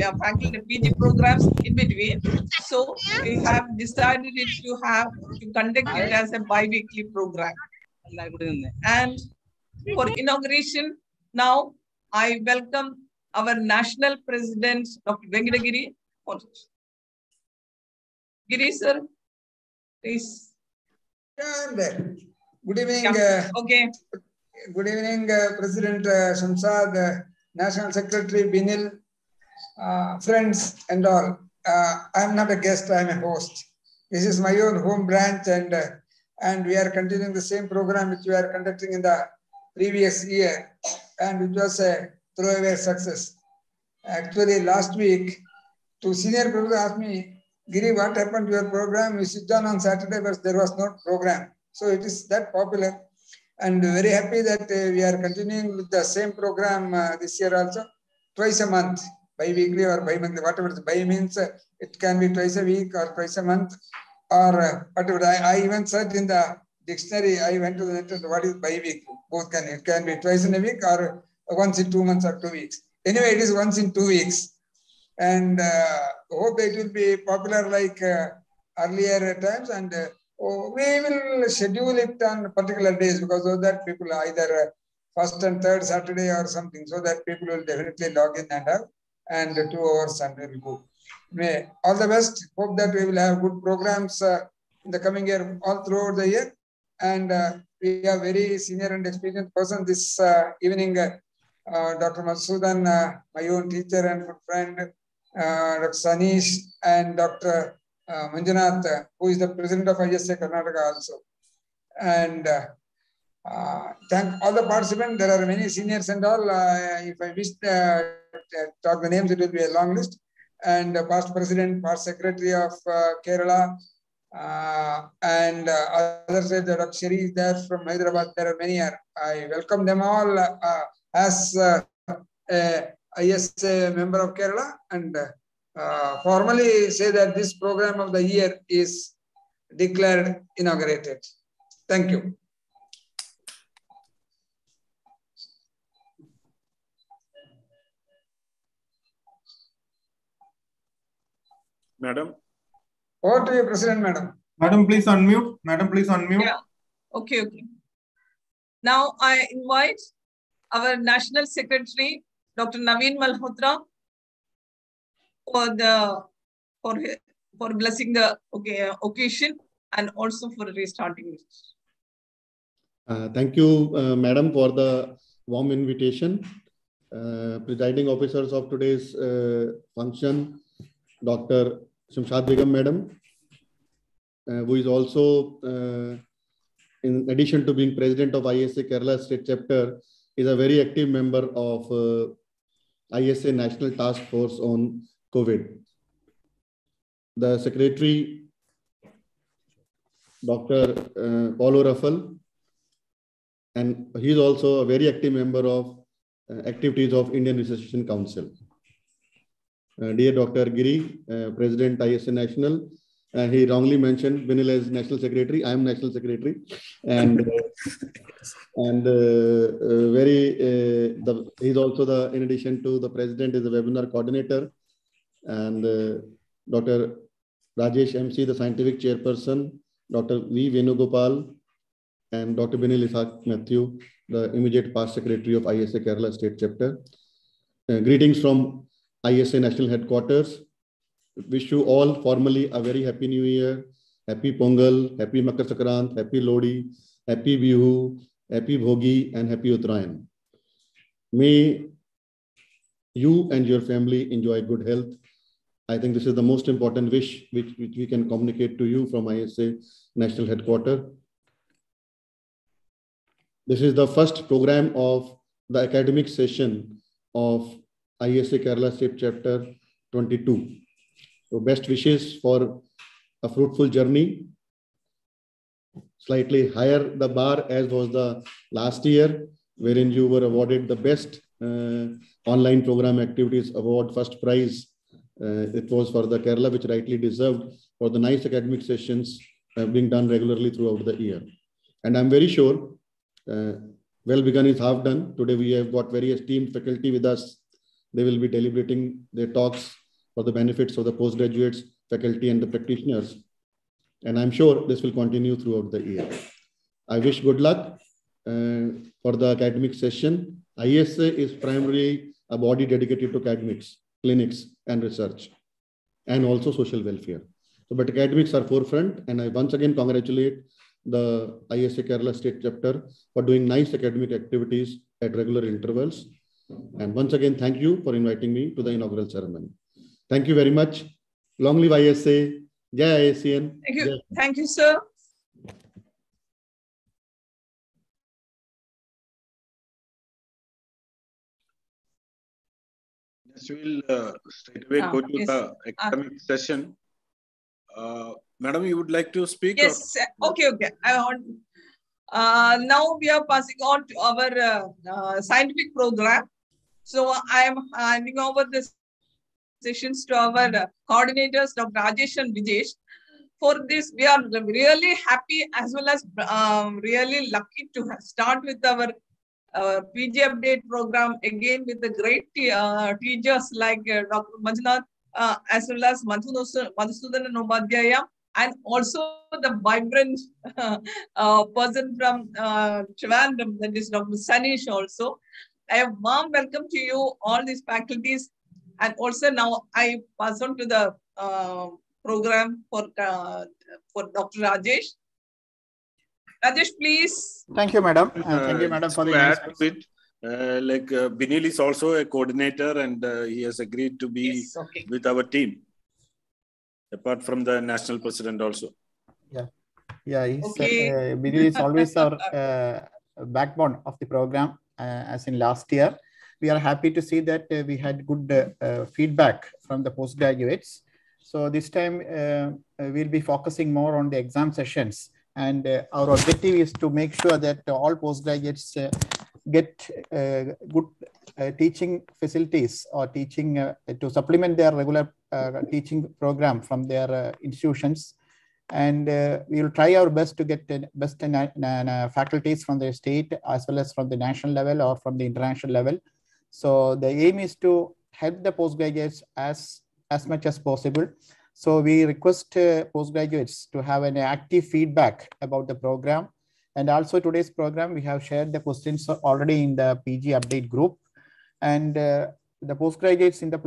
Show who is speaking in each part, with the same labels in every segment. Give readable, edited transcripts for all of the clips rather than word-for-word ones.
Speaker 1: faculty PG programs in between. So we have decided to conduct it as a bi-weekly program. And for inauguration, now I welcome our national president, Dr. Venkatagiri. Giri sir, please.
Speaker 2: Good evening.
Speaker 1: Okay.
Speaker 2: Good evening, President Shamsad, National Secretary Binil, friends and all. I'm not a guest, I'm a host. This is my own home branch, and we are continuing the same program which we are conducting in the previous year, and it was a throwaway success. Actually, last week, two senior people asked me, Giri, what happened to your program? We sit down on Saturday, but there was no program. So it is that popular, and very happy that we are continuing with the same program this year also, twice a month, bi-weekly or bi-monthly, whatever the bi means. It can be twice a week or twice a month, or whatever. I even searched in the dictionary. I went to the net and what is bi-weekly? Both can. It can be twice in a week or once in 2 months or 2 weeks. Anyway, it is once in 2 weeks. And hope it will be popular like earlier times, and we will schedule it on particular days, because of that people either first and third Saturday or something, so that people will definitely log in and have, and 2 hours and will go. All the best. Hope that we will have good programs in the coming year, all throughout the year. And we have very senior and experienced person this evening, Dr. Masudan, my own teacher and good friend, Dr. Sanish, and Dr. Manjunath, who is the president of ISA Karnataka also. And thank all the participants. There are many seniors and all. If I wish to talk the names, it will be a long list. And past president, past secretary of Kerala, and others, Dr. Shri is there from Hyderabad. There are many. I welcome them all as ISA member of Kerala, and formally say that this program of the year is declared inaugurated. Thank you.
Speaker 3: Madam.
Speaker 2: Over to you, President, Madam.
Speaker 3: Madam, please unmute. Madam, please unmute.
Speaker 1: Yeah. Okay. Now I invite our National Secretary, Dr. Naveen Malhotra, for blessing the occasion and also for restarting it.
Speaker 4: Thank you, Madam, for the warm invitation. Presiding officers of today's function, Dr. Shamsad Begum, Madam, who is also, in addition to being President of ISA Kerala State Chapter, is a very active member of ISA National Task Force on COVID. The Secretary, Dr. Paulo Raffal, and he is also a very active member of activities of Indian Resuscitation Council. Dear Dr. Giri, President ISA National, he wrongly mentioned Binil as National Secretary. I am National Secretary, and he's also the, in addition to the President, is the webinar coordinator, and Dr. Rajesh MC, the scientific chairperson, Dr. V. Venugopal, and Dr. Binil Ishaq Matthew, the immediate past secretary of ISA Kerala State Chapter. Greetings from ISA National Headquarters. Wish you all formally a very happy New Year, happy Pongal, happy Makar Sankrant, happy Lodi, happy Bihu, happy Bhogi, and happy Uttarayan. May you and your family enjoy good health. I think this is the most important wish which we can communicate to you from ISA National Headquarters. This is the first program of the academic session of ISA Kerala State Chapter 22. So best wishes for a fruitful journey. Slightly higher the bar as was the last year, wherein you were awarded the best online program activities award, first prize. It was for the Kerala, which rightly deserved for the nice academic sessions being done regularly throughout the year. And I'm very sure, well begun is half done. Today we have got very esteemed faculty with us they will be deliberating their talks for the benefits of the postgraduates, faculty, and the practitioners. And I'm sure this will continue throughout the year. I wish good luck for the academic session. ISA is primarily a body dedicated to academics, clinics, and research, and also social welfare. So, but academics are forefront, and I once again congratulate the ISA Kerala State Chapter for doing nice academic activities at regular intervals. And once again, thank you for inviting me to the inaugural ceremony. Thank you very much. Long live ISA. Jai ISCN.
Speaker 1: Thank you.
Speaker 4: Jai.
Speaker 1: Thank you, sir.
Speaker 5: Yes, we'll straight away go to
Speaker 1: Yes.
Speaker 5: the academic session. Madam, you would like to speak?
Speaker 1: Yes. Okay. I want. Now we are passing on to our scientific program. So I am handing over the sessions to our coordinators, Dr. Rajesh and Vijesh. For this, we are really happy as well as really lucky to start with our PG update program again with the great teachers like Dr. Manjunath as well as Madhusudan Upadhyaya, and also the vibrant person from Trivandrum, that is Dr. Sanish also. A warm welcome to you, all these faculties. And also now I pass on to the program for Dr. Rajesh. Rajesh, please.
Speaker 6: Thank you, madam. Thank you, madam, for the
Speaker 5: nice bit. Binil is also a coordinator, and he has agreed to be with our team, apart from the national president also.
Speaker 6: Yeah. Binil is always our backbone of the program, as in last year. We are happy to see that we had good feedback from the postgraduates. So this time we'll be focusing more on the exam sessions. And our objective is to make sure that all postgraduates get good teaching facilities or teaching to supplement their regular teaching program from their institutions. And we will try our best to get best faculties from the state as well as from the national level or from the international level. So the aim is to help the postgraduates as much as possible. So we request postgraduates to have an active feedback about the program. And also today's program, we have shared the questions already in the PG update group. And the postgraduates in the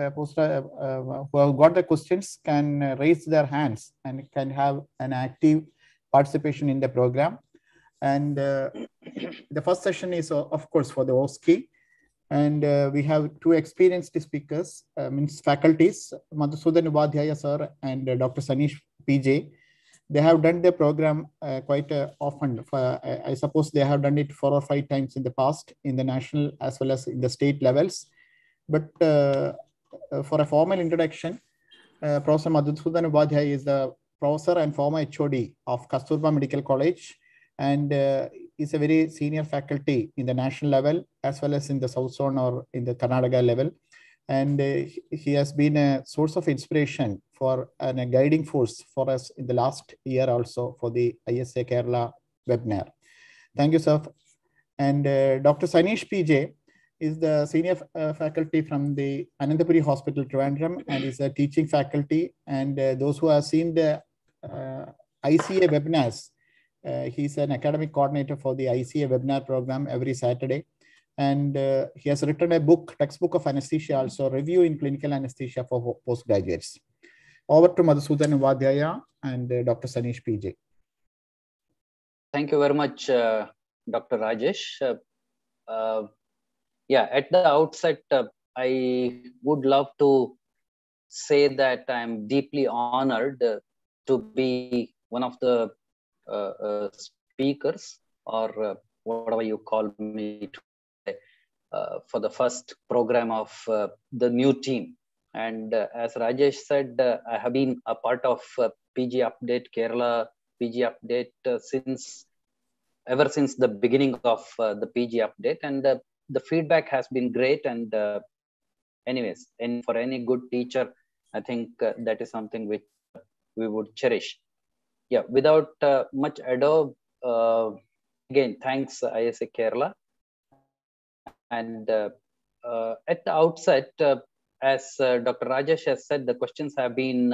Speaker 6: who have got the questions can raise their hands and can have an active participation in the program. And the first session is, of course, for the OSCE. And we have two experienced speakers, means faculties, Madhusudan Upadhyaya sir and Dr. Sanish PJ. They have done the program quite often. I suppose they have done it 4 or 5 times in the past in the national as well as in the state levels. But for a formal introduction, Professor Madhusudan Upadhyaya is the professor and former HOD of Kasturba Medical College, and is a very senior faculty in the national level as well as in the South Zone or in the Karnataka level. And he has been a source of inspiration for and a guiding force for us in the last year also for the ISA Kerala webinar. Thank you, sir. And Dr. Sanish PJ is the senior faculty from the Anantapuri Hospital, Trivandrum, and is a teaching faculty. And those who have seen the ICA webinars, he's an academic coordinator for the ICA webinar program every Saturday. And he has written a book, textbook of anesthesia, also review in clinical anesthesia for postgraduates. Over to Madhusudan Upadhyaya and Dr. Sanish PJ.
Speaker 7: Thank you very much, Dr. Rajesh. At the outset, I would love to say that I'm deeply honored to be one of the speakers, or whatever you call me, for the first program of the new team. And as Rajesh said, I have been a part of PG Update, Kerala PG Update ever since the beginning of the PG Update. And the feedback has been great. And anyways, and for any good teacher, I think that is something which we would cherish. Yeah, without much ado, again, thanks ISA Kerala. And at the outset, as Dr. Rajesh has said, the questions have been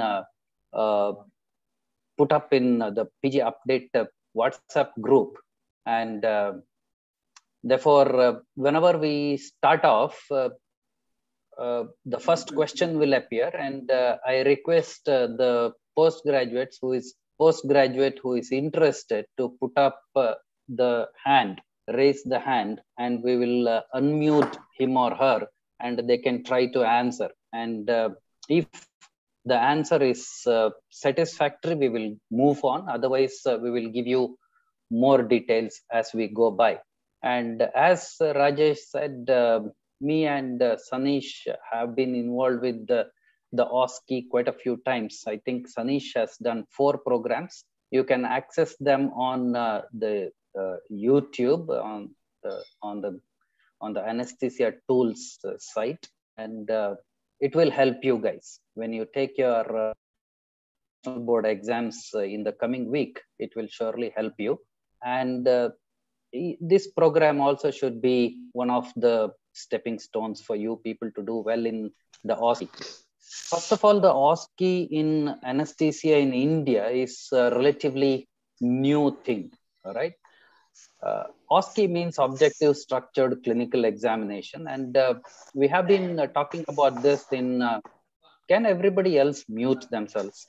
Speaker 7: put up in the PG Update WhatsApp group. And therefore, whenever we start off, the first question will appear, and I request the postgraduate who is interested to put up the hand, raise the hand, and we will unmute him or her, and they can try to answer. And if the answer is satisfactory, we will move on. Otherwise, we will give you more details as we go by. And as Rajesh said, me and Sanish have been involved with the OSCE quite a few times. I think Sanish has done 4 programs. You can access them on the YouTube on the Anesthesia Tools site, and it will help you guys when you take your board exams in the coming week. It will surely help you. And this program also should be one of the stepping stones for you people to do well in the OSCE. First of all, the OSCE in anesthesia in India is a relatively new thing, all right? OSCE means Objective Structured Clinical Examination, and we have been talking about this in, can everybody else mute themselves?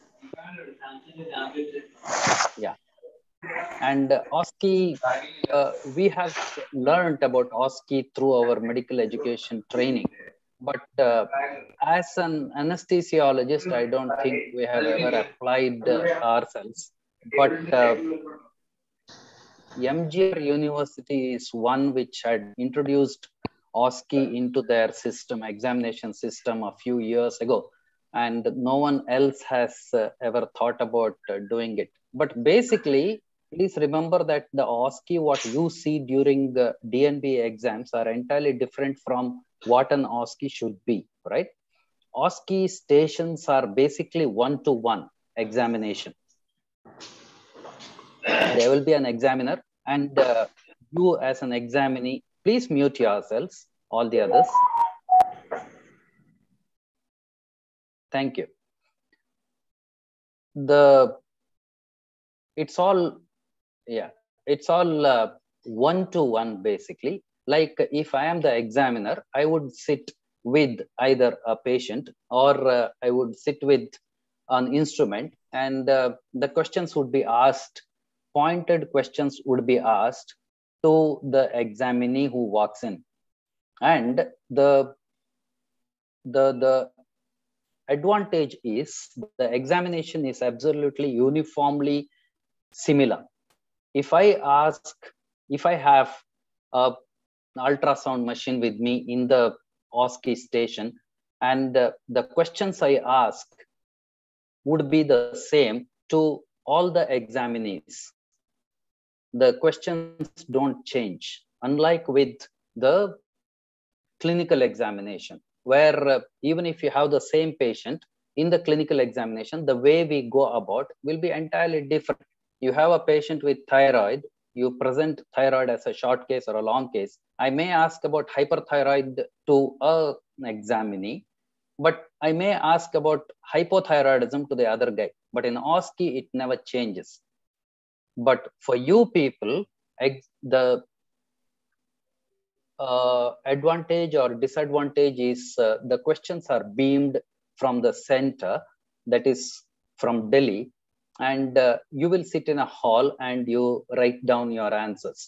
Speaker 7: Yeah. And OSCE, we have learned about OSCE through our medical education training. But as an anesthesiologist, I don't think we have ever applied ourselves. But MGR University is one which had introduced OSCE into their system, examination system, a few years ago. And no one else has ever thought about doing it. But basically, please remember that the OSCE, what you see during the DNB exams, are entirely different from what an OSCE should be, right? OSCE stations are basically one-to-one examination. There will be an examiner, and you as an examinee, please mute yourselves, all the others. Thank you. It's all one-to-one basically. Like if I am the examiner, I would sit with either a patient or I would sit with an instrument, and the questions would be asked, pointed questions would be asked to the examinee who walks in. And the advantage is the examination is absolutely uniformly similar. If I have an ultrasound machine with me in the OSCE station, and the questions I ask would be the same to all the examinees. The questions don't change, unlike with the clinical examination, where even if you have the same patient in the clinical examination, the way we go about will be entirely different. You have a patient with thyroid, you present thyroid as a short case or a long case. I may ask about hyperthyroid to an examinee, but I may ask about hypothyroidism to the other guy. But in OSCE, it never changes. But for you people, the advantage or disadvantage is the questions are beamed from the center, that is from Delhi, and you will sit in a hall and you write down your answers.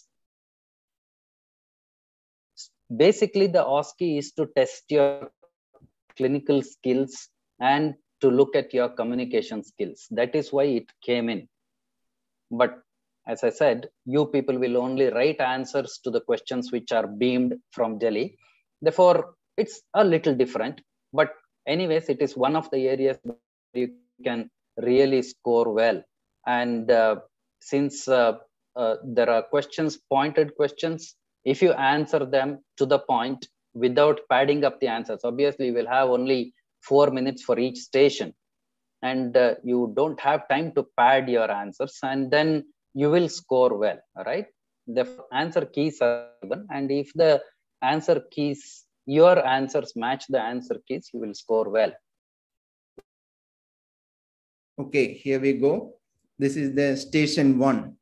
Speaker 7: Basically, the OSCE is to test your clinical skills and to look at your communication skills. That is why it came in. But as I said, you people will only write answers to the questions which are beamed from Delhi. Therefore, it's a little different. But anyways, it is one of the areas where you can really score well. And since there are questions, pointed questions, if you answer them to the point without padding up the answers, obviously you will have only 4 minutes for each station. And you don't have time to pad your answers, and then you will score well, all right? The answer keys are given, and if the answer keys your answers match the answer keys, you will score well.
Speaker 8: Okay, here we go. This is the station 1.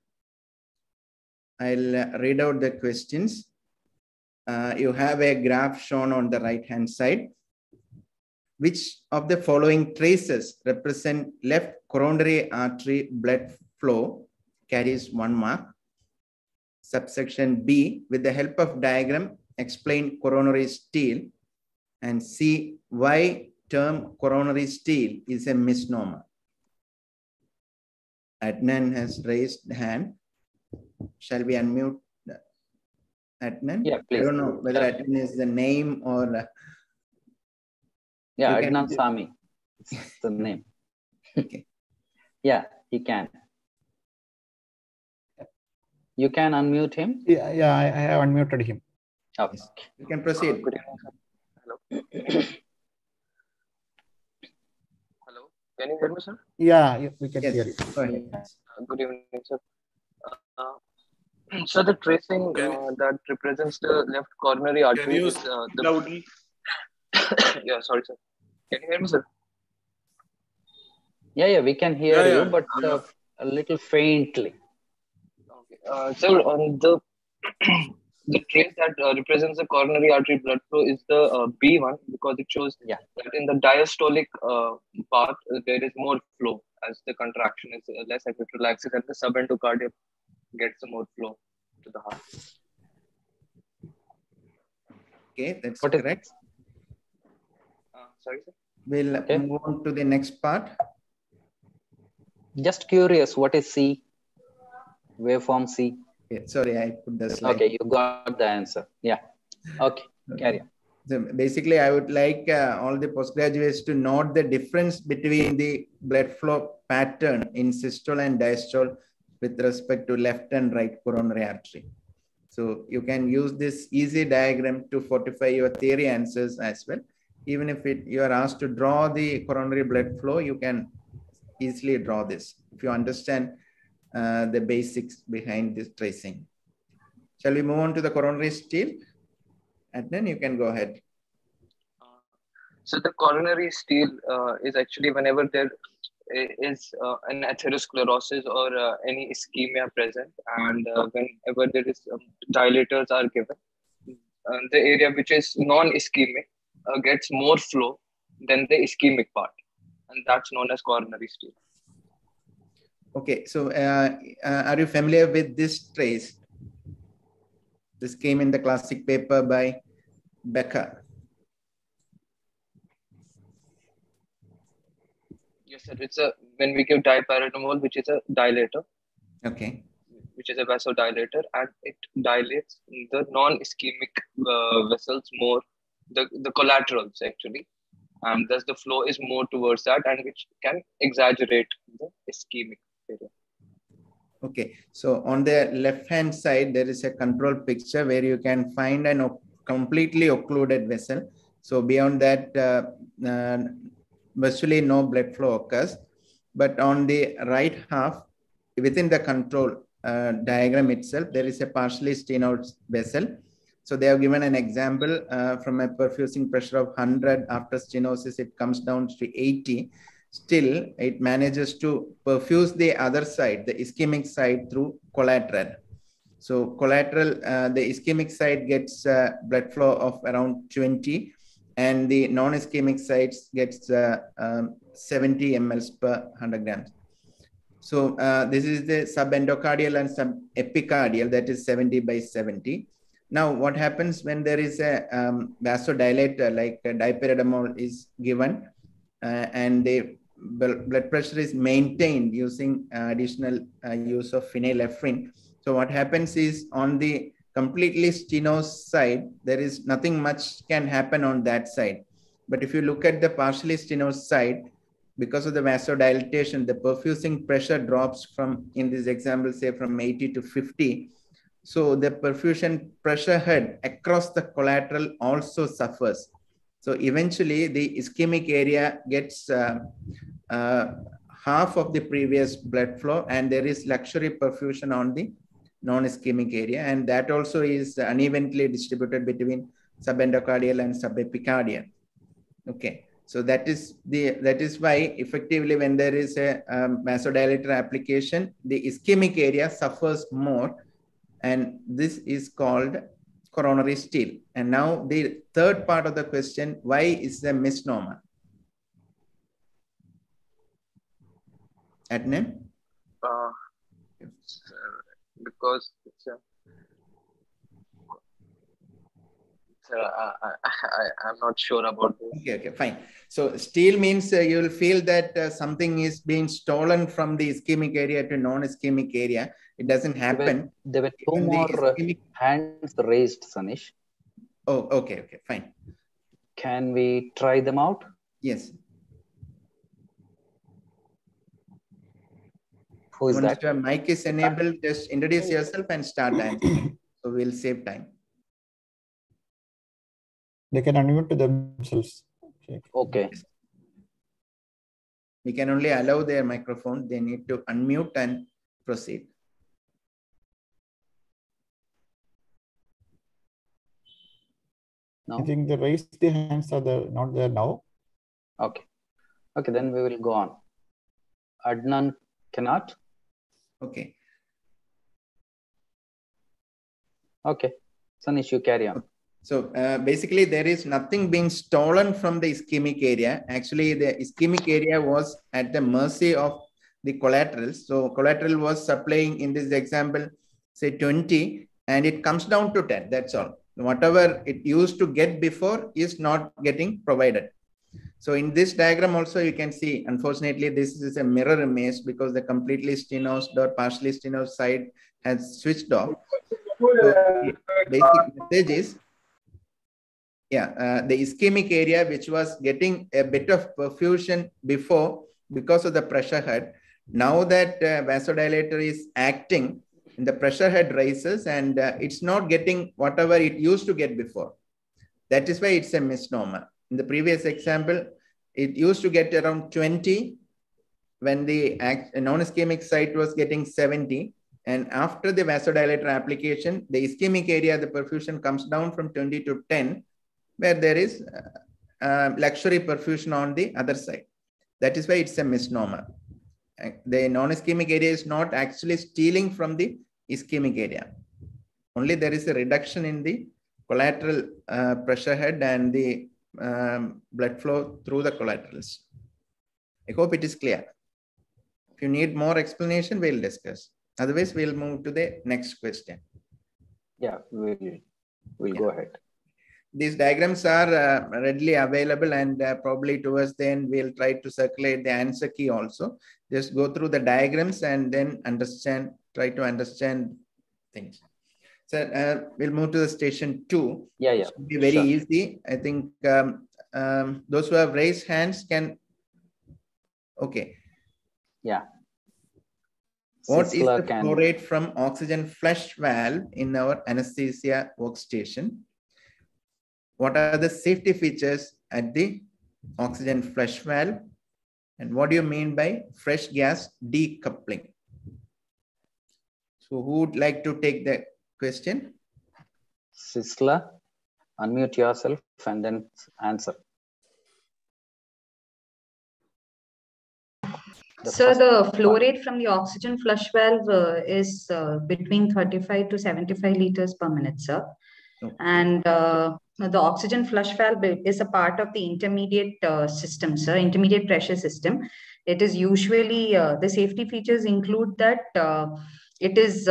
Speaker 8: I'll read out the questions. You have a graph shown on the right-hand side. Which of the following traces represent left coronary artery blood flow? Carries 1 mark. Subsection B, with the help of diagram, explain coronary steal. And C, why term coronary steal is a misnomer. Adnan has raised hand. Shall we unmute Adnan?
Speaker 7: Yeah, please.
Speaker 8: I don't know whether Adnan is the name or...
Speaker 7: yeah, Adnan Sami. It's the name.
Speaker 8: Okay.
Speaker 7: Yeah, he can. You can unmute him?
Speaker 6: Yeah, I have unmuted him.
Speaker 7: Okay.
Speaker 8: You can proceed.
Speaker 9: Good evening, sir. Hello. Hello. Can you hear me, sir?
Speaker 6: Yeah, we can hear you.
Speaker 8: Go ahead.
Speaker 9: Good evening, sir. So the tracing that represents the left coronary artery is
Speaker 5: loudly?
Speaker 9: Yeah, sorry, sir. Can you hear me, sir?
Speaker 7: Yeah, we can hear you, but a little faintly.
Speaker 9: Okay. So on the the trace that represents the coronary artery blood flow is the B1, because it shows that in the diastolic part there is more flow as the contraction is less as it relaxes, and the subendocardial gets more flow to the heart.
Speaker 8: Okay, that's correct.
Speaker 9: Sorry, sir.
Speaker 8: We'll move on to the next part.
Speaker 7: Just curious, what is C? Waveform C?
Speaker 8: Okay, sorry, I put the slide.
Speaker 7: Okay, you got the answer. Yeah. Okay, carry on.
Speaker 8: So basically, I would like all the postgraduates to note the difference between the blood flow pattern in systole and diastole with respect to left and right coronary artery. So you can use this easy diagram to fortify your theory answers as well. Even if you are asked to draw the coronary blood flow, you can easily draw this if you understand the basics behind this tracing. Shall we move on to the coronary steal? And then you can go ahead.
Speaker 9: So the coronary steal is actually whenever there is an atherosclerosis or any ischemia present, and whenever there is dilators are given, the area which is non-ischemic gets more flow than the ischemic part, and that's known as coronary steal.
Speaker 8: Okay, so are you familiar with this trace? This came in the classic paper by Becker.
Speaker 9: Yes, sir. It's when we give diparacetamol, which is a dilator.
Speaker 8: Okay.
Speaker 9: Which is a vasodilator, and it dilates the non-ischemic vessels more, the collaterals actually, and thus the flow is more towards that, and which can exaggerate the ischemic area.
Speaker 8: Okay, so on the left-hand side, there is a control picture where you can find an completely occluded vessel. So beyond that, virtually no blood flow occurs. But on the right half, within the control diagram itself, there is a partially stenoid vessel. So they have given an example from a perfusing pressure of 100. After stenosis, it comes down to 80. Still, it manages to perfuse the other side, the ischemic side, through collateral. So collateral, the ischemic side gets blood flow of around 20, and the non-ischemic side gets 70 mL per 100 grams. So this is the subendocardial and subepicardial, that is 70 by 70. Now, what happens when there is a vasodilator like dipyridamole is given and the blood pressure is maintained using additional use of phenylephrine? So what happens is on the completely stenosed side, there is nothing much can happen on that side. But if you look at the partially stenosed side, because of the vasodilatation, the perfusing pressure drops from, in this example, say from 80 to 50. So the perfusion pressure head across the collateral also suffers. So eventually the ischemic area gets half of the previous blood flow, and there is luxury perfusion on the non-ischemic area. And that also is unevenly distributed between subendocardial and subepicardial. Okay, so that is why effectively when there is a vasodilator application, the ischemic area suffers more, and this is called coronary steal. And now the third part of the question, why is the misnomer? Adnan?
Speaker 9: Because I'm not sure about this.
Speaker 8: Okay, fine. So steal means you will feel that something is being stolen from the ischemic area to non-ischemic area. It doesn't happen.
Speaker 7: There were two more hands raised, Sanish.
Speaker 8: Oh, okay, fine.
Speaker 7: Can we try them out?
Speaker 8: Yes.
Speaker 7: Who is
Speaker 8: Once
Speaker 7: that?
Speaker 8: your mic is enabled, just introduce yourself and start answering. So we'll save time.
Speaker 6: They can unmute themselves.
Speaker 7: Okay.
Speaker 8: We can only allow their microphone. They need to unmute and proceed.
Speaker 7: No.
Speaker 6: I think the raised hands are not there now.
Speaker 7: Okay. Okay, then we will go on. Adnan cannot.
Speaker 8: Okay.
Speaker 7: Okay. Sanish, you carry on.
Speaker 8: So basically, there is nothing being stolen from the ischemic area. Actually, the ischemic area was at the mercy of the collaterals. So collateral was supplying, in this example, say 20, and it comes down to 10. That's all. Whatever it used to get before is not getting provided. So in this diagram also, you can see, unfortunately, this is a mirror image because the completely stenosed or partially stenosed side has switched off. So the basic message is, the ischemic area, which was getting a bit of perfusion before because of the pressure head, now that vasodilator is acting, the pressure head rises and it's not getting whatever it used to get before. That is why it's a misnomer. In the previous example, it used to get around 20 when the non-ischemic site was getting 70. And after the vasodilator application, the ischemic area, the perfusion comes down from 20 to 10, where there is luxury perfusion on the other side. That is why it's a misnomer. The non-ischemic area is not actually stealing from the ischemic area. Only there is a reduction in the collateral pressure head and the blood flow through the collaterals. I hope it is clear. If you need more explanation, we'll discuss. Otherwise, we'll move to the next question.
Speaker 7: Yeah, we'll go ahead.
Speaker 8: These diagrams are readily available, and probably towards the end, we'll try to circulate the answer key also. Just go through the diagrams and then try to understand things. So we'll move to the station 2.
Speaker 7: Yeah.
Speaker 8: It should be very easy. I think those who have raised hands can. Okay.
Speaker 7: Yeah.
Speaker 8: What is the flow rate from oxygen flush valve in our anesthesia workstation? What are the safety features at the oxygen flush valve? And what do you mean by fresh gas decoupling? So who would like to take the question?
Speaker 7: Sisla, unmute yourself and then answer.
Speaker 10: So the flow rate from the oxygen flush valve is between 35 to 75 liters per minute, sir. Okay. And the oxygen flush valve is a part of the intermediate system, sir, intermediate pressure system. It is usually, the safety features include that it is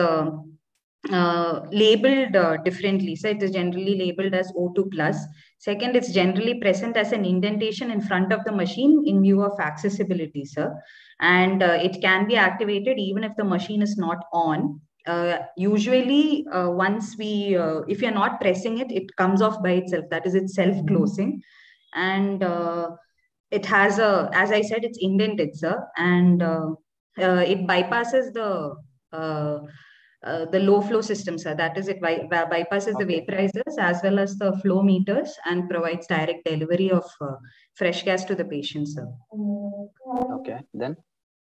Speaker 10: labeled differently. So it is generally labeled as O2+. Second, it's generally present as an indentation in front of the machine in view of accessibility, sir. And it can be activated even if the machine is not on. Usually, once we, if you're not pressing it, it comes off by itself. That is, it's self-closing. And it has a, as I said, it's indented, sir. And it bypasses the low flow system, sir. That is, it bypasses the vaporizers as well as the flow meters and provides direct delivery of fresh gas to the patient, sir.
Speaker 7: Okay, then?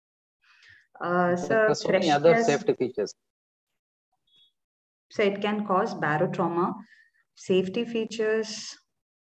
Speaker 10: Sir,
Speaker 7: any other safety features?
Speaker 10: So it can cause barotrauma. Safety features.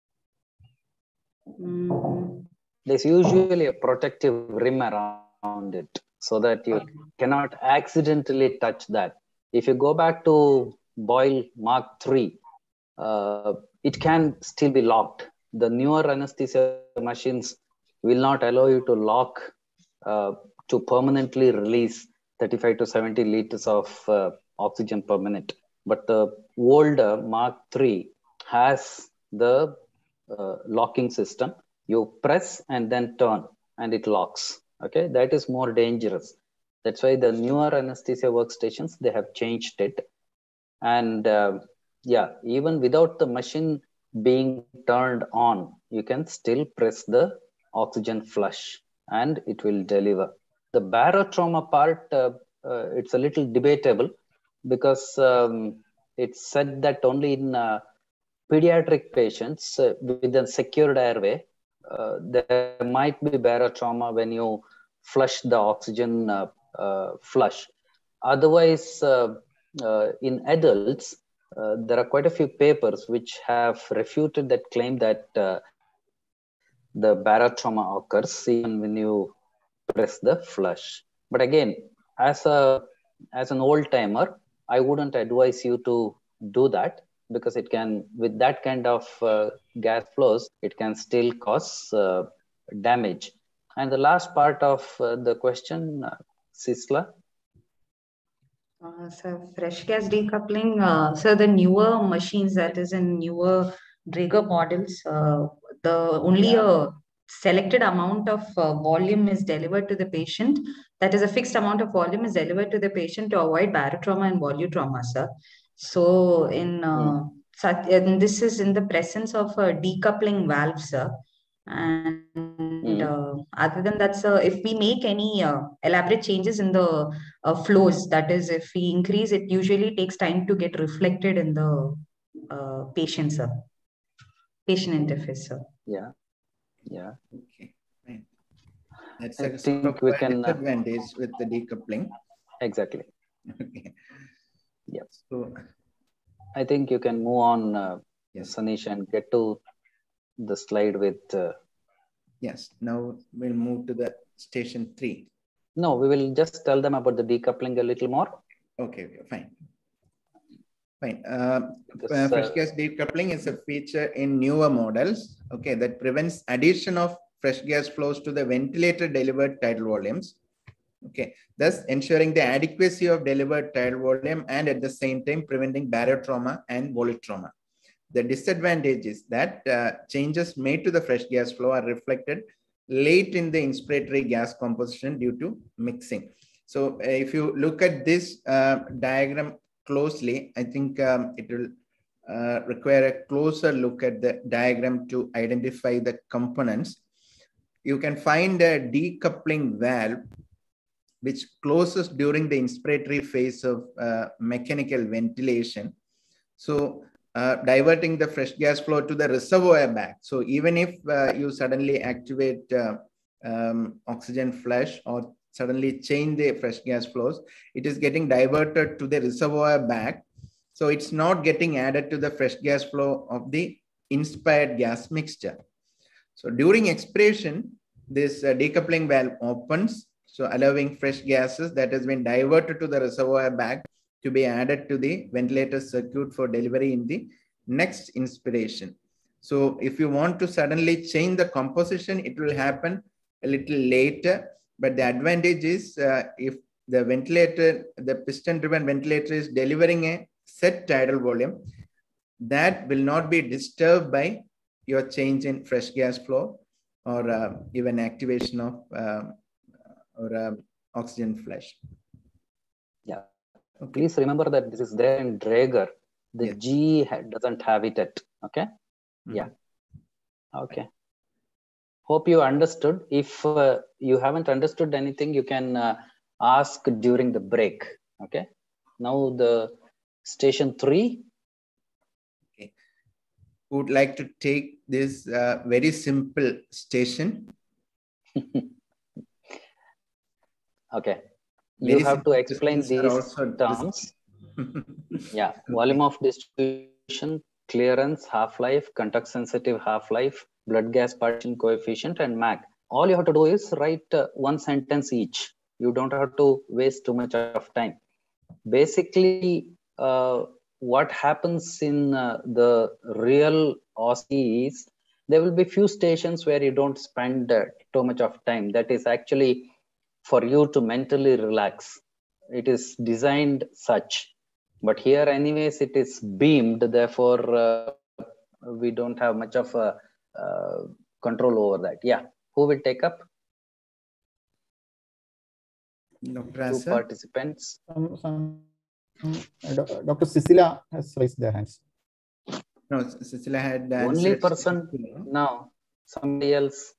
Speaker 7: There's usually a protective rim around it so that you cannot accidentally touch that. If you go back to Boyle Mark III, it can still be locked. The newer anesthesia machines will not allow you to lock to permanently release 35 to 70 liters of oxygen per minute. But the older Mark III has the locking system. You press and then turn and it locks. Okay, that is more dangerous. That's why the newer anesthesia workstations, they have changed it. And yeah, even without the machine being turned on, you can still press the oxygen flush and it will deliver. The barotrauma part, it's a little debatable because it's said that only in pediatric patients with a secured airway, there might be barotrauma when you flush the oxygen flush. Otherwise, in adults, there are quite a few papers which have refuted that claim that the barotrauma occurs even when you press the flush. But again, as an old timer, I wouldn't advise you to do that because it can, with that kind of gas flows, it can still cause damage. And the last part of the question, Sisla.
Speaker 10: So fresh gas decoupling, so the newer machines, that is in newer Draeger models, the only a selected amount of volume is delivered to the patient. That is a fixed amount of volume is delivered to the patient to avoid barotrauma and volutrauma, sir. So and this is in the presence of a decoupling valve, sir. And other than that, sir, if we make any elaborate changes in the flows, that is, if we increase, it usually takes time to get reflected in the patient, sir. Patient interface, sir.
Speaker 7: Yeah. Yeah.
Speaker 8: Okay. Right. That's
Speaker 7: I
Speaker 8: a
Speaker 7: think
Speaker 8: sort of
Speaker 7: we can
Speaker 8: disadvantage with the decoupling.
Speaker 7: Exactly.
Speaker 8: Okay.
Speaker 7: Yeah.
Speaker 8: So
Speaker 7: I think you can move on, yes, Sanish, and get to the slide with.
Speaker 8: Yes. Now we'll move to the station 3.
Speaker 7: No, we will just tell them about the decoupling a little more.
Speaker 8: Okay. Okay. Fine. Fine. Fresh gas decoupling is a feature in newer models, okay, that prevents addition of fresh gas flows to the ventilator delivered tidal volumes, okay, thus ensuring the adequacy of delivered tidal volume and at the same time preventing barotrauma and volutrauma. The disadvantage is that changes made to the fresh gas flow are reflected late in the inspiratory gas composition due to mixing. So if you look at this diagram closely, I think it will require a closer look at the diagram to identify the components. You can find a decoupling valve which closes during the inspiratory phase of mechanical ventilation. So diverting the fresh gas flow to the reservoir back. So even if you suddenly activate oxygen flush or suddenly change the fresh gas flows, it is getting diverted to the reservoir back. So it's not getting added to the fresh gas flow of the inspired gas mixture. So during expiration, this decoupling valve opens, so allowing fresh gases that has been diverted to the reservoir back to be added to the ventilator circuit for delivery in the next inspiration. So if you want to suddenly change the composition, it will happen a little later. But the advantage is if the ventilator, the piston-driven ventilator is delivering a set tidal volume, that will not be disturbed by your change in fresh gas flow or even activation of oxygen flush.
Speaker 7: Yeah. Okay. Please remember that this is there in Draeger. The
Speaker 8: yes.
Speaker 7: G doesn't have it yet. Okay.
Speaker 8: Mm-hmm.
Speaker 7: Yeah. Okay. Hope you understood. If you haven't understood anything, you can ask during the break. Okay. Now the station 3.
Speaker 8: Okay. Would like to take this very simple station.
Speaker 7: Okay. You have to explain these terms. Yeah. Volume of distribution, clearance, half-life, contact-sensitive half-life, blood gas partition coefficient, and MAC. All you have to do is write one sentence each. You don't have to waste too much of time. Basically, what happens in the real OSCE is there will be few stations where you don't spend too much of time. That is actually for you to mentally relax. It is designed such. But here anyways, it is beamed. Therefore, we don't have much of a control over that. Yeah. Who will take up?
Speaker 8: Dr.
Speaker 7: Two participants.
Speaker 6: Dr. Cecilia has raised their hands.
Speaker 8: No, Cecilia had
Speaker 7: only person. No, somebody else.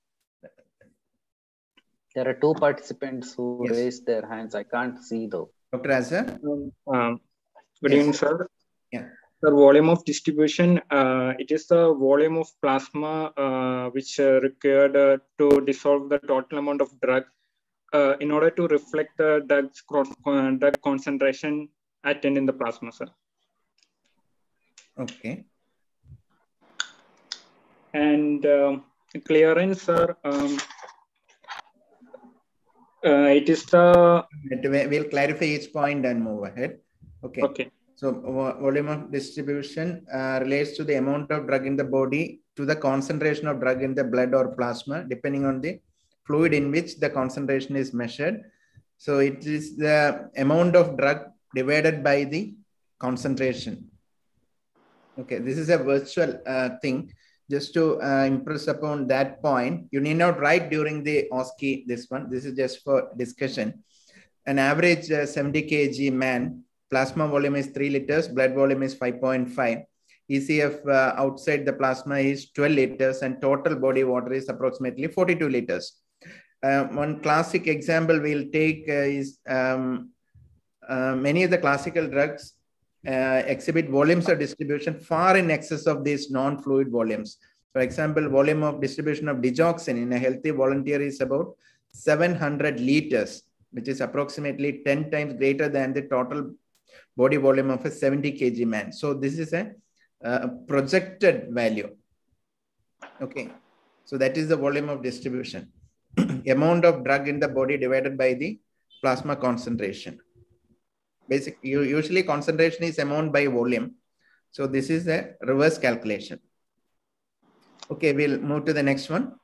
Speaker 7: There are two participants who raised their hands. I can't see though.
Speaker 8: Dr. Azhar?
Speaker 11: Good evening, sir.
Speaker 8: Yeah.
Speaker 11: The volume of distribution, it is the volume of plasma which required to dissolve the total amount of drug in order to reflect the drug concentration attained in the plasma, sir.
Speaker 8: Okay.
Speaker 11: And clearance, sir, it is the...
Speaker 8: We'll clarify each point and move ahead. Okay.
Speaker 11: Okay.
Speaker 8: So volume of distribution relates to the amount of drug in the body to the concentration of drug in the blood or plasma, depending on the fluid in which the concentration is measured. So it is the amount of drug divided by the concentration. Okay, this is a virtual thing. Just to impress upon that point, you need not write during the OSCE this one. This is just for discussion. An average 70 kg man, plasma volume is 3 liters, blood volume is 5.5. ECF outside the plasma is 12 liters and total body water is approximately 42 liters. One classic example we'll take is many of the classical drugs exhibit volumes of distribution far in excess of these non-fluid volumes. For example, volume of distribution of digoxin in a healthy volunteer is about 700 liters, which is approximately 10 times greater than the total body volume of a 70 kg man. So this is a projected value. Okay, so that is the volume of distribution. Amount of drug in the body divided by the plasma concentration. Basically, usually concentration is amount by volume. So this is a reverse calculation. Okay, we'll move to the next one.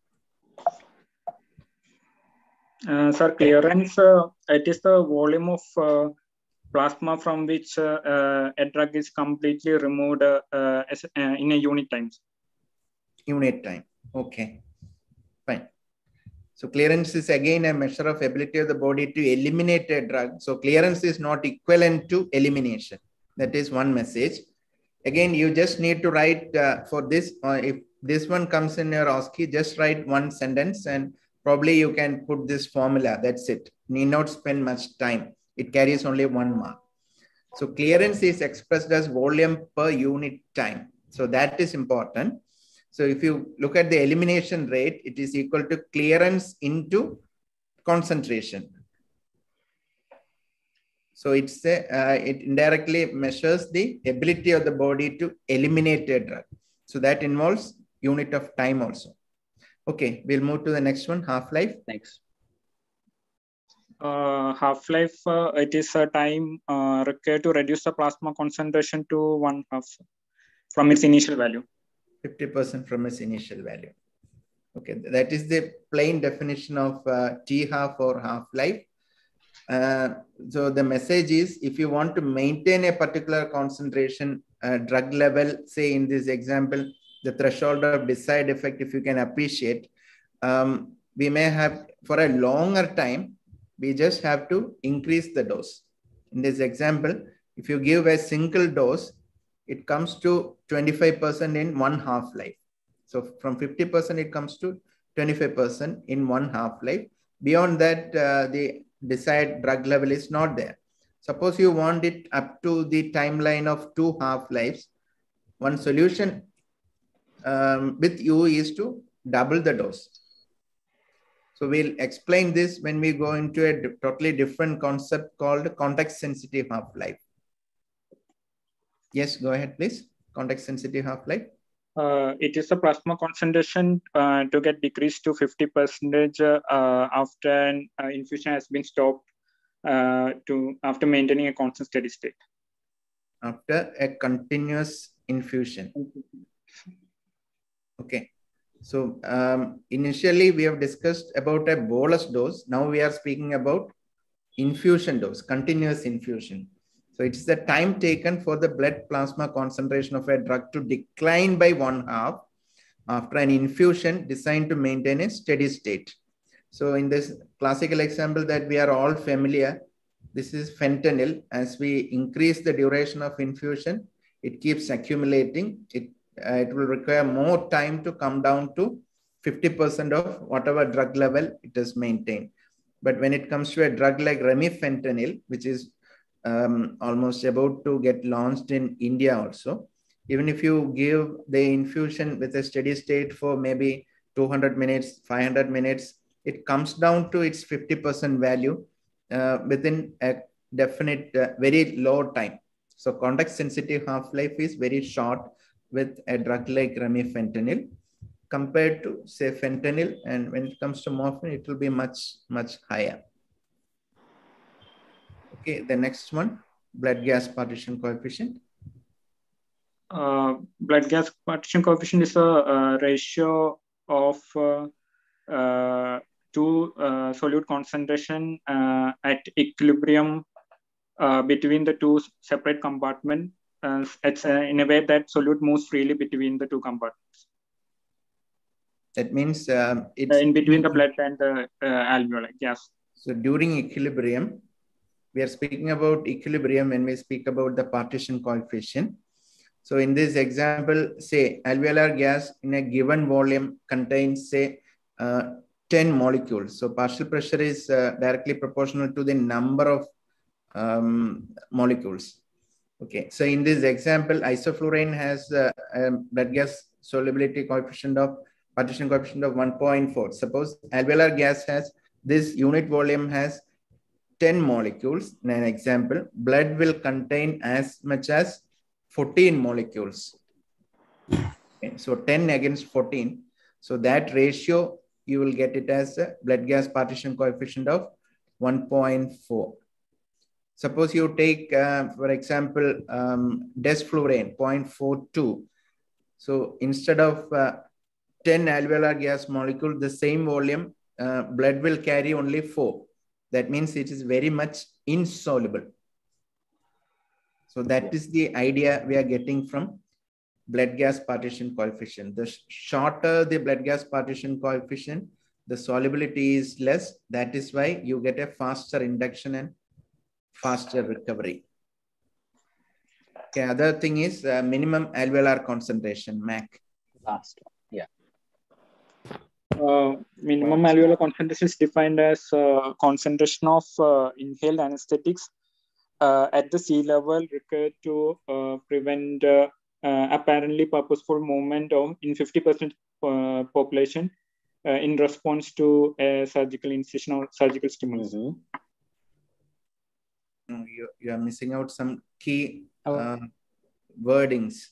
Speaker 11: Sir, clearance, it is the volume of plasma from which a drug is completely removed in a unit time.
Speaker 8: Unit time. Okay, fine. So clearance is again a measure of ability of the body to eliminate a drug. So clearance is not equivalent to elimination. That is one message. Again, you just need to write for this, if this one comes in your OSCE, just write one sentence and probably you can put this formula. That's it. Need not spend much time. It carries only 1 mark. So clearance is expressed as volume per unit time. So that is important. So if you look at the elimination rate, it is equal to clearance into concentration. So it's it indirectly measures the ability of the body to eliminate a drug. So that involves unit of time also. Okay, we'll move to the next one, half-life.
Speaker 7: Thanks.
Speaker 11: Half-life, it is a time required to reduce the plasma concentration to 1/2 from its initial value.
Speaker 8: 50% from its initial value. Okay, that is the plain definition of T-half or half-life. So the message is, if you want to maintain a particular concentration drug level, say in this example, the threshold of desired effect, if you can appreciate, we may have for a longer time, we just have to increase the dose. In this example, if you give a single dose, it comes to 25% in 1 half-life. So from 50%, it comes to 25% in 1 half-life. Beyond that, the desired drug level is not there. Suppose you want it up to the timeline of 2 half-lives. One solution with you is to double the dose. So we'll explain this when we go into a totally different concept called context-sensitive half-life. Yes, go ahead, please. context sensitive half-life?
Speaker 11: It is a plasma concentration to get decreased to 50% after an infusion has been stopped after maintaining a constant steady state.
Speaker 8: After a continuous infusion. Okay. So initially we have discussed about a bolus dose. Now we are speaking about infusion dose, continuous infusion. So it's the time taken for the blood plasma concentration of a drug to decline by 1/2 after an infusion designed to maintain a steady state. So in this classical example that we are all familiar, this is fentanyl. As we increase the duration of infusion, it keeps accumulating. It will require more time to come down to 50% of whatever drug level it is maintained. But when it comes to a drug like remifentanil, which is almost about to get launched in India also, even if you give the infusion with a steady state for maybe 200 minutes, 500 minutes, it comes down to its 50% value within a definite, very low time. So context sensitive half-life is very short with a drug like remifentanil compared to say fentanyl, and when it comes to morphine, it will be much, much higher. Okay, the next one, blood gas partition coefficient.
Speaker 11: Blood gas partition coefficient is a ratio of two solute concentration at equilibrium between the two separate compartments. It's in a way that solute moves freely between the two compartments.
Speaker 8: That means it's
Speaker 11: in between the blood and the alveoli. Yes.
Speaker 8: So during equilibrium, we are speaking about equilibrium when we speak about the partition coefficient. So in this example, say alveolar gas in a given volume contains say 10 molecules. So partial pressure is directly proportional to the number of molecules. Okay. So in this example, isoflurane has a blood gas solubility coefficient of partition coefficient of 1.4. Suppose alveolar gas has this unit volume has 10 molecules. In an example, blood will contain as much as 14 molecules. Okay, so 10 against 14. So that ratio, you will get it as a blood gas partition coefficient of 1.4. Suppose you take, for example, desflurane, 0.42. So instead of 10 alveolar gas molecule, the same volume, blood will carry only 4. That means it is very much insoluble. So that is the idea we are getting from blood gas partition coefficient. The shorter the blood gas partition coefficient, the solubility is less. That is why you get a faster induction and faster recovery. Okay, other thing is minimum alveolar concentration, MAC.
Speaker 7: Last one, yeah.
Speaker 11: Minimum alveolar concentration is defined as concentration of inhaled anesthetics at the sea level required to prevent apparently purposeful movement in 50% population in response to a surgical incision or surgical stimulus.
Speaker 8: You are missing out some key wordings.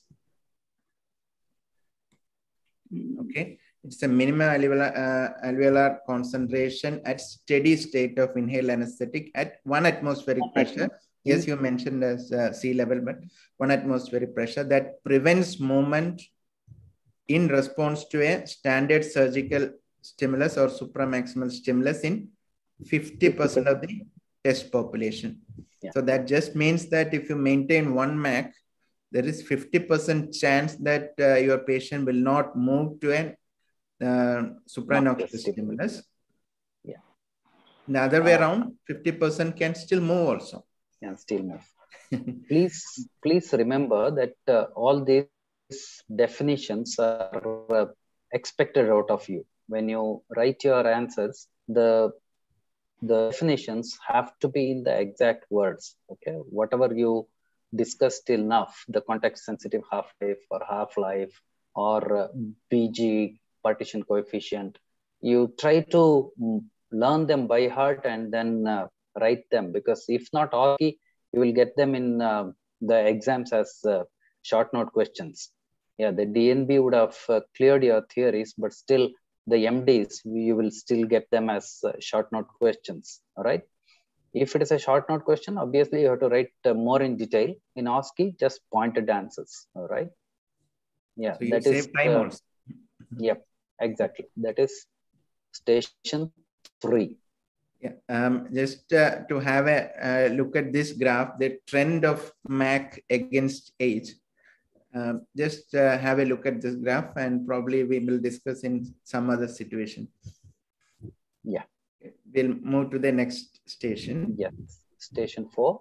Speaker 8: Okay. It's a minimum alveolar concentration at steady state of inhaled anesthetic at 1 atmospheric pressure. Yes, you mentioned as sea level, but 1 atmospheric pressure that prevents movement in response to a standard surgical stimulus or supramaximal stimulus in 50% of the test population. Yeah. So that just means that if you maintain 1 MAC, there is 50% chance that your patient will not move to an supranoxious stimulus.
Speaker 7: Yeah.
Speaker 8: The other way around, 50% can still move also.
Speaker 7: Can still move. Please remember that all these definitions are expected out of you. When you write your answers, the definitions have to be in the exact words. Okay, whatever you discussed till now, the context sensitive half-life or BG partition coefficient, you try to learn them by heart and then write them, because if not all, you will get them in the exams as short note questions. Yeah, the DNB would have cleared your theories, but still the MDs, you will still get them as short note questions. All right. If it is a short note question, obviously you have to write more in detail. In OSCE, just pointed answers. All right. Yeah,
Speaker 8: so you
Speaker 7: that
Speaker 8: save time also.
Speaker 7: Yep, exactly. That is station 3.
Speaker 8: Yeah, just to have a look at this graph, the trend of MAC against age. Just have a look at this graph, and probably we will discuss in some other situation.
Speaker 7: Yeah.
Speaker 8: We'll move to the next station.
Speaker 7: Yes, station 4.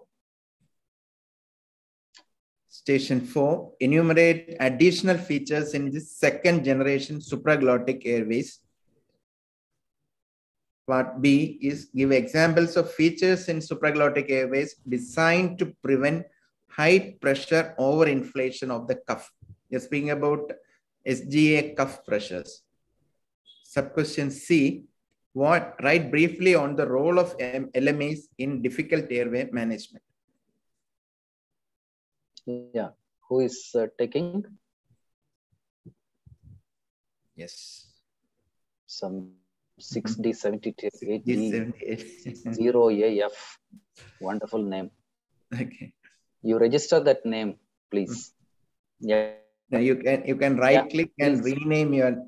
Speaker 8: Station 4, enumerate additional features in this second generation supraglottic airways. Part B is give examples of features in supraglottic airways designed to prevent high pressure overinflation of the cuff. You're speaking about SGA cuff pressures. Subquestion C, write briefly on the role of LMAs in difficult airway management.
Speaker 7: Yeah, who is taking?
Speaker 8: Yes.
Speaker 7: Some 6D78,
Speaker 8: 6D78.
Speaker 7: 0AF. Wonderful name.
Speaker 8: Okay.
Speaker 7: You register that name, please. Yeah.
Speaker 8: Now you can right click and rename your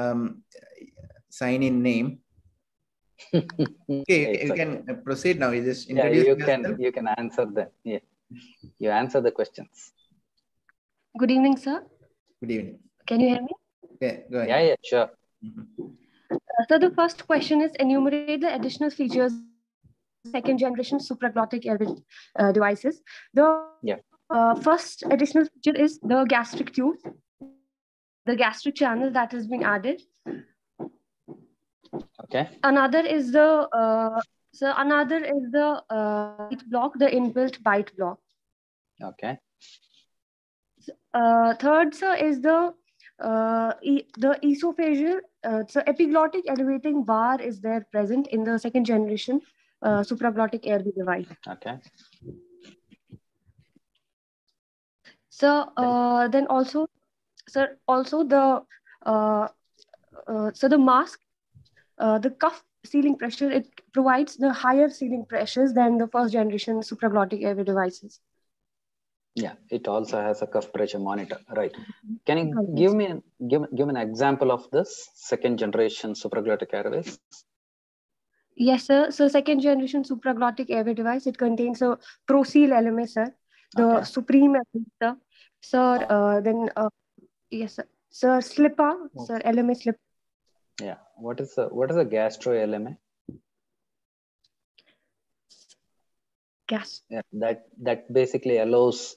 Speaker 8: sign in name. Okay,
Speaker 7: exactly.
Speaker 8: You can proceed now. You just introduce yourself.
Speaker 7: You can answer them. Yeah. You answer the questions.
Speaker 12: Good evening, sir.
Speaker 8: Good evening.
Speaker 12: Can you hear me?
Speaker 8: Okay, go ahead.
Speaker 7: Yeah, sure.
Speaker 12: So the first question is enumerate the additional features second generation supraglottic airway devices. The first additional feature is the gastric tube, the gastric channel that has been added.
Speaker 7: Okay.
Speaker 12: Another is the bite block, the inbuilt bite block.
Speaker 7: Okay.
Speaker 12: Third, sir, is the esophageal, so epiglottic elevating bar is there present in the second generation supraglottic airway device.
Speaker 7: Okay.
Speaker 12: So then also, sir, also the so the mask, the cuff sealing pressure, it provides the higher sealing pressures than the first generation supraglottic airway devices.
Speaker 7: Yeah, it also has a cuff pressure monitor, right? Can you give me an example of this second generation supraglottic airways?
Speaker 12: Yes, sir. So second generation supraglottic airway device, it contains a ProSeal LMA, sir. The Supreme LMA, sir. Then yes, sir. Sir, Slipper, sir, LMA Slipper.
Speaker 7: Yeah. What is a gastro LMA?
Speaker 12: Gas.
Speaker 7: Yeah, that basically allows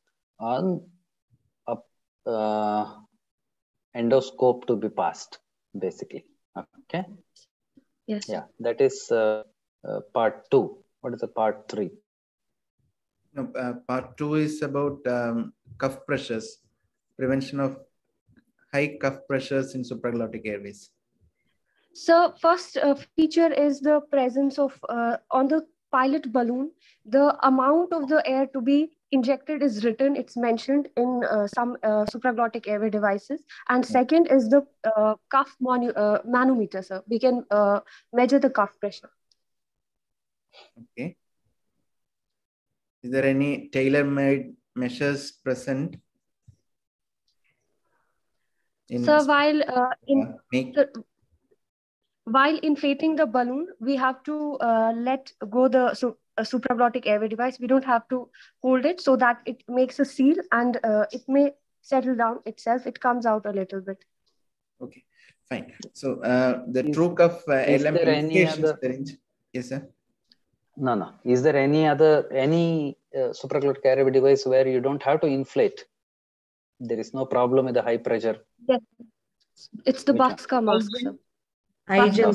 Speaker 7: endoscope to be passed, basically. Okay.
Speaker 12: Yes.
Speaker 7: Yeah, that is part 2. What is the part 3?
Speaker 8: No, part 2 is about cuff pressures, prevention of high cuff pressures in supraglottic airways.
Speaker 12: So first feature is the presence of on the pilot balloon, the amount of the air to be injected is written, it's mentioned in some supraglottic airway devices. And second is the cuff manometer, sir. We can measure the cuff pressure.
Speaker 8: Okay. Is there any tailor-made measures present?
Speaker 12: So while inflating the balloon, we have to let go the supraglottic airway device. We don't have to hold it so that it makes a seal and it may settle down itself. It comes out a little bit.
Speaker 8: Okay, fine. So the true cuff LM inflation syringe. Yes, sir.
Speaker 7: No. Is there any supraglottic airway device where you don't have to inflate? There is no problem with the high pressure.
Speaker 12: Yes. It's the Buska mask, sir.
Speaker 10: iGel.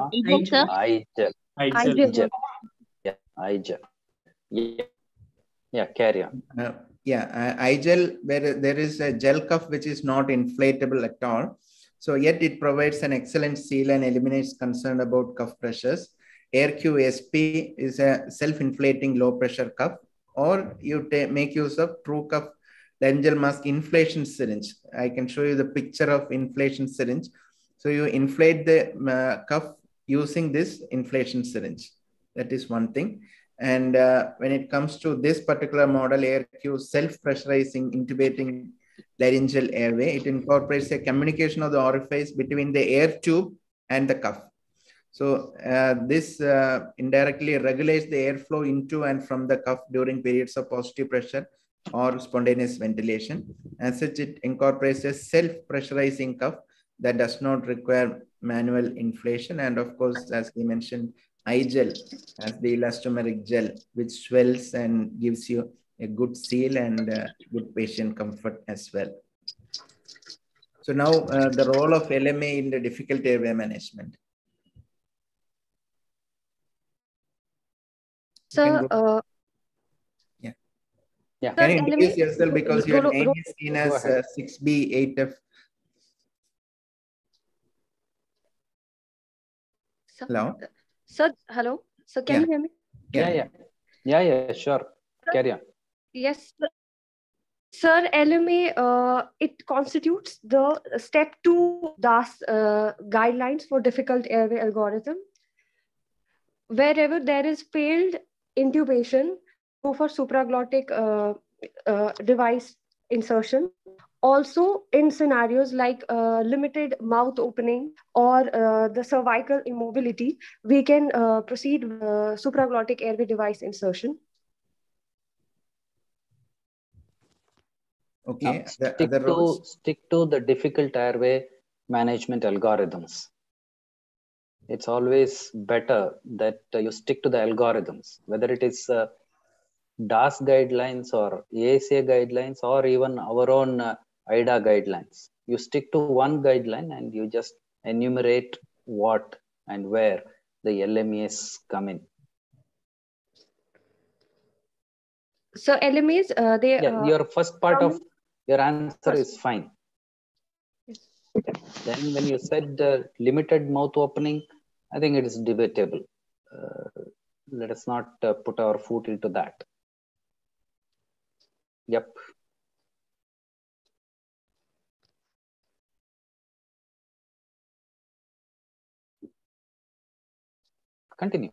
Speaker 7: iGel. Yeah, carry on.
Speaker 8: iGel, where there is a gel cuff which is not inflatable at all. So yet it provides an excellent seal and eliminates concern about cuff pressures. AirQ-SP is a self-inflating low pressure cuff, or you make use of true cuff laryngeal mask inflation syringe. I can show you the picture of inflation syringe. So you inflate the cuff using this inflation syringe. That is one thing. And when it comes to this particular model, AirQ self-pressurizing intubating laryngeal airway, it incorporates a communication of the orifice between the air tube and the cuff. So this indirectly regulates the airflow into and from the cuff during periods of positive pressure or spontaneous ventilation. As such, it incorporates a self-pressurizing cuff that does not require manual inflation. And of course, as we mentioned, iGel as the elastomeric gel, which swells and gives you a good seal and good patient comfort as well. So now the role of LMA in the difficult airway management.
Speaker 12: So,
Speaker 8: yeah. Can you introduce yourself because your name is seen as 6B8F? Hello?
Speaker 12: Sir, hello. So can you hear me?
Speaker 7: Yeah, sure. Carry on.
Speaker 12: Yes, sir. LMA, it constitutes the step 2 DAS guidelines for difficult airway algorithm. Wherever there is failed intubation, go for supraglottic device insertion. Also, in scenarios like limited mouth opening or the cervical immobility, we can proceed with supraglottic airway device insertion.
Speaker 8: Okay.
Speaker 7: Stick to the difficult airway management algorithms. It's always better that you stick to the algorithms, whether it is DAS guidelines or ASA guidelines or even our own IDA guidelines. You stick to one guideline and you just enumerate what and where the LMAs come in.
Speaker 12: So LMAs,
Speaker 7: your first part of your answer is fine. Then when you said limited mouth opening, I think it is debatable. Let us not put our foot into that. Yep. Continue.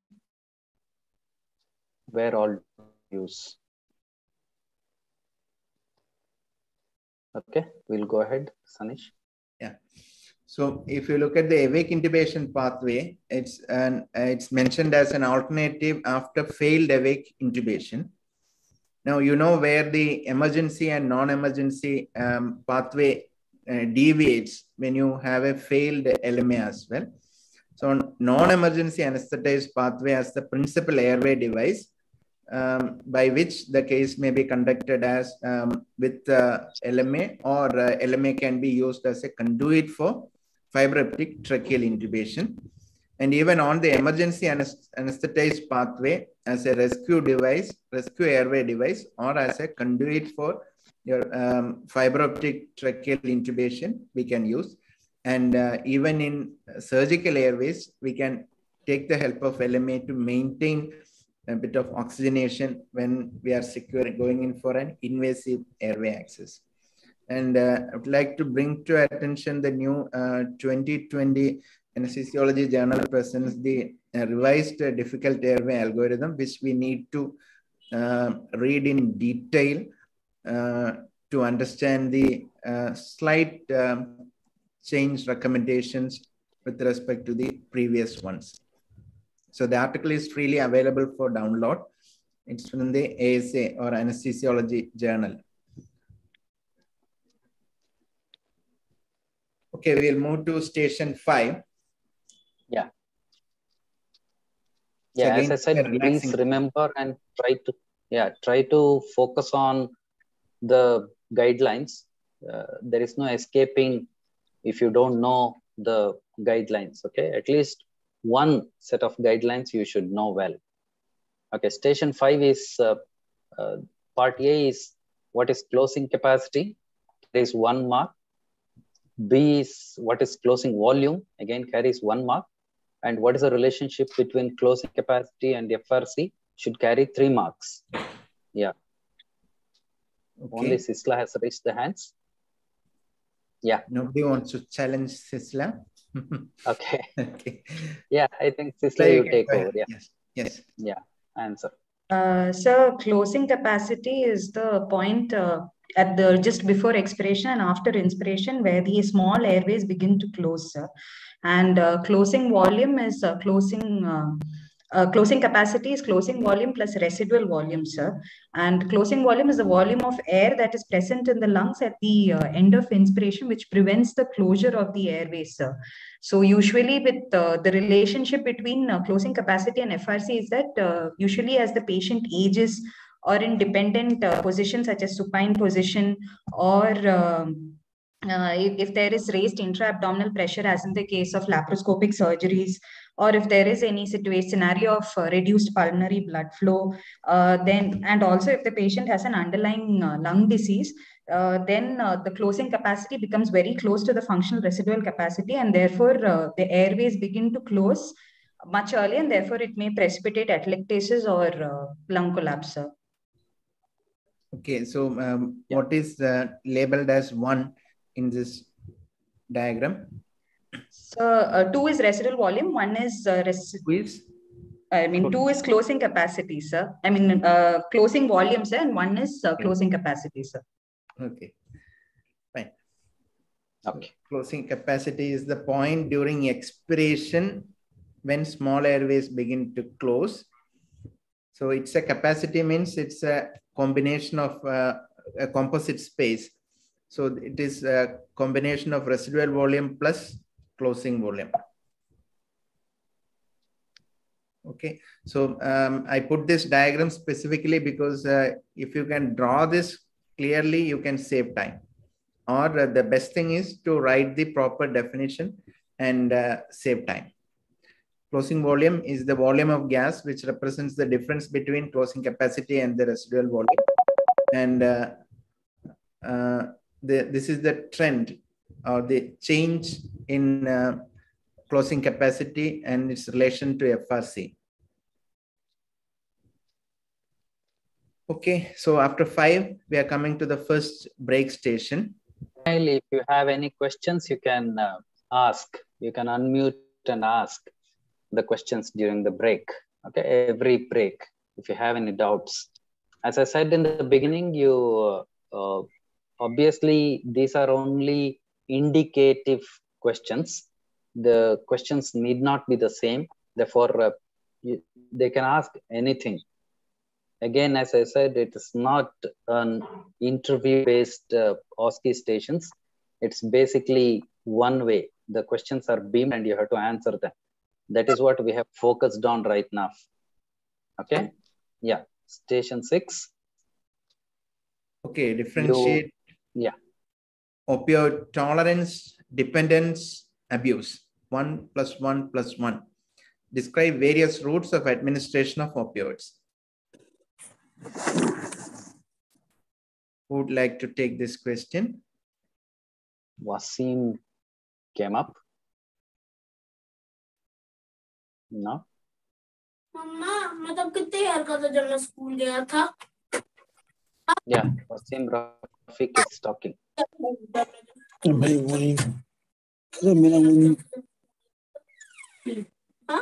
Speaker 7: Where all use. Okay, we'll go ahead, Sanish.
Speaker 8: Yeah. So if you look at the awake intubation pathway, it's mentioned as an alternative after failed awake intubation. Now, you know where the emergency and non-emergency pathway deviates when you have a failed LMA as well. So non-emergency anesthetized pathway as the principal airway device by which the case may be conducted as with LMA, or LMA can be used as a conduit for fiberoptic tracheal intubation. And even on the emergency anesthetized pathway as a rescue device, rescue airway device, or as a conduit for your fiberoptic tracheal intubation, we can use. And even in surgical airways, we can take the help of LMA to maintain a bit of oxygenation when we are going in for an invasive airway access. And I would like to bring to attention the new 2020 Anesthesiology Journal presents the revised difficult airway algorithm, which we need to read in detail to understand the slight change recommendations with respect to the previous ones. So the article is freely available for download. It's from the ASA or Anesthesiology Journal. Okay, we'll move to station 5.
Speaker 7: Yeah. Yeah, as I said, please remember and try to focus on the guidelines. There is no escaping if you don't know the guidelines, okay? At least one set of guidelines you should know well. Okay, station 5 is, part A is what is closing capacity. There is 1 mark. B is what is closing volume, again carries 1 mark. And what is the relationship between closing capacity and FRC should carry 3 marks. Yeah. Only Sisla has raised the hands. Yeah.
Speaker 8: Nobody wants to challenge Sisla.
Speaker 7: Okay.
Speaker 8: Okay.
Speaker 7: Yeah, I think Sisla, you take over. Yeah.
Speaker 8: Yes. Yes.
Speaker 7: Yeah. Answer.
Speaker 10: So closing capacity is the point at the just before expiration and after inspiration where the small airways begin to close, sir. And closing volume is closing capacity is closing volume plus residual volume, sir. And closing volume is the volume of air that is present in the lungs at the end of inspiration, which prevents the closure of the airways, sir. So usually with the relationship between closing capacity and FRC is that usually as the patient ages or in dependent positions such as supine position or if there is raised intra-abdominal pressure, as in the case of laparoscopic surgeries, or if there is any scenario of reduced pulmonary blood flow, then, and also if the patient has an underlying lung disease, then the closing capacity becomes very close to the functional residual capacity, and therefore the airways begin to close much earlier, and therefore it may precipitate atelectasis or lung collapse.
Speaker 8: Okay, so what is labeled as 1 in this diagram?
Speaker 10: So 2 is residual volume, 1 is 2 is closing capacity, sir. I mean closing volume, sir, and 1 is closing capacity, sir.
Speaker 8: Okay, fine.
Speaker 7: Okay.
Speaker 8: So closing capacity is the point during expiration when small airways begin to close. So it's a capacity means it's a combination of a composite space. So it is a combination of residual volume plus closing volume. Okay, so I put this diagram specifically because if you can draw this clearly, you can save time. Or the best thing is to write the proper definition and save time. Closing volume is the volume of gas which represents the difference between closing capacity and the residual volume. And this is the trend or the change in closing capacity and its relation to FRC. Okay, so after 5, we are coming to the first break station.
Speaker 7: If you have any questions, you can ask. You can unmute and ask the questions during the break. Okay, every break, if you have any doubts. As I said in the beginning, you obviously these are only indicative questions. The questions need not be the same. Therefore, they can ask anything. Again, as I said, it is not an interview-based OSCE stations. It's basically one way. The questions are beamed and you have to answer them. That is what we have focused on right now. Okay? Yeah. Station 6.
Speaker 8: Okay, differentiate.
Speaker 7: Yeah.
Speaker 8: Opioid tolerance, dependence, abuse. 1 + 1 + 1. Describe various routes of administration of opioids. Who would like to take this question?
Speaker 7: Wasim came up. No.
Speaker 13: मम्मा मैं तब कितने यार का था जब मैं school गया था.
Speaker 7: Yeah, Wasim Rafiq is talking.
Speaker 13: भाई वही तो मेरा वही हाँ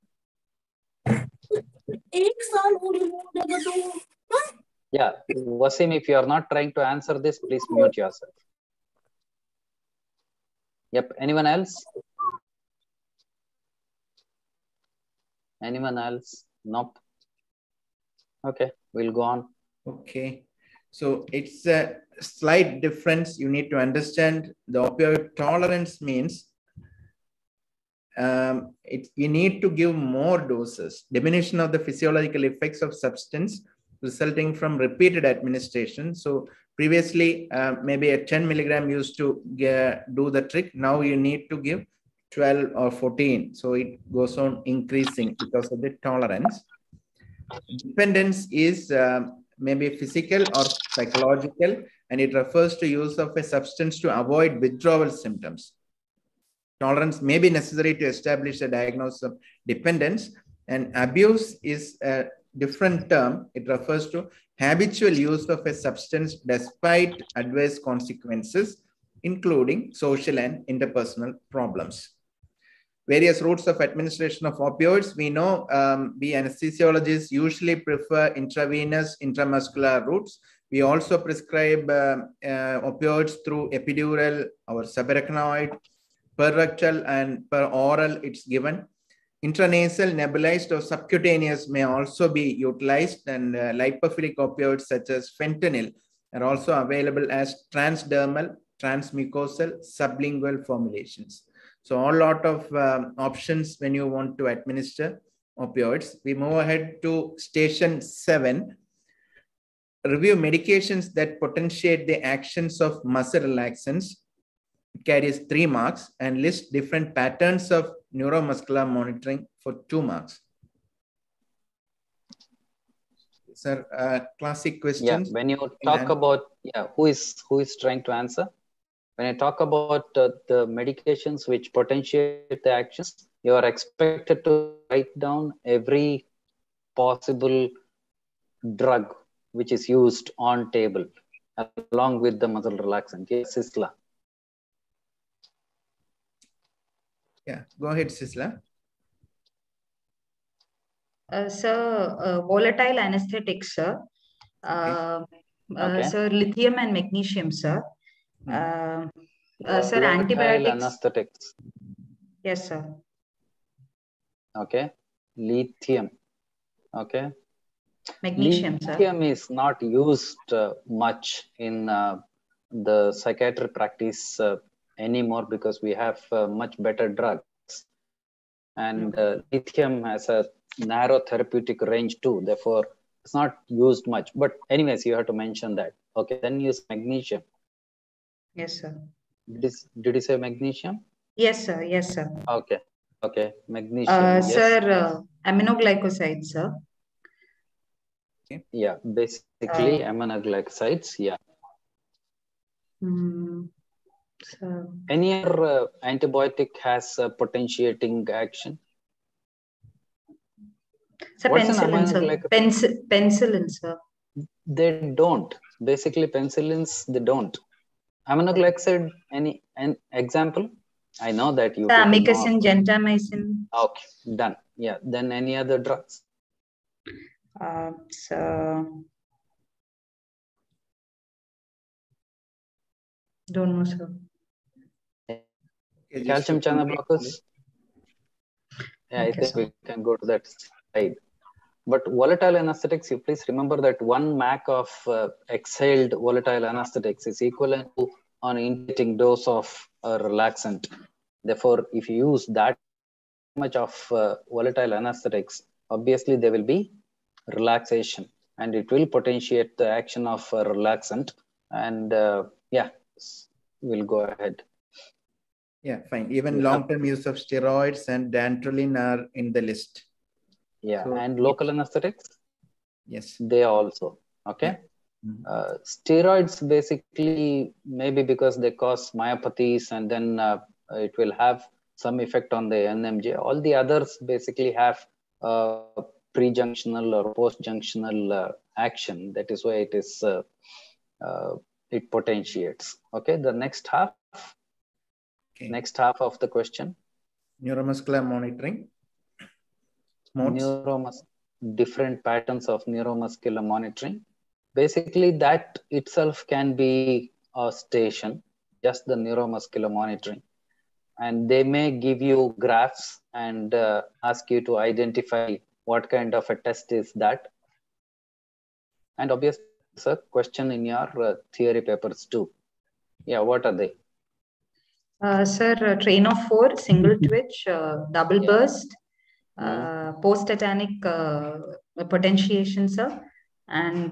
Speaker 13: एक साल हो गया तो
Speaker 7: Yeah, Wasim, if you are not trying to answer this, please mute yourself. Yep. Anyone else? Anyone else? Nope. Okay, we'll go on.
Speaker 8: Okay. So it's a slight difference. You need to understand the opioid tolerance means you need to give more doses. Diminution of the physiological effects of substance resulting from repeated administration. So previously, maybe a 10 milligram used to do the trick. Now you need to give 12 or 14. So it goes on increasing because of the tolerance. Dependence is maybe physical or psychological, and it refers to use of a substance to avoid withdrawal symptoms. Tolerance may be necessary to establish a diagnosis of dependence, and abuse is different term. It refers to habitual use of a substance despite adverse consequences, including social and interpersonal problems. Various routes of administration of opioids. We know we anesthesiologists usually prefer intravenous, intramuscular routes. We also prescribe opioids through epidural or subarachnoid, per rectal and per oral it's given. Intranasal, nebulized or subcutaneous may also be utilized, and lipophilic opioids such as fentanyl are also available as transdermal, transmucosal, sublingual formulations. So a lot of options when you want to administer opioids. We move ahead to station 7. Review medications that potentiate the actions of muscle relaxants. It carries 3 marks, and list different patterns of neuromuscular monitoring for 2 marks. Sir, classic questions.
Speaker 7: Yeah, when you talk about, who is trying to answer? When I talk about the medications which potentiate the actions, you are expected to write down every possible drug which is used on table along with the muscle relaxant. Yes, Sisla.
Speaker 8: Yeah, go ahead, Sisla.
Speaker 10: Volatile anesthetics, sir.
Speaker 7: Okay.
Speaker 10: Sir, lithium and magnesium, sir. Sir,
Speaker 7: Volatile
Speaker 10: antibiotics.
Speaker 7: anesthetics.
Speaker 10: Yes, sir.
Speaker 7: Okay. Lithium. Okay.
Speaker 10: Magnesium,
Speaker 7: lithium is not used much in the psychiatric practice anymore because we have much better drugs. And lithium has a narrow therapeutic range too. Therefore, it's not used much. But anyways, you have to mention that. Okay, then use magnesium.
Speaker 10: Yes, sir.
Speaker 7: Did you say magnesium?
Speaker 10: Yes, sir. Yes, sir.
Speaker 7: Okay. Okay. Magnesium. Yes.
Speaker 10: Sir, aminoglycosides, sir.
Speaker 7: Yeah, basically aminoglycosides. Yeah.
Speaker 10: So,
Speaker 7: any other antibiotic has a potentiating action?
Speaker 10: So penicillin, sir. Penicillin, sir.
Speaker 7: They don't. Basically, penicillins, they don't. Aminoglycoside, any example? I know that you.
Speaker 10: Amikacin, gentamicin.
Speaker 7: Okay, done. Yeah. Then any other drugs?
Speaker 10: So don't know, sir.
Speaker 7: Calcium channel blockers. Yeah, I think we can go to that slide. But volatile anesthetics, you please remember that 1 MAC of exhaled volatile anesthetics is equivalent to an injecting dose of a relaxant. Therefore, if you use that much of volatile anesthetics, obviously there will be relaxation and it will potentiate the action of a relaxant. And yeah, we'll go ahead.
Speaker 8: Yeah, fine. Even long-term use of steroids and dantrolene are in the list.
Speaker 7: Yeah, so, and local anesthetics?
Speaker 8: Yes.
Speaker 7: They also. Okay. Yeah. Steroids basically, maybe because they cause myopathies and then it will have some effect on the NMJ. All the others basically have pre-junctional or post-junctional action. That is why it is it potentiates. Okay, the next half. Okay. Next half of the question.
Speaker 8: Neuromuscular monitoring.
Speaker 7: Different patterns of neuromuscular monitoring. Basically, that itself can be a station, just the neuromuscular monitoring. And they may give you graphs and ask you to identify what kind of a test is that. And obviously, sir, question in your theory papers too. Yeah, what are they?
Speaker 10: Sir, train of 4, single twitch, double burst, post-tetanic potentiation, sir, and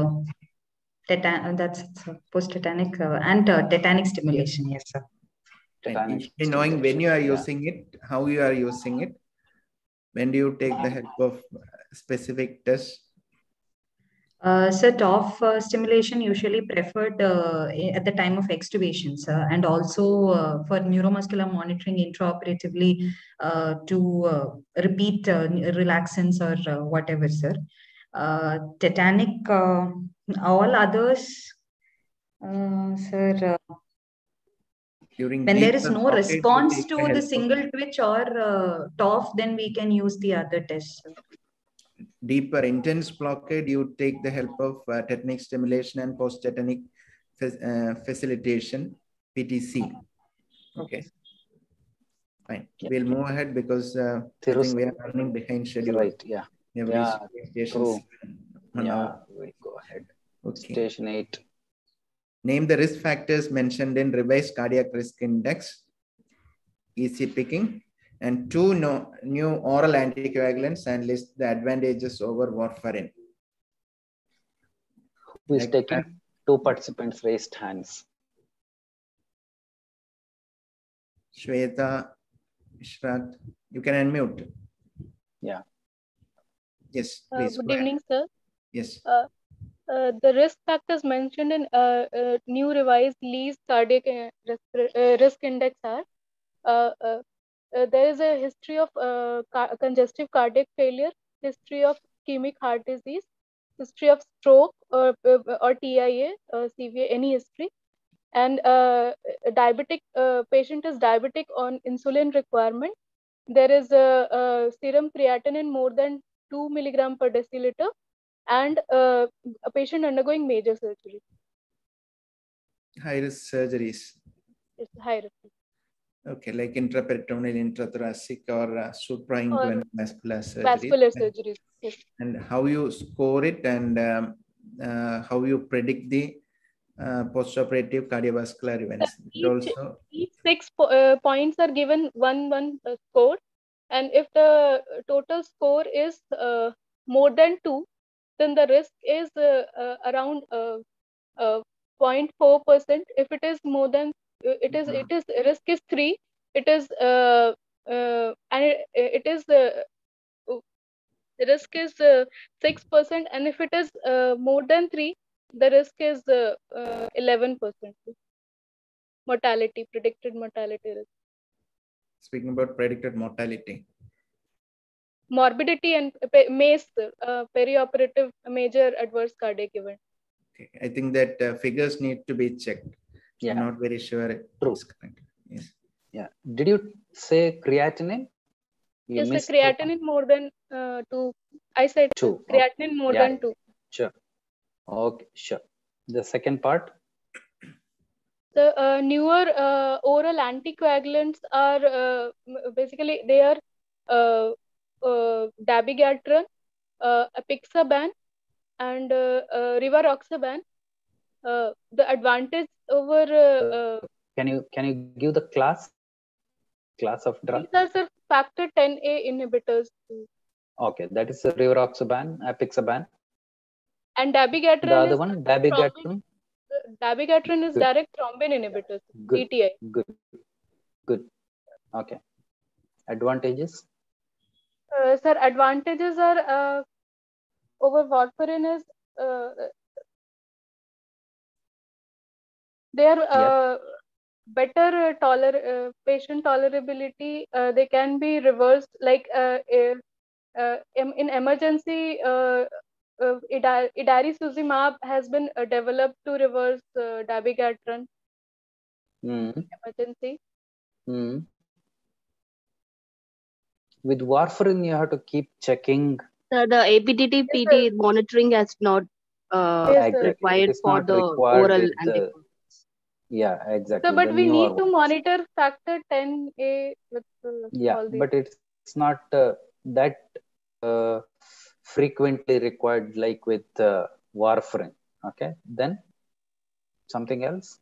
Speaker 10: that's post-tetanic and tetanic stimulation. Yes, sir.
Speaker 8: Knowing when you are using it, how you are using it, when do you take the help of specific tests?
Speaker 10: So TOF stimulation usually preferred at the time of extubation, sir, and also for neuromuscular monitoring intraoperatively to repeat relaxants or whatever, sir. Tetanic, all others, sir.
Speaker 8: During
Speaker 10: when there is
Speaker 8: deeper
Speaker 10: no
Speaker 8: blockade,
Speaker 10: response to
Speaker 8: you take
Speaker 10: the
Speaker 8: help
Speaker 10: single twitch or TOF, then we can use the other tests.
Speaker 8: Deeper intense blockade, you take the help of tetanic stimulation and post-tetanic facilitation, PTC. Okay. Fine. We'll move ahead because I think we are running behind schedule.
Speaker 7: Right. Yeah.
Speaker 8: We have
Speaker 7: Yeah.
Speaker 8: reached
Speaker 7: True.
Speaker 8: yeah.
Speaker 7: We'll go ahead.
Speaker 8: Okay.
Speaker 7: Station 8.
Speaker 8: Name the risk factors mentioned in revised cardiac risk index. Easy picking. And 2 new oral anticoagulants and list the advantages over warfarin.
Speaker 7: Who is taking? 2 participants raised hands.
Speaker 8: Shweta, Ishrat, you can unmute.
Speaker 7: Yeah.
Speaker 8: Yes, please.
Speaker 14: Good evening, sir.
Speaker 8: Yes.
Speaker 14: The risk factors mentioned in new revised Lee's cardiac risk index are there is a history of congestive cardiac failure, history of ischemic heart disease, history of stroke or TIA, CVA, any history, and diabetic patient is diabetic on insulin requirement. There is a serum creatinine more than 2 milligram per deciliter, and a patient undergoing major surgery.
Speaker 8: High risk surgeries.
Speaker 14: It's high risk.
Speaker 8: Okay, like intraperitoneal, intrathoracic, or suprainguinal vascular surgery.
Speaker 14: Vascular surgeries. Yes.
Speaker 8: And how you score it, and how you predict the postoperative cardiovascular events.
Speaker 14: Each 6 points are given one score, and if the total score is more than 2, then the risk is around 0.4%. If it is more than risk is 3. It is and it is the risk is 6%, and if it is more than 3, the risk is 11%. Mortality, predicted mortality risk.
Speaker 8: Speaking about predicted mortality.
Speaker 14: Morbidity and MACE, perioperative major adverse cardiac event.
Speaker 8: Okay. I think that figures need to be checked.
Speaker 7: Yeah.
Speaker 8: I'm not very sure it's correct. Yes.
Speaker 7: Yeah. Did you say creatinine?
Speaker 14: Yes, the creatinine more than 2. I said
Speaker 7: 2.
Speaker 14: Creatinine more than 2.
Speaker 7: Sure. Okay, sure. The second part?
Speaker 14: The newer oral anticoagulants are basically they are dabigatran, apixaban, and rivaroxaban. The advantage over
Speaker 7: can you give the class of drug?
Speaker 14: These are factor 10A inhibitors.
Speaker 7: Okay, that is rivaroxaban, apixaban.
Speaker 14: And dabigatran.
Speaker 7: The other one, dabigatran.
Speaker 14: Dabigatran is direct thrombin inhibitors.
Speaker 7: Good.
Speaker 14: DTI.
Speaker 7: Good. Okay. Advantages?
Speaker 14: Sir, advantages are over warfarin is they are better patient tolerability. They can be reversed, like in emergency. Idarisuzumab has been developed to reverse dabigatran. Emergency.
Speaker 7: With warfarin, you have to keep checking.
Speaker 15: The APTT-PT monitoring has not required for the oral antibiotics.
Speaker 7: Yeah, exactly.
Speaker 14: So, but we need to monitor factor 10A with
Speaker 7: all these. But it's not that frequently required like with warfarin. Okay, then something else.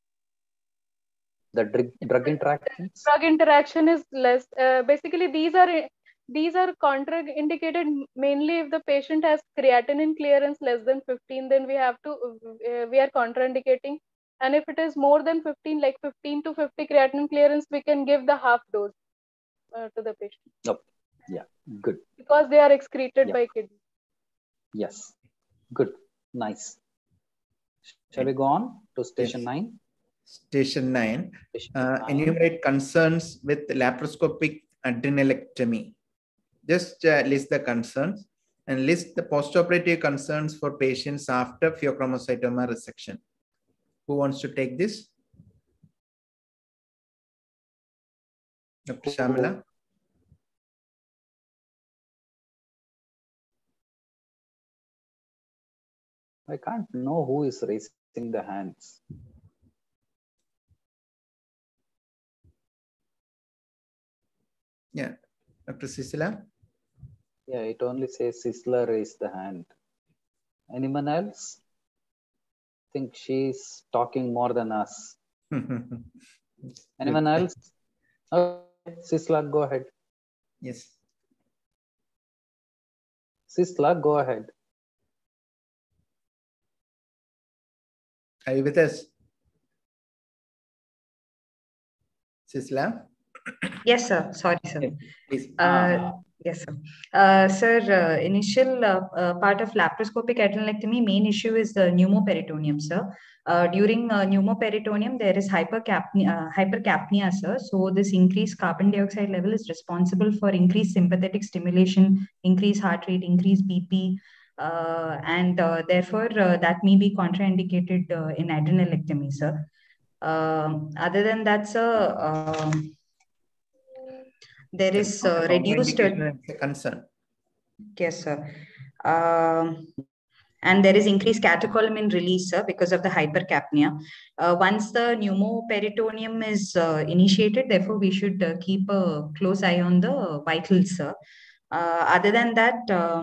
Speaker 7: The drug interactions.
Speaker 14: Drug interaction is less. Basically, these are contraindicated mainly if the patient has creatinine clearance less than 15. Then we are contraindicating. And if it is more than 15, like 15 to 50 creatinine clearance, we can give the half dose to the patient.
Speaker 7: Oh, yeah, good.
Speaker 14: Because they are excreted by kidney.
Speaker 7: Yes, good, nice. Shall we go on to station 9?
Speaker 8: Station 9. Enumerate concerns with laparoscopic adrenalectomy. Just list the concerns and list the postoperative concerns for patients after pheochromocytoma resection. Who wants to take this? Dr. Shamila?
Speaker 7: I can't know who is raising the hands.
Speaker 8: Yeah, Dr. Sisla?
Speaker 7: Yeah, it only says Sisla raised the hand. Anyone else? I think she's talking more than us. Anyone else? Okay, Sisla, go ahead.
Speaker 8: Yes.
Speaker 7: Sisla, go ahead.
Speaker 8: Are you with us? Sisla?
Speaker 10: Yes, sir. Sorry, sir.
Speaker 8: Please.
Speaker 10: Yes, sir. Sir, initial part of laparoscopic adrenalectomy, main issue is the pneumoperitoneum, sir. During pneumoperitoneum, there is hypercapnia, sir. So this increased carbon dioxide level is responsible for increased sympathetic stimulation, increased heart rate, increased BP, and therefore that may be contraindicated in adrenalectomy, sir. Other than that, sir, there is reduced
Speaker 8: concern.
Speaker 10: Yes, sir. And there is increased catecholamine release, sir, because of the hypercapnia. Once the pneumoperitoneum is initiated, therefore we should keep a close eye on the vitals, sir. Other than that,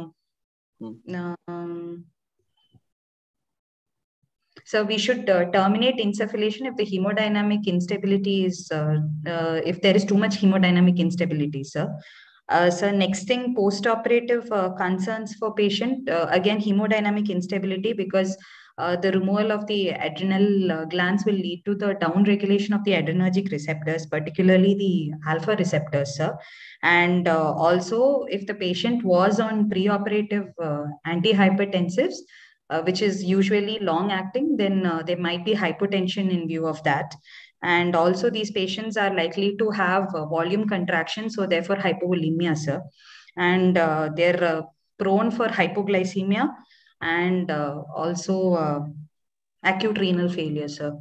Speaker 10: so we should terminate insufflation if the hemodynamic instability is, if there is too much hemodynamic instability, sir. So next thing, post-operative concerns for patient, again, hemodynamic instability, because the removal of the adrenal glands will lead to the down-regulation of the adrenergic receptors, particularly the alpha receptors, sir. And also, if the patient was on preoperative antihypertensives, which is usually long-acting, then there might be hypotension in view of that. And also these patients are likely to have volume contraction, so therefore hypovolemia, sir. And they're prone for hypoglycemia and also acute renal failure, sir.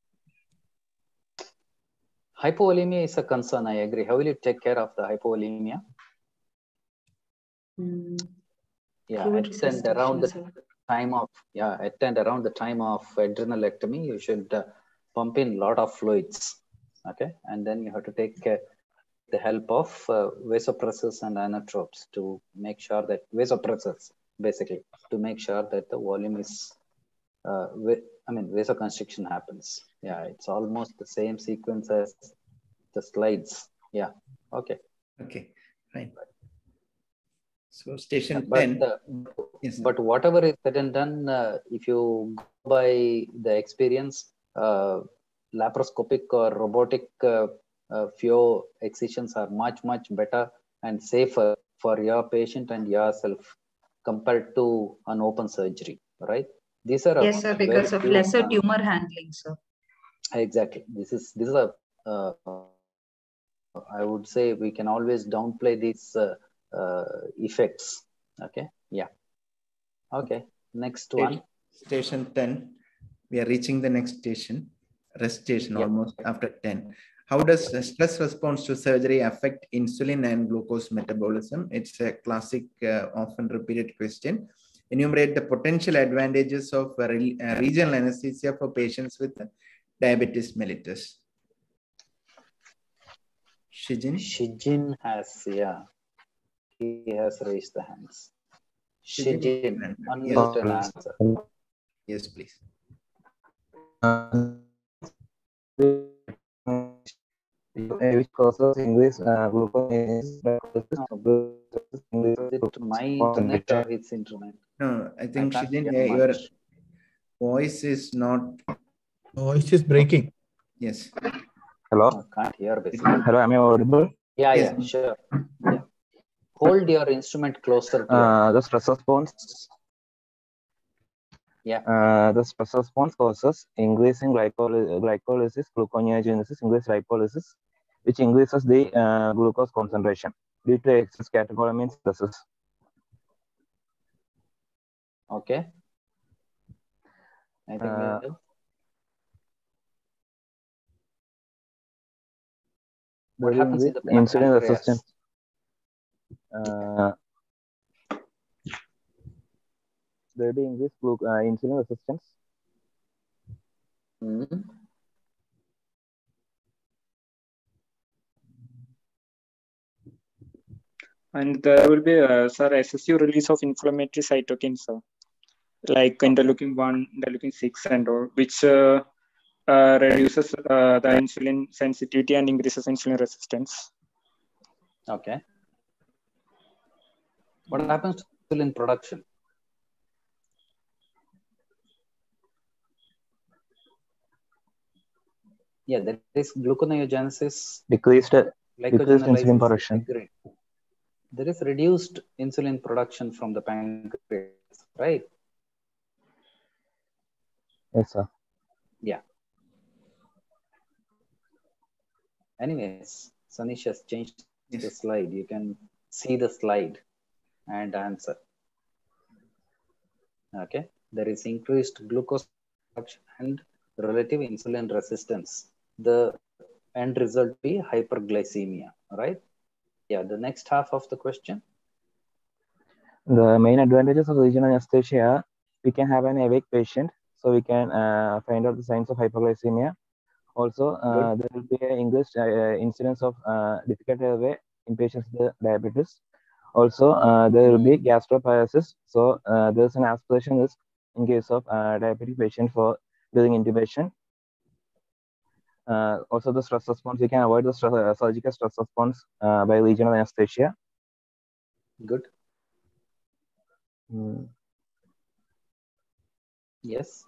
Speaker 7: Hypovolemia is a concern, I agree. How will you take care of the hypovolemia? Yeah, attend around the time of adrenalectomy, you should pump in a lot of fluids, okay? And then you have to take the help of vasopressors and inotropes to make sure that, vasopressors, basically, to make sure that the volume is, vasoconstriction happens. Yeah, it's almost the same sequence as the slides. Yeah, okay.
Speaker 8: Okay, fine. So station 10.
Speaker 7: But whatever is said and done, if you go by the experience, laparoscopic or robotic pheo excisions are much better and safer for your patient and yourself compared to an open surgery, right? These are
Speaker 10: yes, sir, because of lesser tumor handling, sir.
Speaker 7: Exactly. This is a I would say we can always downplay these effects. Okay. Yeah. Okay. Next one.
Speaker 8: Station 10. We are reaching the next station. Rest station, almost after 10. How does the stress response to surgery affect insulin and glucose metabolism? It's a classic, often repeated question. Enumerate the potential advantages of regional anesthesia for patients with diabetes mellitus. Shijin?
Speaker 7: Shijin has, he has raised the hands. Shijin, unmute and answer.
Speaker 8: Yes, please.
Speaker 16: Which causes increased glucose.
Speaker 7: My internet or its internet?
Speaker 8: No, I think Shijin, your voice is not.
Speaker 6: Voice is breaking.
Speaker 8: Yes.
Speaker 16: Hello.
Speaker 7: I can't hear basically.
Speaker 16: Hello, am I audible?
Speaker 7: Yeah, yes. Yeah, sure. Yeah. Hold your instrument closer to
Speaker 16: the stress response.
Speaker 7: Yeah.
Speaker 16: The stress response causes increasing glycolysis, gluconeogenesis, increased lipolysis, which increases the glucose concentration due to excess catecholamine synthesis.
Speaker 7: Okay. Anything else? What happens in the
Speaker 16: insulin
Speaker 7: pancreas?
Speaker 16: resistance. There will be increased insulin resistance.
Speaker 11: And there will be, sir, excessive release of inflammatory cytokines, sir, like interleukin-1, interleukin-6 and all, which reduces the insulin sensitivity and increases insulin resistance.
Speaker 7: Okay. What happens to insulin production? Yeah, there is gluconeogenesis.
Speaker 16: Decreased insulin production.
Speaker 7: There is reduced insulin production from the pancreas, right?
Speaker 16: Yes, sir.
Speaker 7: Yeah. Anyways, Sanish has changed the slide. You can see the slide and answer. Okay. There is increased glucose production and relative insulin resistance. The end result be hyperglycemia, right? Yeah, the next half of the question.
Speaker 16: The main advantages of regional anesthesia, we can have an awake patient, so we can find out the signs of hypoglycemia. Also, there will be an increased incidence of difficult airway in patients with diabetes. Also, there will be gastroparesis, so there's an aspiration risk in case of diabetic patient for during intubation. Also, the stress response, we can avoid the surgical stress response by regional anesthesia.
Speaker 7: Good. Yes.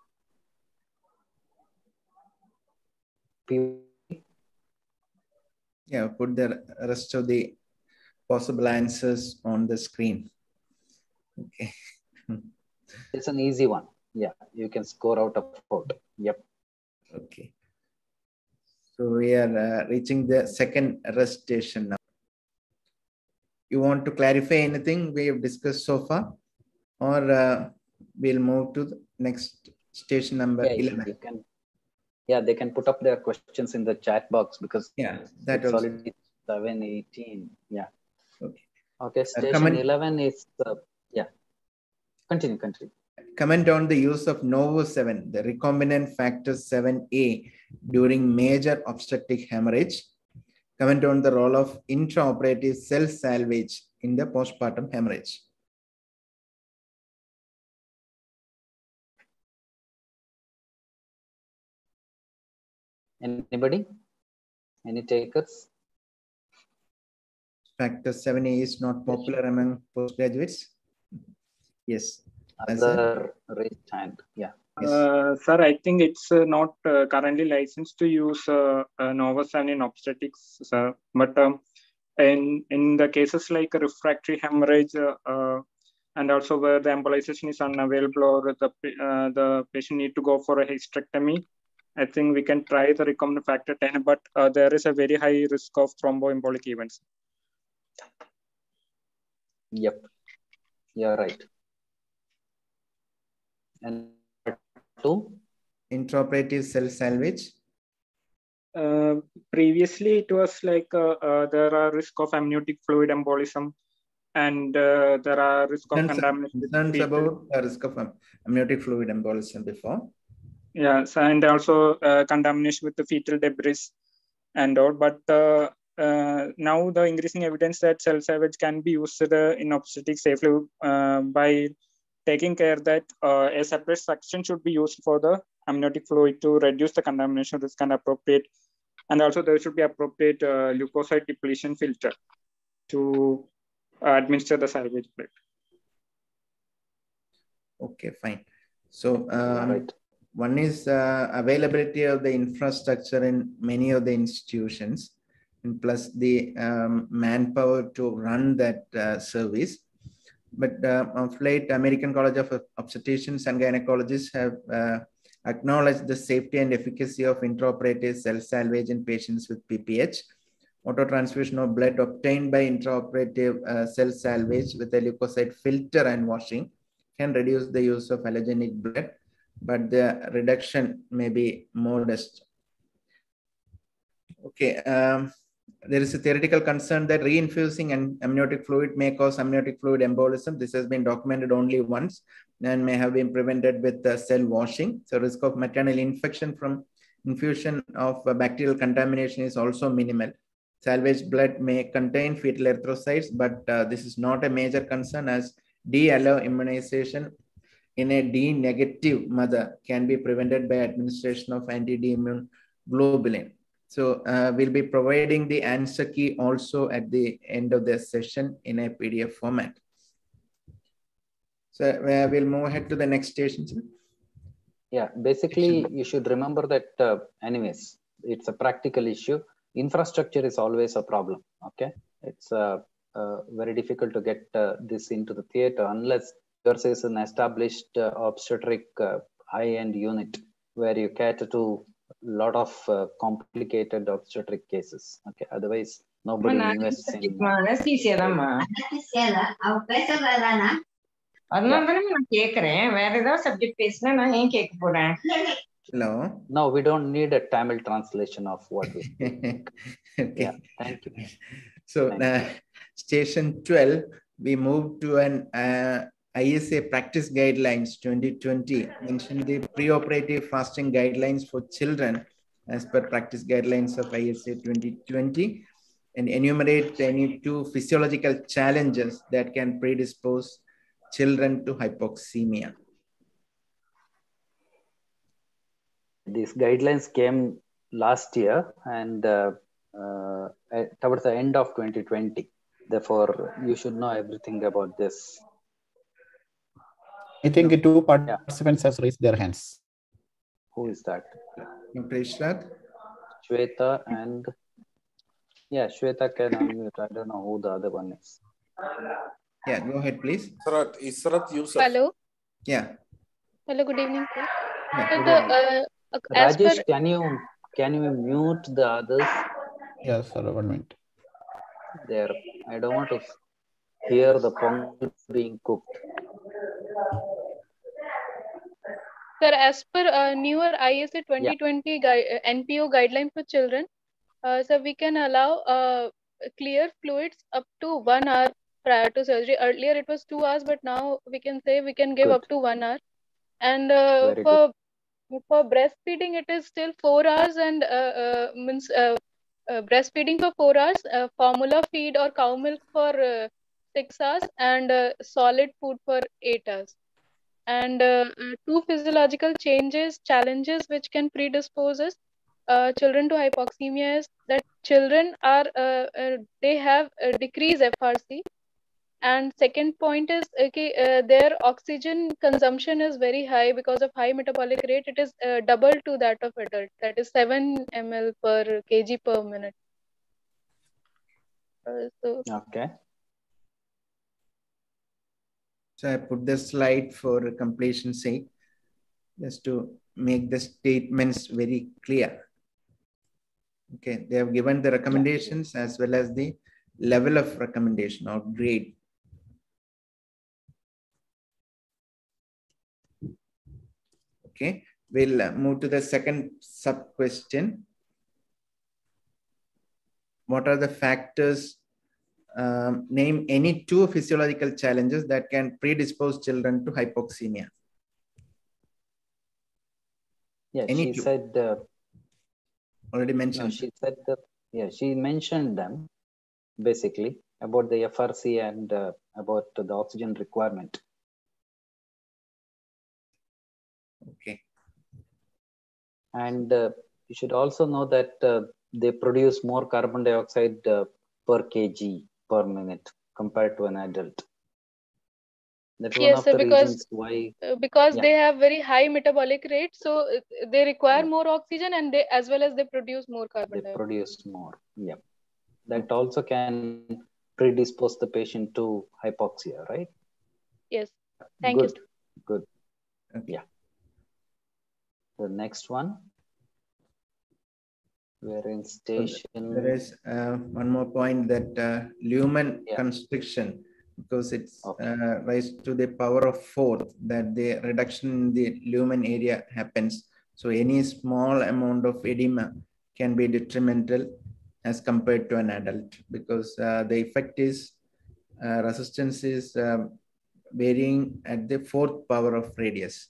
Speaker 8: Yeah, put the rest of the possible answers on the screen. Okay.
Speaker 7: It's an easy one. Yeah, you can score out of 4. Yep.
Speaker 8: Okay. So we are reaching the second rest station now. You want to clarify anything we have discussed so far? Or we'll move to the next station number 11.
Speaker 7: You can, they can put up their questions in the chat box because
Speaker 8: that
Speaker 7: it's
Speaker 8: also.
Speaker 7: already 7:18. Yeah.
Speaker 8: Okay.
Speaker 7: Okay, station 11 is, Continue.
Speaker 8: Comment on the use of Novo-7, the recombinant factor 7A during major obstetric hemorrhage. Comment on the role of intraoperative cell salvage in the postpartum hemorrhage.
Speaker 7: Anybody? Any takers?
Speaker 8: Factor 7A is not popular among postgraduates. Yes.
Speaker 7: Other raised hand. Yeah.
Speaker 11: Sir, I think it's not currently licensed to use Novo-7 in obstetrics, sir. But in the cases like refractory hemorrhage and also where the embolization is unavailable or the patient need to go for a hysterectomy, I think we can try the recombinant factor 10, but there is a very high risk of thromboembolic events.
Speaker 7: Yep, you're right. And 2?
Speaker 8: Intraoperative cell salvage.
Speaker 11: Previously, it was like there are risk of amniotic fluid embolism, and there are risk of contamination.
Speaker 8: Concerns about the risk of amniotic fluid embolism before.
Speaker 11: Yeah, so, and also contamination with the fetal debris and all. But now the increasing evidence that cell salvage can be used in obstetrics safely by taking care that a separate suction should be used for the amniotic fluid to reduce the contamination risk and appropriate. And also there should be appropriate leukocyte depletion filter to administer the salvage blood.
Speaker 8: Okay, fine. So one is availability of the infrastructure in many of the institutions, and plus the manpower to run that service. But of late, American College of Obstetricians and Gynecologists have acknowledged the safety and efficacy of intraoperative cell salvage in patients with PPH. Autotransfusion of blood obtained by intraoperative cell salvage with a leukocyte filter and washing can reduce the use of allergenic blood, but the reduction may be modest. Okay, there is a theoretical concern that reinfusing an amniotic fluid may cause amniotic fluid embolism. This has been documented only once and may have been prevented with cell washing. So risk of maternal infection from infusion of bacterial contamination is also minimal. Salvaged blood may contain fetal erythrocytes, but this is not a major concern as D-allo immunization in a D-negative mother can be prevented by administration of anti-D immune globulin. So we'll be providing the answer key also at the end of the session in a PDF format. So we'll move ahead to the next station.
Speaker 7: Yeah, basically you should remember that anyways, it's a practical issue. Infrastructure is always a problem, okay? It's very difficult to get this into the theater unless yours is an established obstetric high-end unit where you cater to a lot of complicated obstetric cases, okay? Otherwise, nobody invests in...
Speaker 8: Hello.
Speaker 7: No, we don't need a Tamil translation of what we
Speaker 8: Okay.
Speaker 7: Yeah, thank you.
Speaker 8: So station 12, we moved to an ISA practice guidelines 2020, mentioned the preoperative fasting guidelines for children as per practice guidelines of ISA 2020, and enumerate any 2 physiological challenges that can predispose children to hypoxemia.
Speaker 7: These guidelines came last year and towards the end of 2020. Therefore, you should know everything about this.
Speaker 6: I think 2 participants have raised their hands.
Speaker 7: Who is that?
Speaker 8: Prashant?
Speaker 7: Shweta and... Yeah, Shweta can unmute. I don't know who the other one is.
Speaker 8: Yeah, go ahead, please.
Speaker 5: Israt Yusuf.
Speaker 14: Hello.
Speaker 8: Yeah.
Speaker 14: Hello, good evening, sir.
Speaker 8: Yeah,
Speaker 7: Rajesh, can you mute the others?
Speaker 6: Yes, sir. 1 minute.
Speaker 7: There, I don't want to hear the pongal being cooked.
Speaker 14: Sir, as per newer ISA 2020 NPO guideline for children, so we can allow clear fluids up to 1 hour prior to surgery. Earlier it was 2 hours, but now we can say we can give up to 1 hour. And for breastfeeding, it is still 4 hours and means breastfeeding for 4 hours, formula feed or cow milk for 6 hours, and solid food for 8 hours. And 2 physiological challenges which can predispose us children to hypoxemia is that children are they have a decreased FRC, and second point is their oxygen consumption is very high because of high metabolic rate. It is double to that of adult, that is 7 ml per kg per minute.
Speaker 7: Okay.
Speaker 8: So I put the slide for completion's sake, just to make the statements very clear. Okay, they have given the recommendations as well as the level of recommendation or grade. Okay, we'll move to the second sub-question. What are the factors? Name any 2 physiological challenges that can predispose children to hypoxemia.
Speaker 7: Yeah,
Speaker 8: any
Speaker 7: she
Speaker 8: 2?
Speaker 7: said...
Speaker 8: already mentioned.
Speaker 7: No, she said that, yeah, she mentioned them basically about the FRC and about the oxygen requirement.
Speaker 8: Okay.
Speaker 7: And you should also know that they produce more carbon dioxide per kg per minute compared to an adult. That's one of the reasons why.
Speaker 14: Because they have very high metabolic rate, so they require more oxygen, and they as well as they produce more carbon dioxide.
Speaker 7: They produce more. Yeah, that also can predispose the patient to hypoxia, right?
Speaker 14: Yes. Thank you.
Speaker 7: Good. Yeah. The next one. We're in station.
Speaker 8: There is one more point that lumen constriction because it's raised to the power of 4 that the reduction in the lumen area happens. So any small amount of edema can be detrimental as compared to an adult, because the effect is resistance is varying at the 4th power of radius,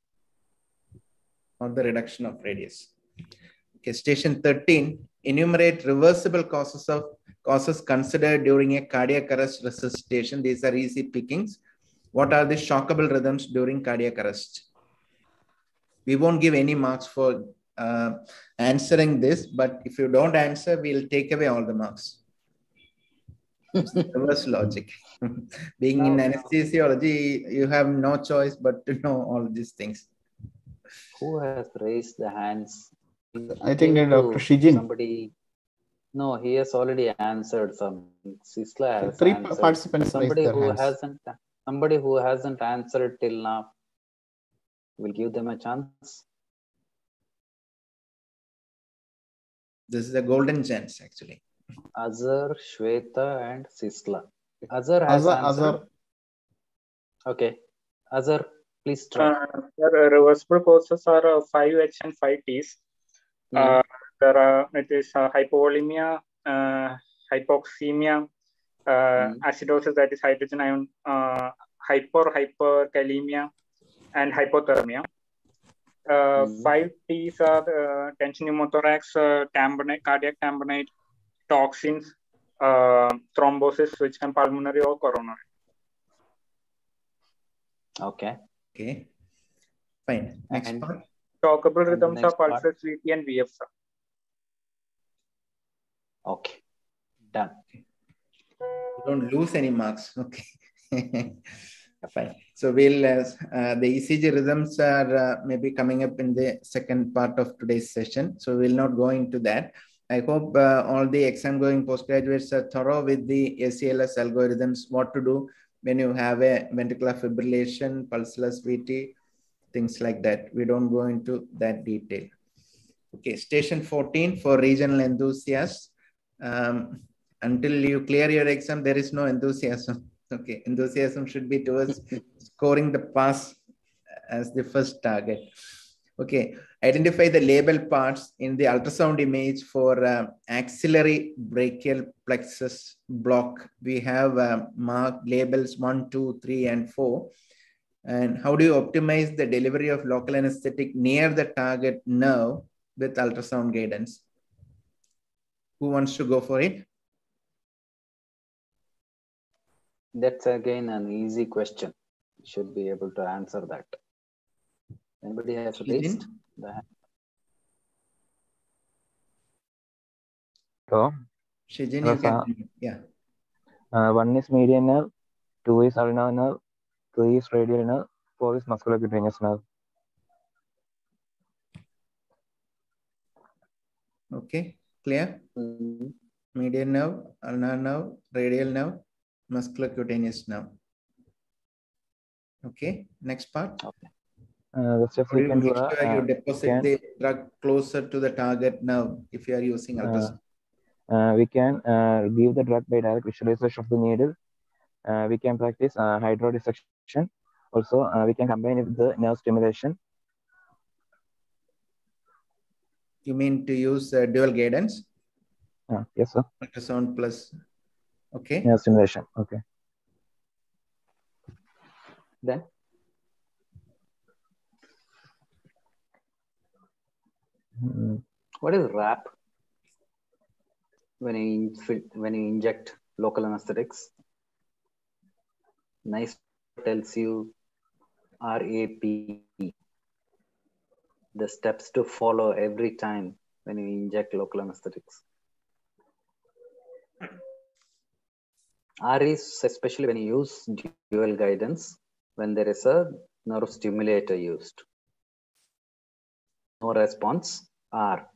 Speaker 8: or the reduction of radius. Okay, station 13, enumerate reversible causes considered during a cardiac arrest resuscitation. These are easy pickings. What are the shockable rhythms during cardiac arrest? We won't give any marks for answering this, but if you don't answer, we'll take away all the marks. It's the reverse logic. Being in anesthesiology, you have no choice but to know all these things.
Speaker 7: Who has raised the hands?
Speaker 6: I think Dr. Shijin.
Speaker 7: Somebody. No, he has already answered some. Sisla has
Speaker 6: 3
Speaker 7: answered.
Speaker 6: participants raised their hands.
Speaker 7: Somebody who hasn't answered till now. We'll give them a chance.
Speaker 8: This is a golden chance, actually.
Speaker 7: Azhar, Shweta, and Sisla. Azhar has answered. Okay. Azhar, please try.
Speaker 11: Reversible causes are 5H and 5Ts. It is hypovolemia, hypoxemia, acidosis, that is hydrogen ion, hyperkalemia, and hypothermia. 5Ts are tension pneumothorax, tamponade, cardiac tamponade, toxins, thrombosis, which can pulmonary or coronary.
Speaker 7: Okay.
Speaker 8: Okay. Fine. Next part.
Speaker 11: Shockable rhythms are pulses, VT, and VF.
Speaker 7: Okay. Done.
Speaker 8: Don't lose any marks. Okay. Fine. So we'll the ECG rhythms are maybe coming up in the second part of today's session. So we'll not go into that. I hope all the exam going postgraduates are thorough with the ACLS algorithms, what to do when you have a ventricular fibrillation, pulseless VT, things like that. We don't go into that detail. Okay, station 14 for regional enthusiasts. Until you clear your exam, there is no enthusiasm. Okay, enthusiasm should be towards scoring the pass as the first target. Okay, identify the label parts in the ultrasound image for axillary brachial plexus block. We have marked labels 1, 2, 3, and 4. And how do you optimize the delivery of local anesthetic near the target nerve with ultrasound guidance? Who wants to go for it?
Speaker 7: That's again an easy question. You should be able to answer that. Anybody has raised the hand?
Speaker 16: So,
Speaker 8: Shijin, you can, yeah.
Speaker 16: 1 is median nerve, 2 is ulnar nerve, 3 is radial nerve, 4 is musculocutaneous nerve.
Speaker 8: Okay, clear? Median nerve, ulnar nerve, radial nerve, musculocutaneous nerve. Okay, next part.
Speaker 16: Okay. The steps we can do
Speaker 8: you deposit the drug closer to the target nerve if you are using ultrasound.
Speaker 16: We can give the drug by direct visualization of the needle. We can practice hydrodissection. Also, we can combine it with the nerve stimulation.
Speaker 8: You mean to use dual guidance?
Speaker 16: Yes, sir.
Speaker 8: Ultrasound plus, okay.
Speaker 16: Nerve stimulation, okay.
Speaker 7: Then? What is RAP? When you inject local anesthetics, NICE tells you RAP, the steps to follow every time when you inject local anesthetics. R is especially when you use dual guidance, when there is a nerve stimulator used. No response, R.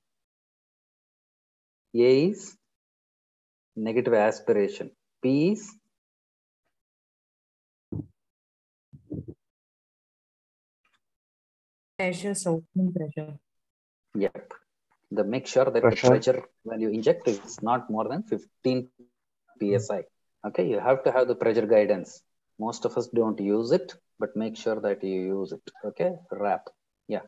Speaker 7: A is negative aspiration. P is
Speaker 17: pressure, opening pressure.
Speaker 7: Yep. Make sure that
Speaker 16: pressure.
Speaker 7: the pressure when you inject is not more than 15 psi. Okay, you have to have the pressure guidance. Most of us don't use it, but make sure that you use it. Okay, wrap. Yeah.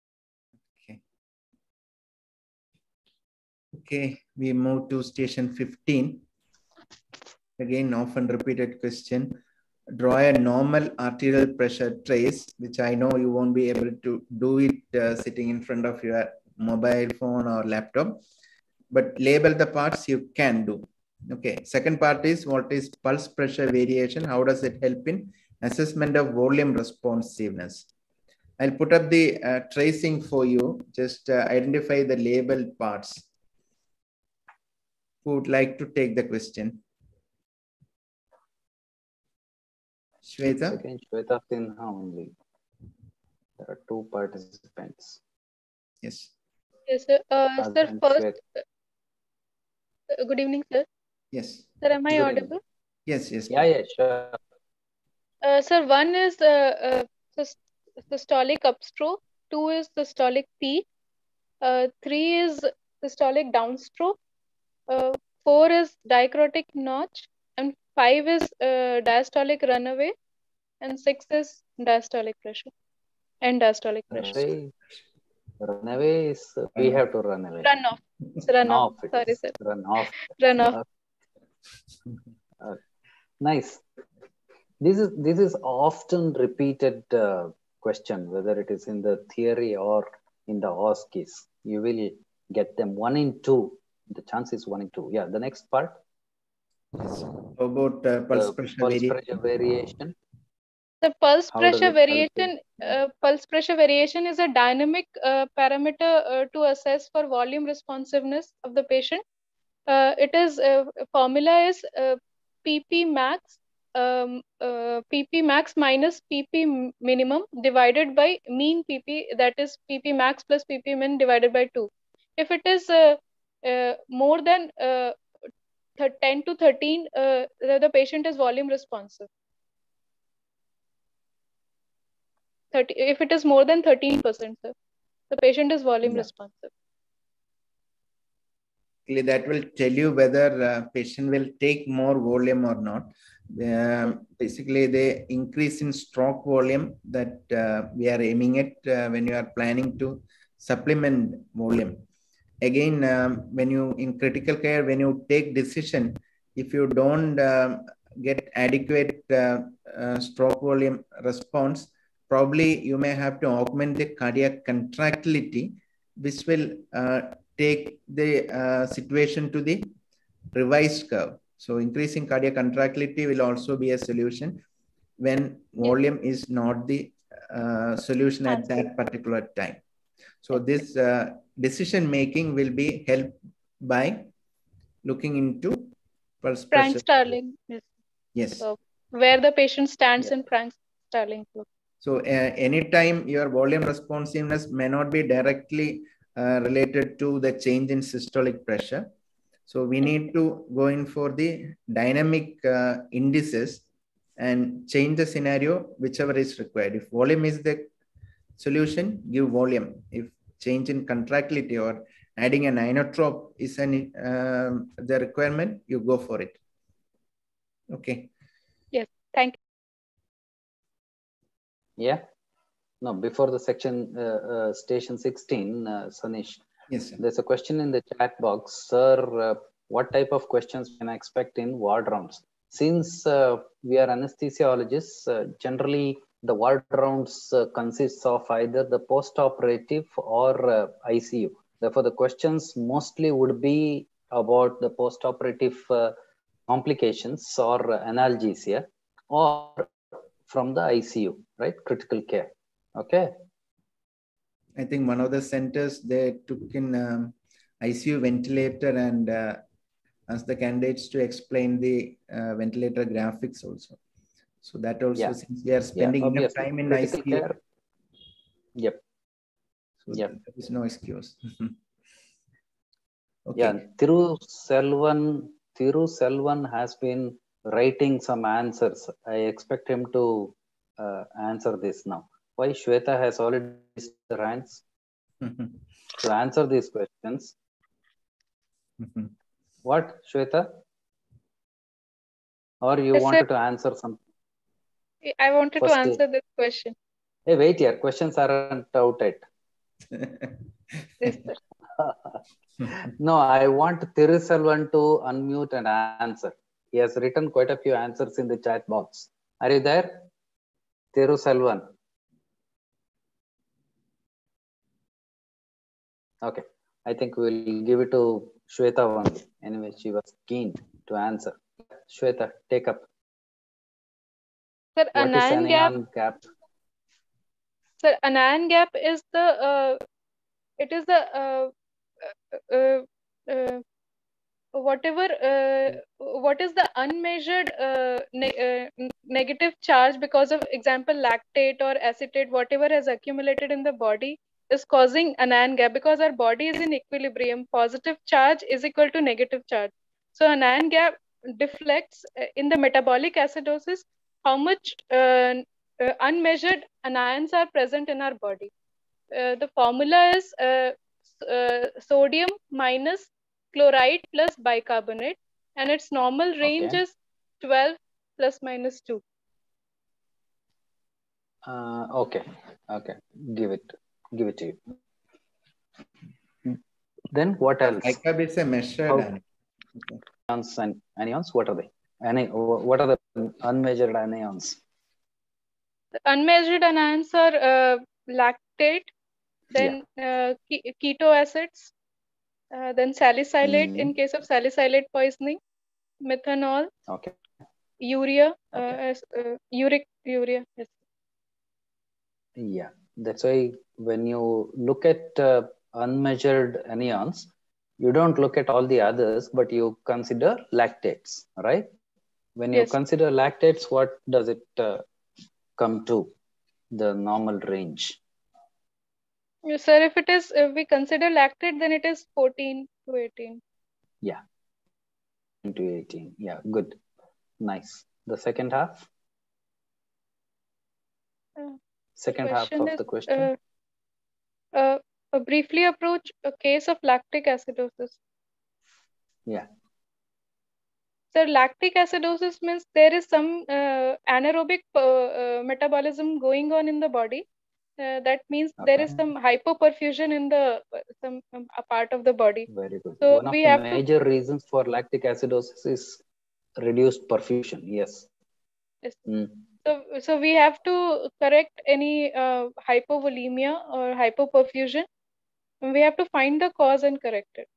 Speaker 8: Okay, we move to station 15. Again, often repeated question. Draw a normal arterial pressure trace, which I know you won't be able to do it sitting in front of your mobile phone or laptop, but label the parts you can do. Okay, second part is what is pulse pressure variation? How does it help in assessment of volume responsiveness? I'll put up the tracing for you. Just identify the labeled parts. Who would like to take the question? Shweta?
Speaker 7: Again, Shweta Sinha only. There are two participants.
Speaker 8: Yes.
Speaker 14: Yes, sir. Sir, first, good evening, sir.
Speaker 8: Yes.
Speaker 14: Sir, am I audible?
Speaker 8: Yes, yes.
Speaker 7: Yeah, sure.
Speaker 14: Sir, one is systolic upstroke, two is systolic peak, three is systolic downstroke, 4 is dicrotic notch, and 5 is diastolic runaway, and 6 is diastolic pressure and diastolic pressure.
Speaker 7: Runaway is we have to run away.
Speaker 14: Run off. Run off. Sorry, sir.
Speaker 7: Run off.
Speaker 14: Run off.
Speaker 7: Nice. This is often repeated question, whether it is in the theory or in the OSCEs. You will get them 1 in 2. The chance is 1 in 2. Yeah. The next part.
Speaker 8: Yes. How about pulse pressure
Speaker 7: variation?
Speaker 14: The pulse pressure variation. Pulse pressure variation is a dynamic parameter to assess for volume responsiveness of the patient. It is formula is PP max. PP max minus PP minimum divided by mean PP, that is PP max plus PP min divided by 2. If it is more than 10 to 13, the patient is volume responsive. If it is more than 13%, sir, the patient is volume responsive.
Speaker 8: That will tell you whether patient will take more volume or not. Basically, the increase in stroke volume that we are aiming at when you are planning to supplement volume. Again, when you in critical care, when you take decision, if you don't get adequate stroke volume response, probably you may have to augment the cardiac contractility, which will take the situation to the revised curve. So increasing cardiac contractility will also be a solution when volume is not the solution at that particular time. So this decision making will be helped by looking into pulse pressure.
Speaker 14: Frank-Starling.
Speaker 8: Yes.
Speaker 14: So where the patient stands in Frank-Starling.
Speaker 8: So anytime your volume responsiveness may not be directly related to the change in systolic pressure. So we need to go in for the dynamic indices and change the scenario, whichever is required. If volume is the solution, give volume. If change in contractility or adding an inotrope is the requirement, you go for it. Okay.
Speaker 14: Yes, thank you.
Speaker 7: Yeah. No, before the section station 16, Sanish.
Speaker 8: Yes, sir.
Speaker 7: There's a question in the chat box. Sir, what type of questions can I expect in ward rounds? Since we are anesthesiologists, generally the ward rounds consists of either the post-operative or ICU. Therefore, the questions mostly would be about the post-operative complications or analgesia, or from the ICU, right? Critical care. Okay.
Speaker 8: I think one of the centers, they took in ICU ventilator and asked the candidates to explain the ventilator graphics also. So that also, since we are spending enough time in
Speaker 7: critical
Speaker 8: ICU.
Speaker 7: Care. Yep.
Speaker 8: So there is no excuse.
Speaker 7: Okay. Yeah, Thiru Selvan has been writing some answers. I expect him to answer this now. Why Shweta has already raised her hands to answer these questions. What, Shweta? Or you
Speaker 14: Yes,
Speaker 7: wanted
Speaker 14: sir.
Speaker 7: to answer something?
Speaker 14: I wanted to
Speaker 7: First,
Speaker 14: answer this question.
Speaker 7: Hey, wait here. Questions aren't out yet.
Speaker 14: Yes, sir.
Speaker 7: No, I want Thiruselvan to unmute and answer. He has written quite a few answers in the chat box. Are you there, Thiruselvan? Okay, I think we'll give it to Shweta only. Anyway, she was keen to answer. Shweta, take up.
Speaker 14: Sir,
Speaker 7: What is anion gap?
Speaker 14: Sir, anion gap is the it is the what is the unmeasured negative charge because of example lactate or acetate, whatever has accumulated in the body is causing anion gap, because our body is in equilibrium. Positive charge is equal to negative charge. So anion gap deflects in the metabolic acidosis how much unmeasured anions are present in our body. The formula is sodium minus chloride plus bicarbonate, and its normal range is 12 plus minus 2.
Speaker 7: Okay. Give it to you. Then what else?
Speaker 8: Bicarb is a measured
Speaker 7: anions. What are they? What are the unmeasured anions?
Speaker 14: The unmeasured anions are lactate, then keto acids, then salicylate in case of salicylate poisoning, methanol, urea, uric urea. Yes.
Speaker 7: Yeah, that's why when you look at unmeasured anions, you don't look at all the others, but you consider lactates, right? When you consider lactates, what does it come to, the normal range?
Speaker 14: Yes, sir, if we consider lactate, then it is 14 to 18.
Speaker 7: Yeah, 14 to 18. Yeah, good. Nice. The second half? Second half of the question.
Speaker 14: Briefly approach a case of lactic acidosis.
Speaker 7: Yeah.
Speaker 14: So lactic acidosis means there is some anaerobic metabolism going on in the body. That means there is some hypoperfusion in the a part of the body.
Speaker 7: Very good.
Speaker 14: So
Speaker 7: one of the major reasons for lactic acidosis is reduced perfusion. Yes.
Speaker 14: So we have to correct any hypovolemia or hypoperfusion. We have to find the cause and correct it.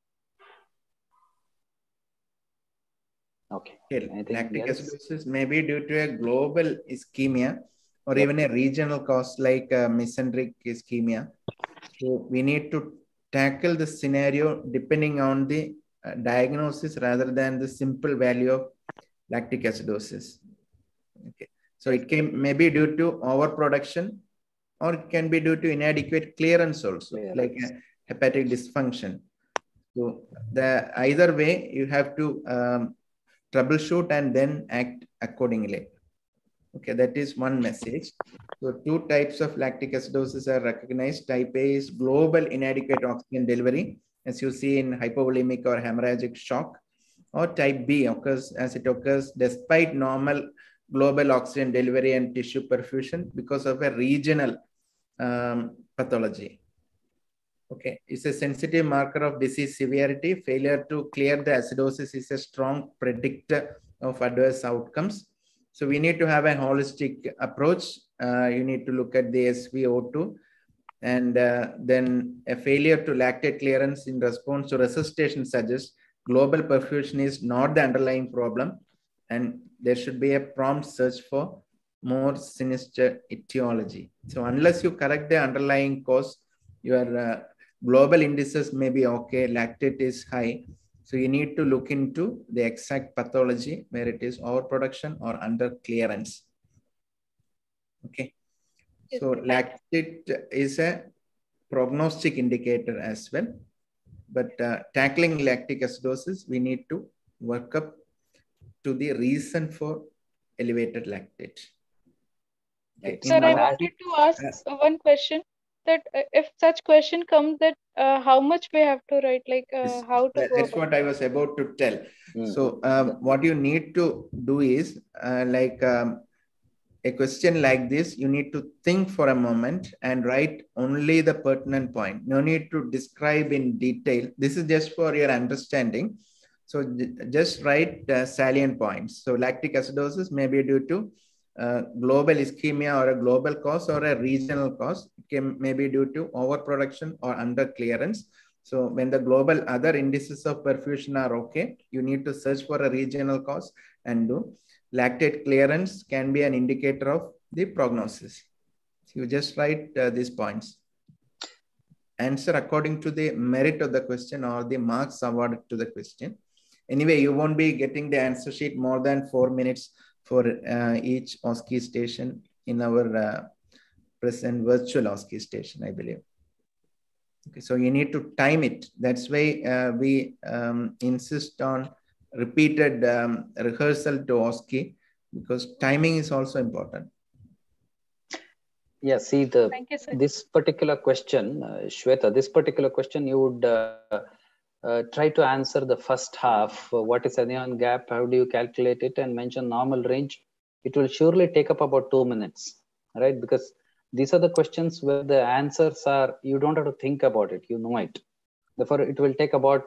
Speaker 7: Okay.
Speaker 8: Lactic acidosis may be due to a global ischemia or even a regional cause like mesenteric ischemia. So we need to tackle the scenario depending on the diagnosis rather than the simple value of lactic acidosis. Okay. So it may be due to overproduction, or it can be due to inadequate clearance also, like hepatic dysfunction. So either way, you have to troubleshoot and then act accordingly. Okay, that is one message. So 2 types of lactic acidosis are recognized. Type A is global inadequate oxygen delivery, as you see in hypovolemic or hemorrhagic shock. Or type B occurs as it occurs despite normal global oxygen delivery and tissue perfusion because of a regional pathology. Okay, it's a sensitive marker of disease severity. Failure to clear the acidosis is a strong predictor of adverse outcomes. So we need to have a holistic approach. You need to look at the SvO2, and then a failure to lactate clearance in response to resuscitation suggests global perfusion is not the underlying problem, and there should be a prompt search for more sinister etiology. So unless you correct the underlying cause, your global indices may be okay, lactate is high. So you need to look into the exact pathology where it is overproduction or under clearance. Okay. So lactate is a prognostic indicator as well. But tackling lactic acidosis, we need to work up to the reason for elevated lactate. Okay.
Speaker 14: Sir, I wanted to ask one question. that if such question comes, that how much we have to write, like how to go
Speaker 8: That's
Speaker 14: about.
Speaker 8: what I was about to tell. So what you need to do is a question like this, you need to think for a moment and write only the pertinent point. No need to describe in detail. This is just for your understanding. So just write salient points. So lactic acidosis may be due to global ischemia or a global cause or a regional cause. It may be due to overproduction or underclearance. So when the global other indices of perfusion are okay, you need to search for a regional cause and do. Lactate clearance can be an indicator of the prognosis. So you just write these points. Answer according to the merit of the question or the marks awarded to the question. Anyway, you won't be getting the answer sheet more than 4 minutes for each OSCE station in our present virtual OSCE station, I believe. Okay, so you need to time it. That's why we insist on repeated rehearsal to OSCE, because timing is also important.
Speaker 7: Yeah, see, this particular question, Shweta, this particular question, you would try to answer the first half. What is anion gap? How do you calculate it? And mention normal range. It will surely take up about 2 minutes, right? Because these are the questions where the answers are, you don't have to think about it, you know it. Therefore, it will take about,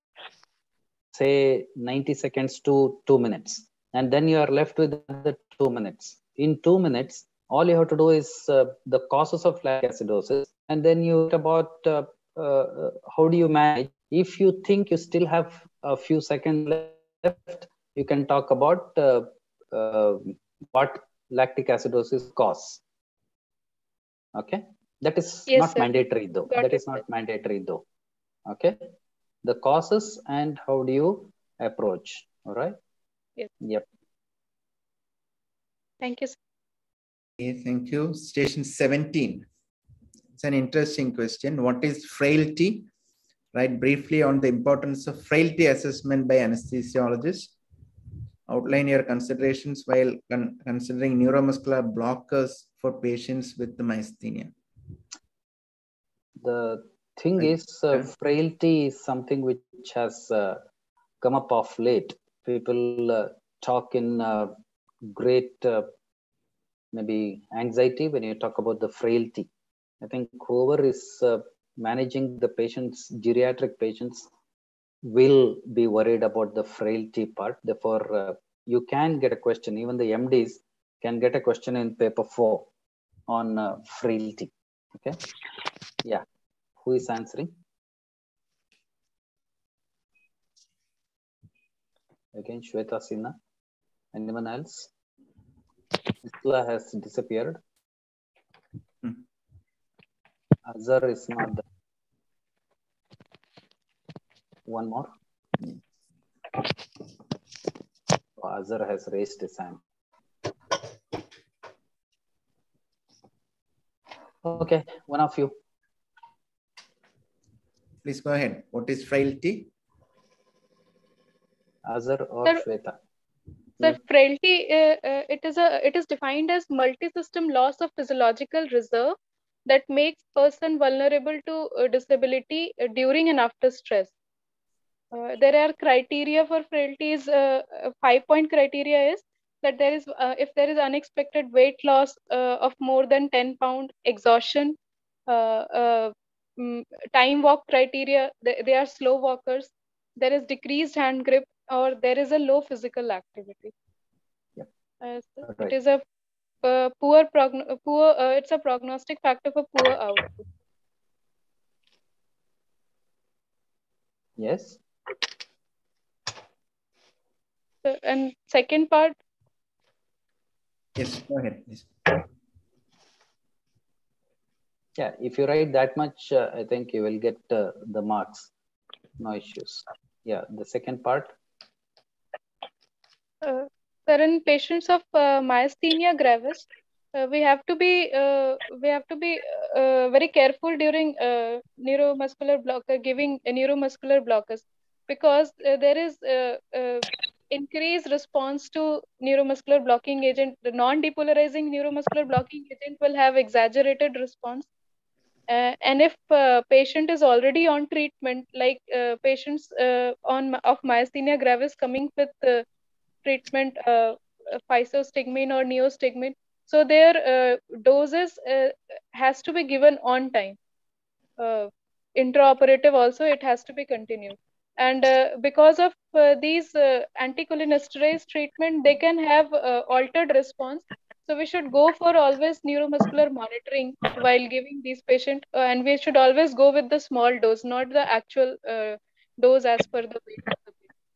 Speaker 7: say, 90 seconds to 2 minutes. And then you are left with the 2 minutes. In 2 minutes, all you have to do is the causes of lactic acidosis. And then you talk about how do you manage. If you think you still have a few seconds left, you can talk about what lactic acidosis cause. Okay, that is not mandatory though. That is not mandatory though. Okay, the causes and how do you approach. All right.
Speaker 14: Yes.
Speaker 7: Yep.
Speaker 14: Thank you.
Speaker 8: Okay, thank you. Station 17. It's an interesting question. What is frailty? Write briefly on the importance of frailty assessment by anesthesiologists. Outline your considerations while considering neuromuscular blockers for patients with the myasthenia.
Speaker 7: The thing is, frailty is something which has come up of late. People talk in great maybe anxiety when you talk about the frailty. I think whoever is managing the patients, geriatric patients, will be worried about the frailty part. Therefore, you can get a question, even the MDs can get a question in paper 4 on frailty. Okay. Yeah. Who is answering? Again, Shweta Sinha. Anyone else? Isla has disappeared. Azhar is not there. One more. Oh, Azhar has raised his hand. Okay, one of you.
Speaker 8: Please go ahead. What is frailty?
Speaker 7: Azhar or Shweta?
Speaker 14: Sir, frailty, it is defined as multi-system loss of physiological reserve that makes person vulnerable to disability during and after stress. There are criteria for frailties. 5-point criteria is that there is if there is unexpected weight loss of more than 10 pounds, exhaustion, time walk criteria, they are slow walkers, there is decreased hand grip, or there is a low physical activity.
Speaker 7: Yep.
Speaker 14: Right. It is a it's a prognostic factor for poor output.
Speaker 7: Yes.
Speaker 14: And second part.
Speaker 8: Yes, go ahead, please.
Speaker 7: Yeah, if you write that much, I think you will get the marks. No issues. Yeah, the second part.
Speaker 14: In patients of myasthenia gravis, we have to be very careful during neuromuscular blocker, giving neuromuscular blockers, because there is increased response to neuromuscular blocking agent. The non-depolarizing neuromuscular blocking agent will have exaggerated response. And if patient is already on treatment, like patients of myasthenia gravis coming with treatment, physostigmine or neostigmine, so their doses has to be given on time. Intraoperative also, it has to be continued. And because of these anticholinesterase treatment, they can have altered response. So we should go for always neuromuscular monitoring while giving these patients, and we should always go with the small dose, not the actual dose as per the weight of the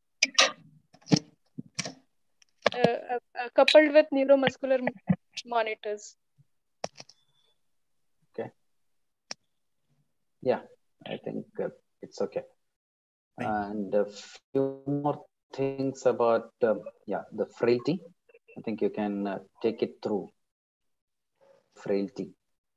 Speaker 14: patient. Coupled with neuromuscular monitors.
Speaker 7: Okay. Yeah, I think it's okay. And a few more things about the frailty. I think you can take it through. Frailty.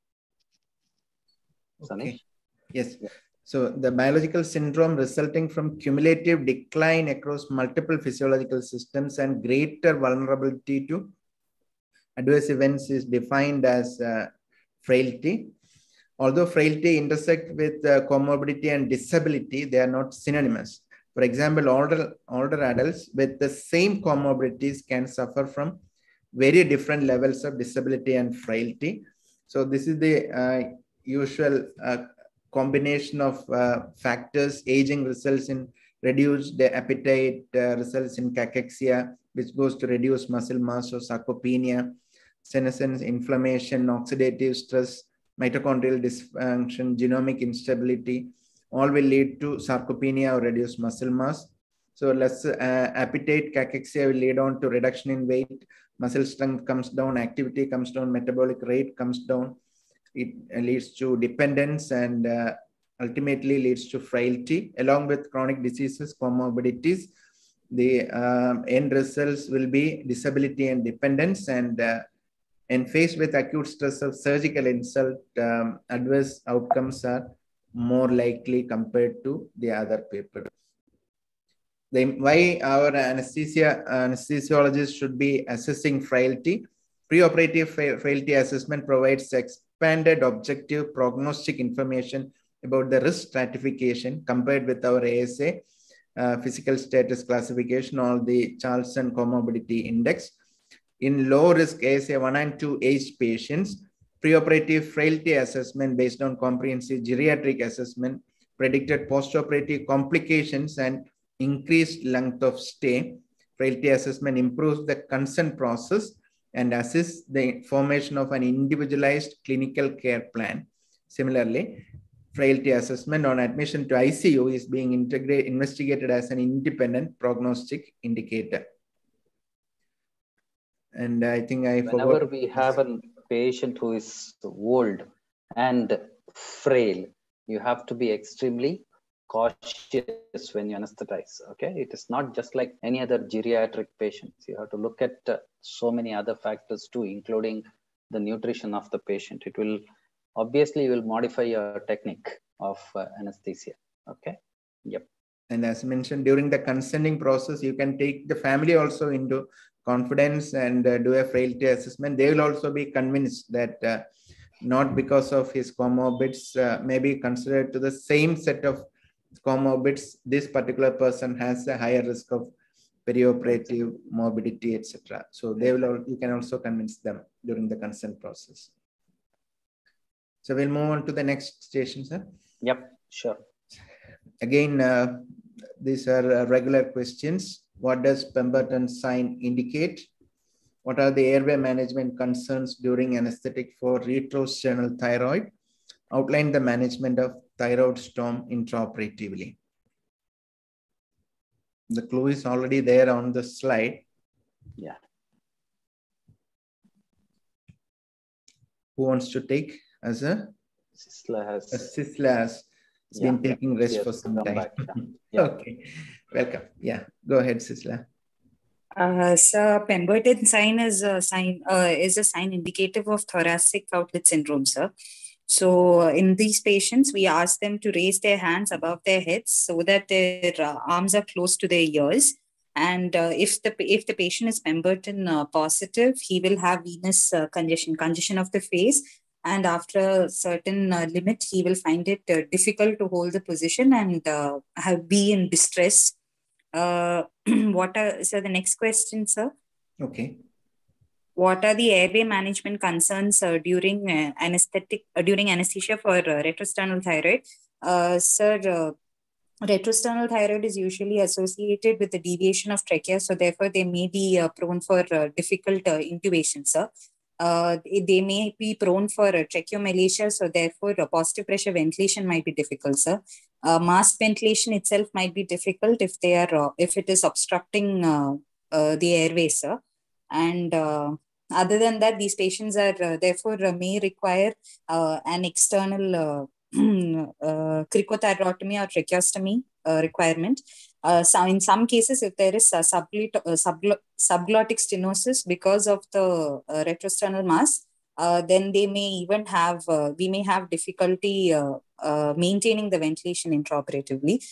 Speaker 8: Okay. Yes. So the biological syndrome resulting from cumulative decline across multiple physiological systems and greater vulnerability to adverse events is defined as frailty. Although frailty intersect with comorbidity and disability, they are not synonymous. For example, older adults with the same comorbidities can suffer from very different levels of disability and frailty. So this is the usual combination of factors. Aging results in reduced appetite, results in cachexia, which goes to reduce muscle mass or sarcopenia, senescence, inflammation, oxidative stress, mitochondrial dysfunction, genomic instability, all will lead to sarcopenia or reduced muscle mass. So less appetite, cachexia will lead on to reduction in weight, muscle strength comes down, activity comes down, metabolic rate comes down. It leads to dependence and ultimately leads to frailty. Along with chronic diseases, comorbidities, the end results will be disability and dependence. And faced with acute stress of surgical insult, adverse outcomes are more likely compared to the other people. Why our anesthesiologists should be assessing frailty? Preoperative frailty assessment provides expanded objective prognostic information about the risk stratification compared with our ASA, physical status classification, or the Charlson Comorbidity Index. In low-risk ASA 1 and 2 aged patients, preoperative frailty assessment based on comprehensive geriatric assessment predicted postoperative complications and increased length of stay. Frailty assessment improves the consent process and assists the formation of an individualized clinical care plan. Similarly, frailty assessment on admission to ICU is being investigated as an independent prognostic indicator. And I think
Speaker 7: whenever we have a patient who is old and frail, you have to be extremely cautious when you anesthetize. Okay, it is not just like any other geriatric patients. You have to look at so many other factors too, including the nutrition of the patient. It will obviously will modify your technique of anesthesia. Okay. Yep.
Speaker 8: And as mentioned, during the consenting process, you can take the family also into confidence and do a frailty assessment. They will also be convinced that not because of his comorbids, maybe considered to the same set of comorbids, this particular person has a higher risk of perioperative morbidity, etc. So they will, you can also convince them during the consent process. So we'll move on to the next station, sir.
Speaker 7: Yep, sure.
Speaker 8: Again, these are regular questions. What does Pemberton sign indicate? What are the airway management concerns during anesthetic for retrosternal thyroid? Outline the management of thyroid storm intraoperatively. The clue is already there on the slide.
Speaker 7: Yeah.
Speaker 8: Who wants to take as a?
Speaker 7: Sisla has.
Speaker 8: Sisla has been taking rest for some time.
Speaker 7: Back, yeah.
Speaker 8: Okay, welcome. Yeah, go ahead, Sisla.
Speaker 18: Sir, Pemberton sign is a sign indicative of thoracic outlet syndrome, sir. So in these patients, we ask them to raise their hands above their heads so that their arms are close to their ears. And if the patient is Pemberton positive, he will have venous congestion of the face, And after a certain limit, he will find it difficult to hold the position and be in distress. So the next question, sir.
Speaker 8: Okay.
Speaker 18: What are the airway management concerns during anesthesia for retrosternal thyroid? Sir, retrosternal thyroid is usually associated with the deviation of trachea, so therefore they may be prone for difficult intubation, sir. They may be prone for tracheomalacia, so therefore positive pressure ventilation might be difficult, sir. Mask ventilation itself might be difficult if they are if it is obstructing the airway, sir. And other than that, these patients are therefore may require an external cricothyrotomy or tracheostomy requirement. So in some cases, if there is a subglottic stenosis because of the retrosternal mass, then they may even have, we may have difficulty maintaining the ventilation intraoperatively.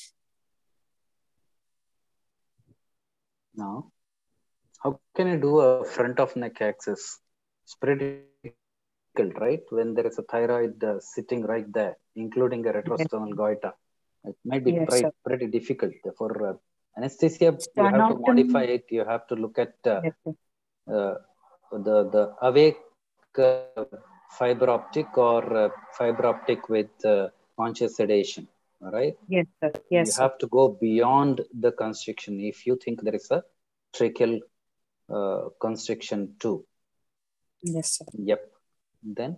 Speaker 7: Now, how can you do a front of neck access? It's pretty difficult, right? When there is a thyroid sitting right there, including a retrosternal goiter. It might be pretty difficult. Therefore, anesthesia, you have to modify it. You have to look at the awake fiber optic or fiber optic with conscious sedation, right?
Speaker 18: Yes, sir. Yes,
Speaker 7: you have to go beyond the constriction if you think there is a tracheal constriction too.
Speaker 18: Yes, sir.
Speaker 7: Yep. Then?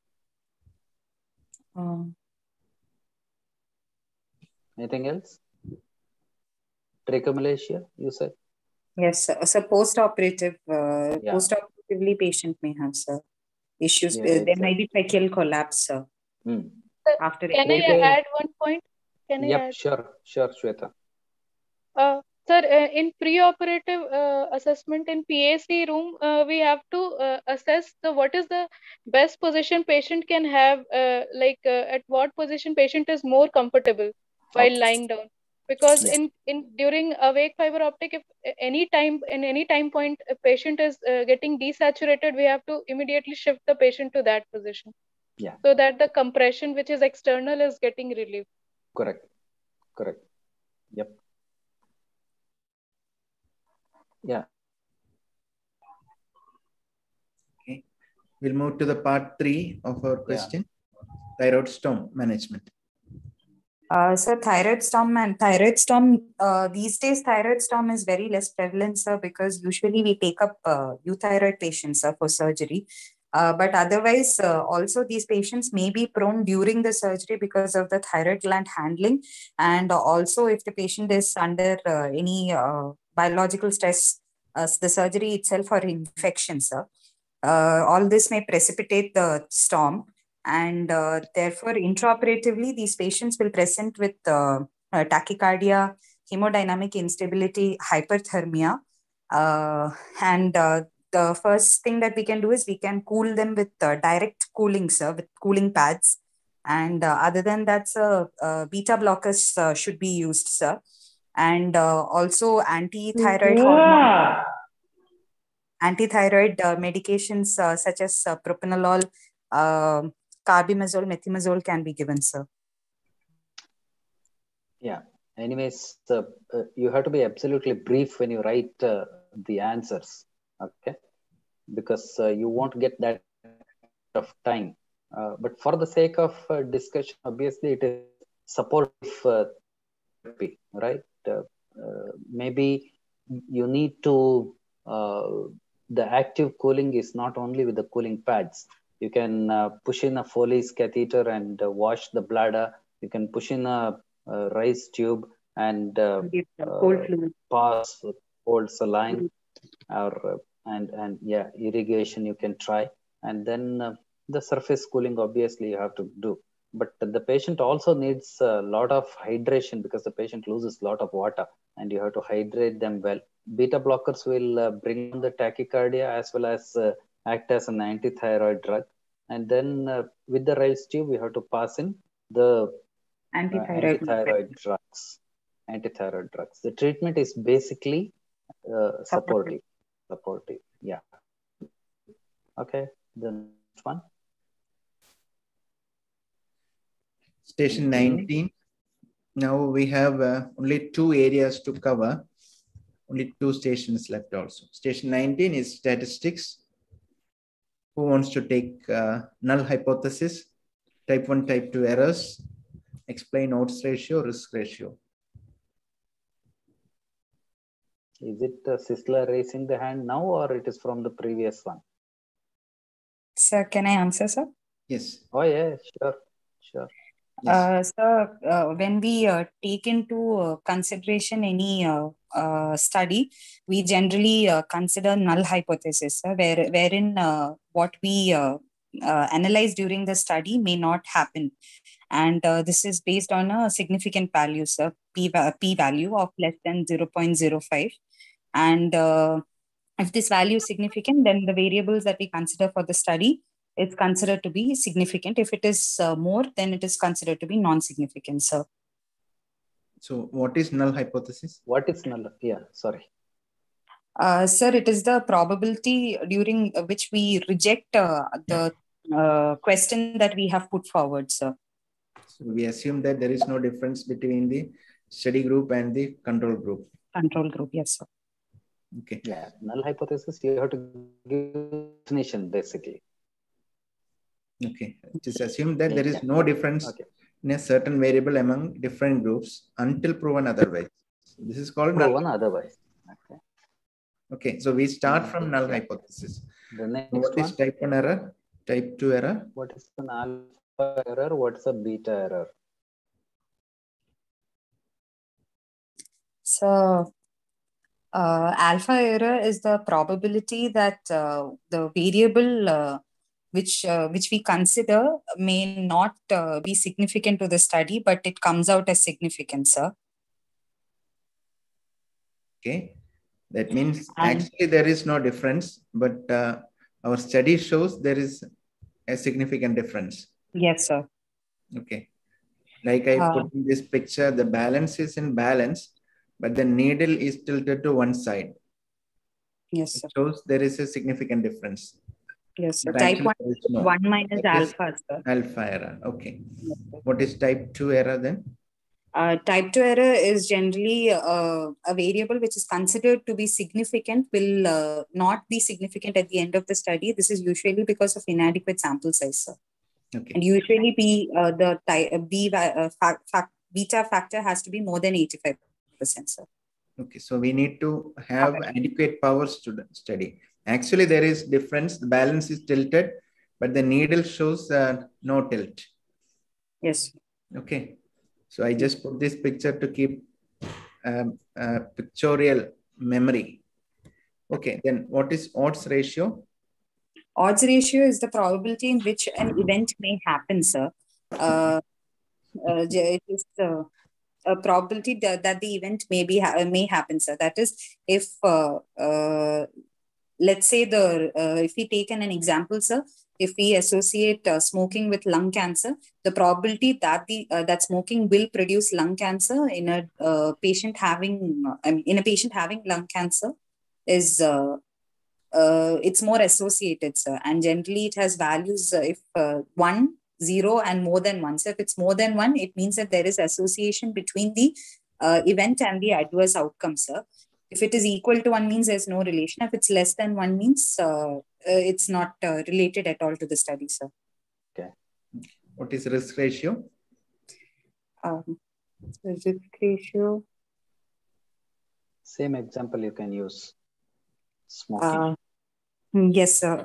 Speaker 7: Anything else? Tracheomalacia, you said?
Speaker 18: Yes, sir. So post-operatively, patient may have, sir, issues. There might be tracheal collapse, sir. After
Speaker 14: can I add one point? Can I add?
Speaker 7: Sure, Shweta.
Speaker 14: Sir, in pre-operative assessment in PAC room, we have to assess what is the best position patient can have, at what position patient is more comfortable while lying down. Because during awake fiber optic, if any time point a patient is getting desaturated, we have to immediately shift the patient to that position.
Speaker 7: Yeah.
Speaker 14: So that the compression which is external is getting relieved.
Speaker 7: Correct. Yep. Yeah.
Speaker 8: Okay. We'll move to the part 3 of our question. Thyroid storm management.
Speaker 18: So thyroid storm, these days thyroid storm is very less prevalent, sir, because usually we take up euthyroid patients for surgery. But otherwise, also these patients may be prone during the surgery because of the thyroid gland handling. And also if the patient is under any biological stress, the surgery itself or infection, sir. All this may precipitate the storm. And therefore, intraoperatively, these patients will present with tachycardia, hemodynamic instability, hyperthermia. The first thing that we can do is we can cool them with direct cooling, sir, with cooling pads. And other than that, sir, beta blockers should be used, sir. And also anti-thyroid hormone. Anti-thyroid medications such as propranolol, carbimazole, methimazole can be given, sir.
Speaker 7: Yeah. Anyways, you have to be absolutely brief when you write the answers, okay? Because you won't get that of time. But for the sake of discussion, obviously it is supportive therapy, right? Maybe you need to, the active cooling is not only with the cooling pads. You can push in a Foley's catheter and wash the bladder. You can push in a rice tube and pass cold saline or irrigation you can try. And then the surface cooling, obviously, you have to do. But the patient also needs a lot of hydration because the patient loses a lot of water and you have to hydrate them well. Beta blockers will bring down the tachycardia as well as act as an anti-thyroid drug. And then with the rice tube, we have to pass in the anti-thyroid drugs. Anti-thyroid drugs. The treatment is basically supportive. Yeah. Okay. The next one.
Speaker 8: Station 19. Now we have only 2 areas to cover. Only 2 stations left also. Station 19 is statistics. Who wants to take null hypothesis, type 1, type 2 errors, explain odds ratio, risk ratio?
Speaker 7: Is it Sisla raising the hand now, or it is from the previous one?
Speaker 18: Sir, can I answer, sir?
Speaker 8: Yes.
Speaker 7: Oh, yeah, sure, sure.
Speaker 8: Yes.
Speaker 18: So when we take into consideration any study, we generally consider null hypothesis, wherein what we analyze during the study may not happen. And this is based on a significant value, sir, p value of less than 0.05. And if this value is significant, then the variables that we consider for the study is considered to be significant. If it is more, then it is considered to be non-significant, sir.
Speaker 8: So what is null hypothesis?
Speaker 7: What is null? Yeah, sorry.
Speaker 18: Sir, it is the probability during which we reject the question that we have put forward, sir.
Speaker 8: So we assume that there is no difference between the study group and the control group.
Speaker 18: Control group, yes, sir.
Speaker 8: Okay.
Speaker 7: Yeah, null hypothesis, you have to give definition, basically.
Speaker 8: Okay. Just assume that there is no difference in a certain variable among different groups until proven otherwise. So this is called
Speaker 7: proven otherwise. Okay.
Speaker 8: Okay. So we start from null hypothesis.
Speaker 7: The next
Speaker 8: what is type 1 error? Type 2 error?
Speaker 7: What is an alpha error? What's a beta error?
Speaker 18: So alpha error is the probability that the variable which we consider may not be significant to the study, but it comes out as significant, sir.
Speaker 8: Okay. That means actually there is no difference, but our study shows there is a significant difference.
Speaker 18: Yes, sir.
Speaker 8: Okay. Like I put in this picture, the balance is in balance, but the needle is tilted to one side.
Speaker 18: Yes, sir.
Speaker 8: It shows there is a significant difference.
Speaker 18: Yes, sir. Type 1 is 1 minus alpha, sir.
Speaker 8: Alpha error. Okay. Yes, what is type 2 error then?
Speaker 18: Type 2 error is generally a variable which is considered to be significant will not be significant at the end of the study. This is usually because of inadequate sample size, sir.
Speaker 8: Okay.
Speaker 18: And usually beta factor has to be more than 85%, sir.
Speaker 8: Okay, so we need to have adequate powers to study. Actually, there is difference. The balance is tilted, but the needle shows no tilt.
Speaker 18: Yes.
Speaker 8: Okay. So I just put this picture to keep pictorial memory. Okay, then what is odds ratio?
Speaker 18: Odds ratio is the probability in which an event may happen, sir. It is a probability that the event may happen, sir. That is, if let's say if we take an example, sir, if we associate smoking with lung cancer, the probability that that smoking will produce lung cancer in a patient having lung cancer is it's more associated, sir. And generally it has values if 1, 0, and more than 1. So if it's more than 1, it means that there is association between the event and the adverse outcome, sir. If it is equal to 1 means there's no relation. If it's less than 1 means it's not related at all to the study, sir.
Speaker 8: Okay. What is risk ratio?
Speaker 18: Risk ratio.
Speaker 7: Same example you can use. Smoking.
Speaker 18: Yes, sir.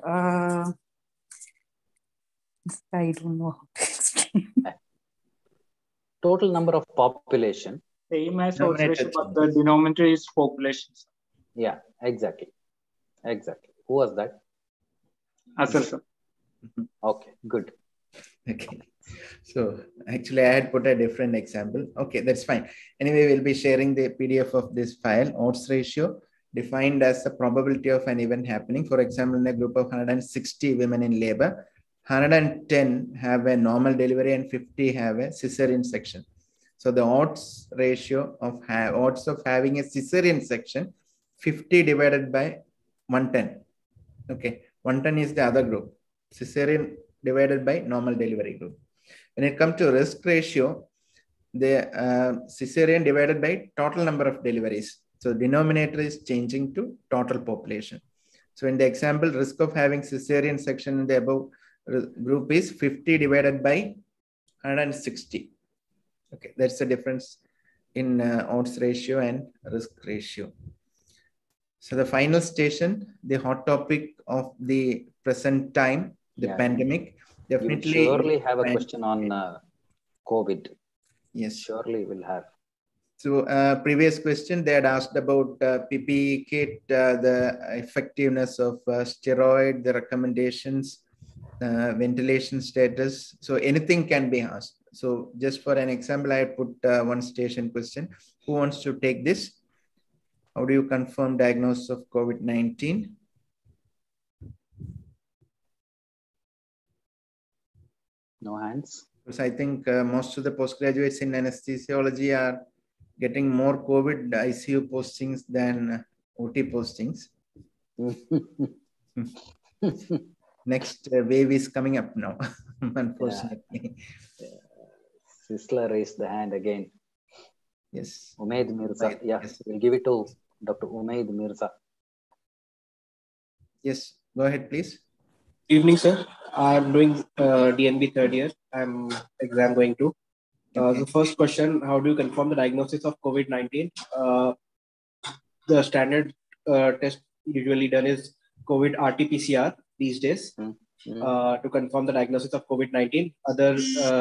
Speaker 18: I don't know how to explain.
Speaker 7: Total number of population.
Speaker 11: Same as odds ratio, but the denominator is population.
Speaker 7: Yeah, exactly. Exactly. Who was that?
Speaker 11: Asal, sir.
Speaker 7: Okay, good.
Speaker 8: Okay. So actually I had put a different example. Okay, that's fine. Anyway, we'll be sharing the PDF of this file. Odds ratio defined as the probability of an event happening. For example, in a group of 160 women in labor, 110 have a normal delivery and 50 have a cesarean section. So the odds ratio of odds of having a cesarean section, 50 divided by 110. Okay, 110 is the other group. Cesarean divided by normal delivery group. When it comes to risk ratio, the cesarean divided by total number of deliveries. So denominator is changing to total population. So in the example, risk of having cesarean section in the above group is 50 divided by 160. Okay, that's the difference in odds ratio and risk ratio. So the final station, the hot topic of the present time, the pandemic. Definitely.
Speaker 7: You surely have a question on COVID.
Speaker 8: Yes.
Speaker 7: Surely will have.
Speaker 8: So previous question, they had asked about PPE kit, the effectiveness of steroid, the recommendations, ventilation status. So anything can be asked. So just for an example, I put one station question. Who wants to take this? How do you confirm diagnosis of COVID-19?
Speaker 7: No hands.
Speaker 8: Because I think most of the postgraduates in anesthesiology are getting more COVID ICU postings than OT postings. Next wave is coming up now, unfortunately.
Speaker 7: Sisla raised the hand again.
Speaker 8: Yes.
Speaker 7: Umaid Mirza. Yes, we'll give it to Dr. Umaid Mirza.
Speaker 8: Yes, go ahead, please.
Speaker 19: Evening, sir. I'm doing DNB third year. I'm exam going to. The first question, how do you confirm the diagnosis of COVID-19? The standard test usually done is COVID RT-PCR these days to confirm the diagnosis of COVID-19. Other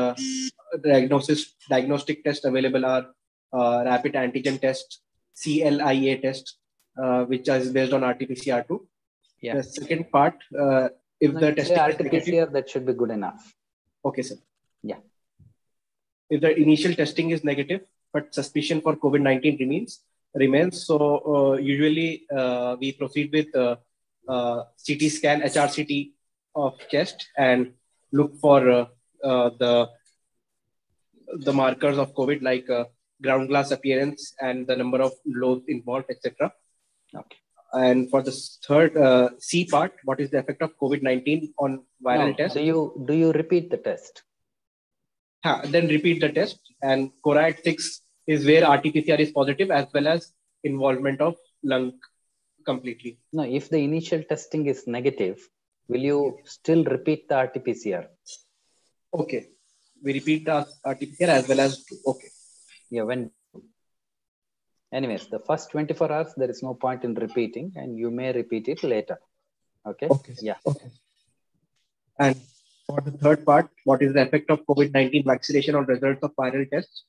Speaker 19: diagnostic tests available are rapid antigen test, CLIA test, which is based on RT-PCR too.
Speaker 7: Yeah.
Speaker 19: The second part, if the testing is
Speaker 7: RT-PCR, that should be good enough.
Speaker 19: Okay, sir.
Speaker 7: Yeah.
Speaker 19: If the initial testing is negative, but suspicion for COVID-19 remains. So usually we proceed with CT scan, HRCT of chest and look for the markers of COVID like ground glass appearance and the number of loads involved, etc.
Speaker 7: Okay.
Speaker 19: And for the third C part, what is the effect of COVID-19 on viral test?
Speaker 7: Do you repeat the test?
Speaker 19: Then repeat the test, and CORAD-6 is where RT-PCR is positive as well as involvement of lung completely.
Speaker 7: No, if the initial testing is negative, will you still repeat the RT-PCR?
Speaker 19: Okay, we repeat the RT-PCR as well as, okay.
Speaker 7: Yeah, anyways, the first 24 hours, there is no point in repeating and you may repeat it later. Okay?
Speaker 19: Okay.
Speaker 7: Yeah.
Speaker 19: Okay. And for the third part, what is the effect of COVID-19 vaccination on results of viral tests?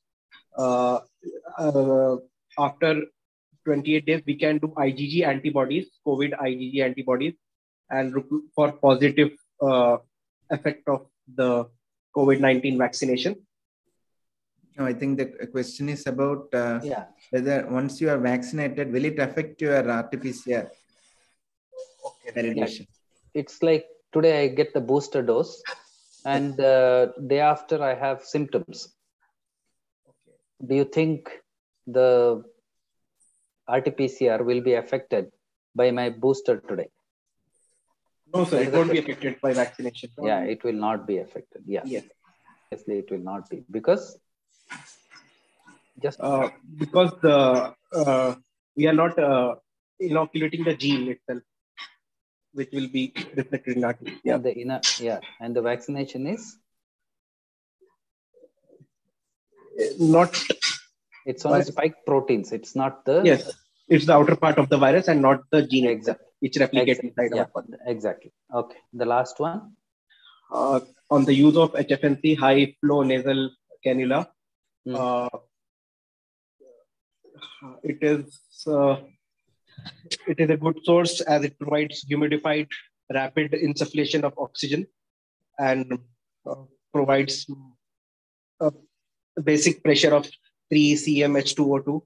Speaker 19: After 28 days, we can do IgG antibodies, COVID IgG antibodies, and look for positive effect of the COVID-19 vaccination.
Speaker 8: No, I think the question is about whether once you are vaccinated, will it affect your RT-PCR validation?
Speaker 7: It's like today I get the booster dose and day after I have symptoms.
Speaker 19: Okay.
Speaker 7: Do you think the RT-PCR will be affected by my booster today?
Speaker 19: No, sir, it won't be affected by vaccination.
Speaker 7: Yeah, it will not be affected. Yeah.
Speaker 19: Yes.
Speaker 7: Obviously, it will not be because
Speaker 19: because we are not inoculating the gene itself, which will be reflected in RT.
Speaker 7: Yeah. And the vaccination is
Speaker 19: not.
Speaker 7: It's only spike proteins. It's not the.
Speaker 19: Yes, it's the outer part of the virus and not the gene exactly, which replicates inside our body.
Speaker 7: Exactly. Okay. The last one.
Speaker 19: On the use of HFNC, high flow nasal cannula. It is a good source as it provides humidified rapid insufflation of oxygen and provides a basic pressure of 3 cm H2O2.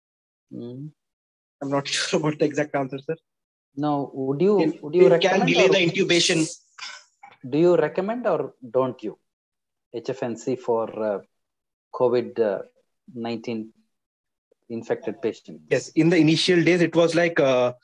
Speaker 19: I'm not sure about the exact answer, sir.
Speaker 7: No, would you
Speaker 19: recommend can delay the intubation?
Speaker 7: Do you recommend or don't you HFNC for COVID-19 infected patient?
Speaker 19: Yes, in the initial days, it was like the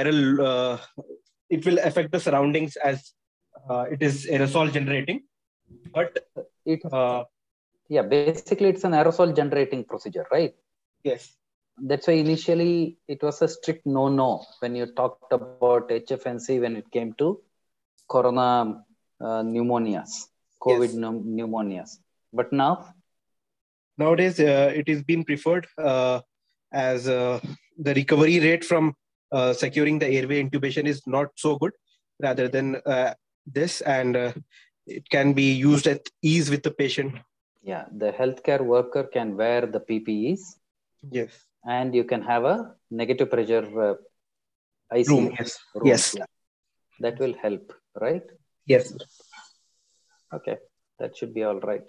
Speaker 19: viral, it will affect the surroundings as it is aerosol generating. But
Speaker 7: yeah, basically it's an aerosol generating procedure, right?
Speaker 19: Yes.
Speaker 7: That's why initially it was a strict no when you talked about HFNC when it came to corona pneumonias, COVID pneumonias. But
Speaker 19: nowadays it is being preferred as the recovery rate from securing the airway intubation is not so good rather than this, and it can be used at ease with the patient.
Speaker 7: Yeah, the healthcare worker can wear the PPEs.
Speaker 19: Yes.
Speaker 7: And you can have a negative pressure ICU
Speaker 19: room. Yes.
Speaker 7: Room.
Speaker 19: Yes.
Speaker 7: Yeah. That will help, right?
Speaker 19: Yes.
Speaker 7: Okay, that should be all right.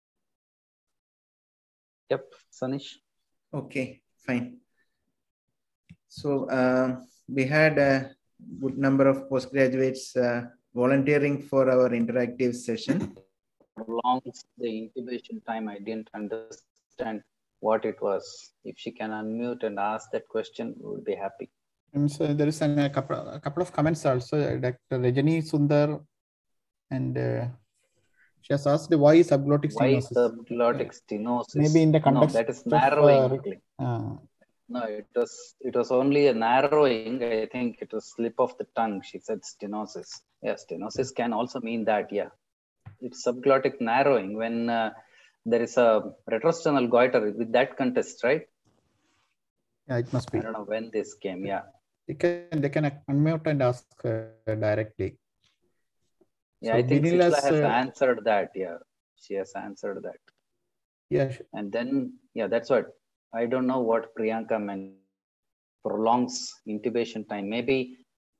Speaker 7: Yep, Sanish.
Speaker 8: Okay, fine. So we had a good number of postgraduates volunteering for our interactive session.
Speaker 7: Prolongs the intubation time. I didn't understand what it was. If she can unmute and ask that question, we would be happy.
Speaker 6: And so there is a couple of comments also. Dr. Rajani Sundar, and she has asked why subglottic stenosis.
Speaker 7: Why subglottic stenosis?
Speaker 6: Maybe in the context
Speaker 7: that is narrowing.
Speaker 6: No,
Speaker 7: it was only a narrowing. I think it was slip of the tongue. She said stenosis. Yeah, stenosis can also mean that. Yeah, it's subglottic narrowing when there is a retrosternal goiter with that context, right?
Speaker 6: Yeah, it must be.
Speaker 7: I don't know when this came. Yeah,
Speaker 6: they can unmute and ask directly.
Speaker 7: Yeah,
Speaker 6: so
Speaker 7: I think Sitla has answered that. Yeah, she has answered that.
Speaker 6: Yeah.
Speaker 7: And then, yeah, that's what. I don't know what Priyanka meant. Prolongs intubation time. Maybe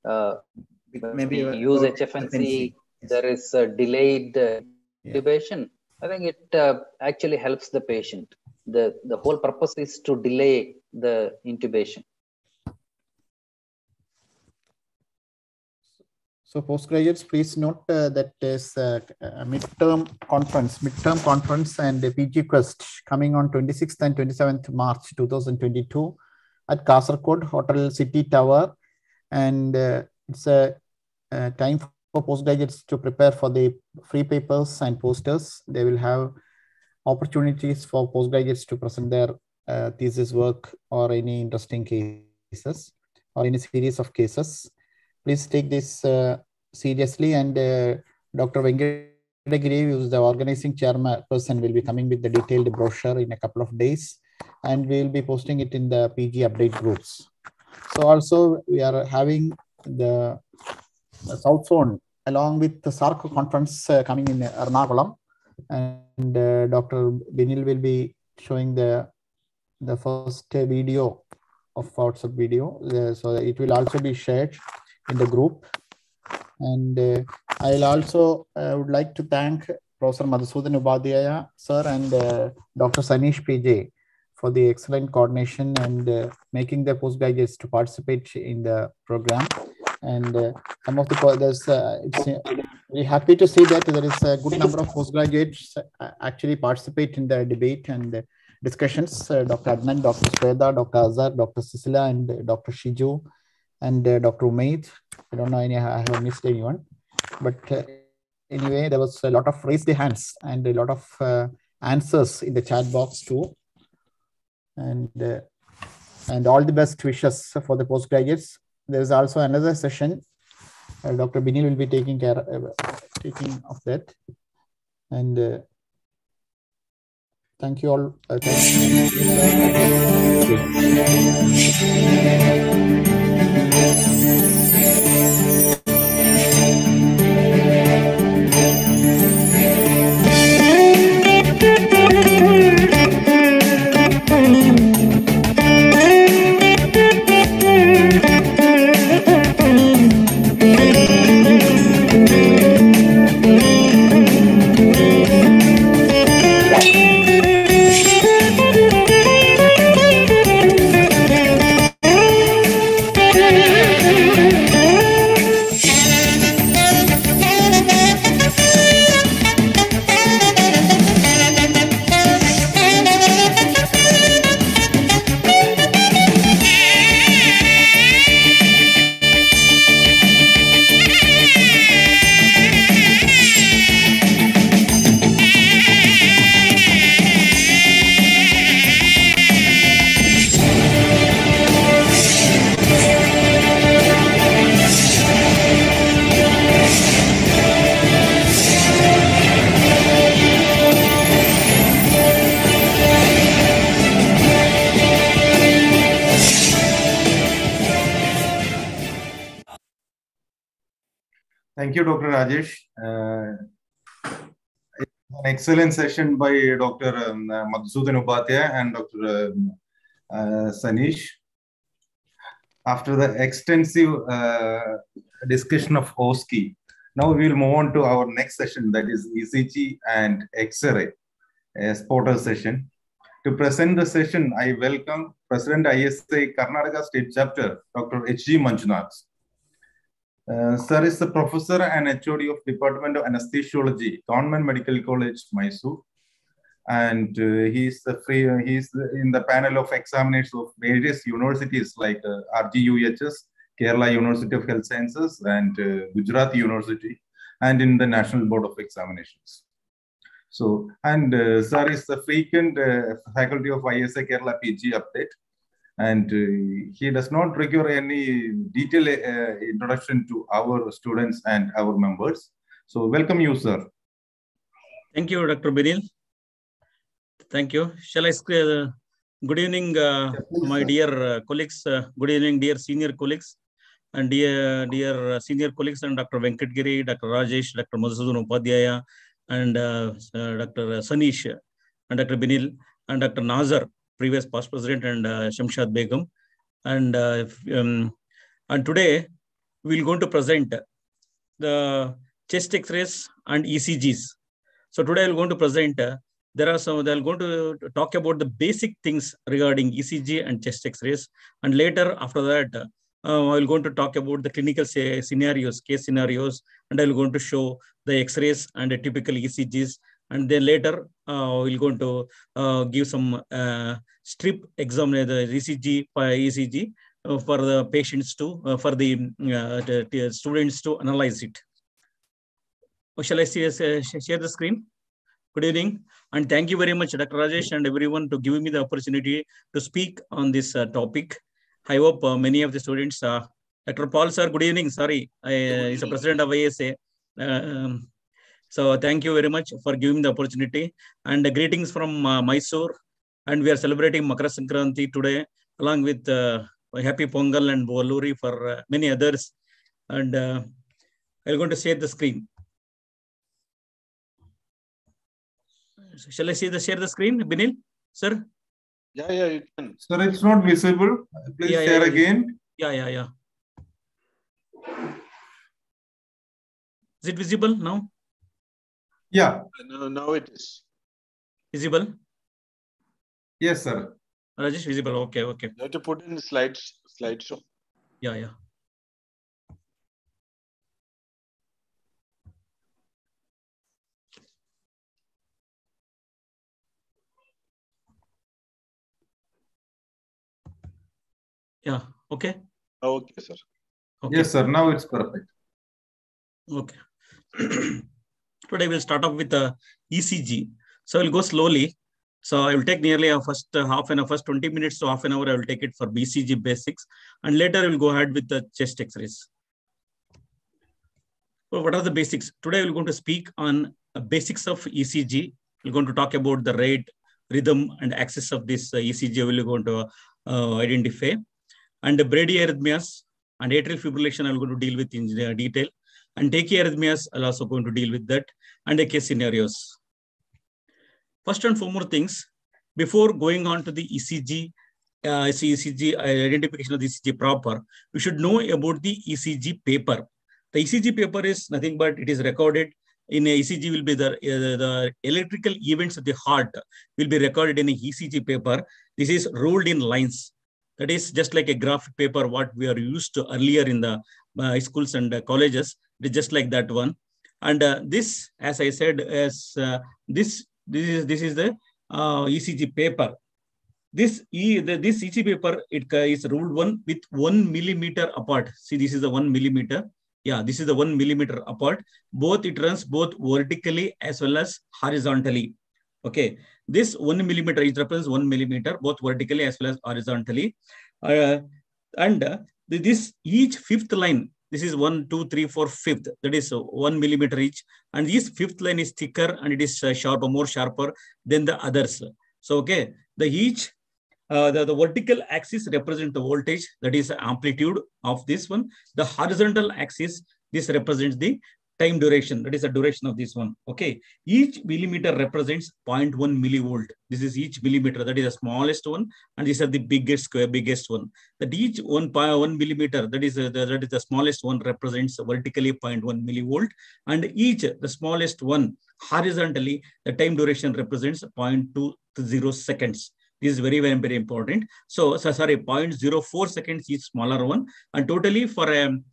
Speaker 7: use HFNC. Yes. There is a delayed intubation. I think it actually helps the patient. The whole purpose is to delay the intubation.
Speaker 6: So postgraduates, please note that there's a midterm conference and a PG Quest coming on 26th and 27th March 2022 at Kasaragod Hotel City Tower. And it's a time for postgraduates to prepare for the free papers and posters. They will have opportunities for postgraduates to present their thesis work or any interesting cases or any series of cases. Please take this seriously, and Dr. Venkatagiri, who is the organizing chairperson, will be coming with the detailed brochure in a couple of days, and we will be posting it in the PG update groups. So also we are having the South Zone along with the SARC conference coming in Ernakulam, and Dr. Binil will be showing the first video of WhatsApp video, so it will also be shared in the group. And I'll also would like to thank Professor Madhusudan Upadhyaya sir and Dr. Sanish PJ for the excellent coordination and making the postgraduates to participate in the program. And some of the it's very happy to see that there is a good number of postgraduates actually participate in the debate and discussions. Dr. Adnan, Dr. Sweda, Dr. Azhar, Dr. Sisila, and Dr. Shiju, and Dr. Umaid. I don't know I have missed anyone, but anyway, there was a lot of raised hands and a lot of answers in the chat box too. And all the best wishes for the postgraduates. There is also another session. Dr. Binil will be taking of that. And thank you all.
Speaker 3: Thank you, Dr. Rajesh. An excellent session by Dr. Madhusudan Upadhyay and Dr. Sanish. After the extensive discussion of OSCE, now we will move on to our next session, that is ECG and X-ray, a portal session. To present the session, I welcome President ISA Karnataka State Chapter, Dr. H.G. Manjunath. Sir is the professor and HOD of Department of Anesthesiology, Government Medical College, Mysore. And he's in the panel of examiners of various universities like RGUHS, Kerala University of Health Sciences, and Gujarat University, and in the National Board of Examinations. So, and sir is the frequent faculty of ISA Kerala PG update. And he does not require any detailed introduction to our students and our members. So welcome you, sir.
Speaker 20: Thank you, Dr. Binil. Thank you. Shall I good evening, my dear colleagues. Good evening, dear senior colleagues, and dear senior colleagues, and Dr. Venkatgiri, Dr. Rajesh, Dr. Madhusudan Upadhyay, and Dr. Sanish, and Dr. Binil, and Dr. Nazar, previous past president, and Shamshad Begum. And today we're going to present the chest X-rays and ECGs. So today I'm going to present, they're going to talk about the basic things regarding ECG and chest X-rays. And later, after that, I'm going to talk about the clinical scenarios, case scenarios, and I'm going to show the X-rays and the typical ECGs. And then later, we're going to give some strip exam, the ECG for the patients to, for the students to analyze it. Shall I share the screen? Good evening, and thank you very much, Dr. Rajesh, and everyone to giving me the opportunity to speak on this topic. I hope many of the students, Dr. Paul, sir, good evening. Sorry, he's the president of ISA. So thank you very much for giving the opportunity, and greetings from Mysore. And we are celebrating Makara Sankranti today, along with Happy Pongal and Bolluri for many others. And I'm going to share the screen. Shall I share the screen, Binil, sir?
Speaker 5: Yeah, you can.
Speaker 3: Sir, it's not visible. Please share again.
Speaker 20: Yeah. Is it visible now?
Speaker 3: Yeah.
Speaker 5: Now it is.
Speaker 20: Visible?
Speaker 3: Yes, sir.
Speaker 20: Rajesh, visible. Okay.
Speaker 5: You have to put in the slideshow.
Speaker 20: Yeah. Yeah, okay.
Speaker 5: Okay, sir.
Speaker 20: Okay.
Speaker 3: Yes, sir. Now it's perfect.
Speaker 20: Okay. Today we'll start off with the ECG. So I'll go slowly. So I will take nearly a first 20 minutes to half an hour. I will take it for BCG basics, and later I will go ahead with the chest X-rays. So what are the basics? Today we're going to speak on basics of ECG. We're going to talk about the rate, rhythm, and axis of this ECG. We're going to identify. And the bradyarrhythmias and atrial fibrillation I'm going to deal with in detail. And tachyarrhythmias I'm also going to deal with that, and the case scenarios. First and foremost things, before going on to the ECG, identification of the ECG proper, we should know about the ECG paper. The ECG paper is nothing but it is recorded in a ECG will be the electrical events of the heart will be recorded in a ECG paper. This is ruled in lines. That is just like a graphic paper, what we are used to earlier in the schools and colleges. It is just like that one. And this, as I said, this is the ECG paper. This ECG paper, it is ruled one with 1 millimeter apart. See, this is the 1 millimeter. Yeah, this is the 1 millimeter apart. It runs both vertically as well as horizontally. Okay, this 1 millimeter, it represents 1 millimeter, both vertically as well as horizontally. This each fifth line, this is 1, 2, 3, 4, fifth, that is 1 millimeter each. And this fifth line is thicker and it is more sharper than the others. So, okay, the vertical axis represents the voltage, that is amplitude of this one. The horizontal axis, this represents the time duration, that is the duration of this one. Okay, each millimeter represents 0.1 millivolt. This is each millimeter, that is the smallest one, and these are the biggest one. That each 1 millimeter, that is the smallest one, represents vertically 0.1 millivolt, and each the smallest one horizontally, the time duration represents 0.20 seconds. This is very, very, very important. So sorry, 0.04 seconds each smaller one, and totally for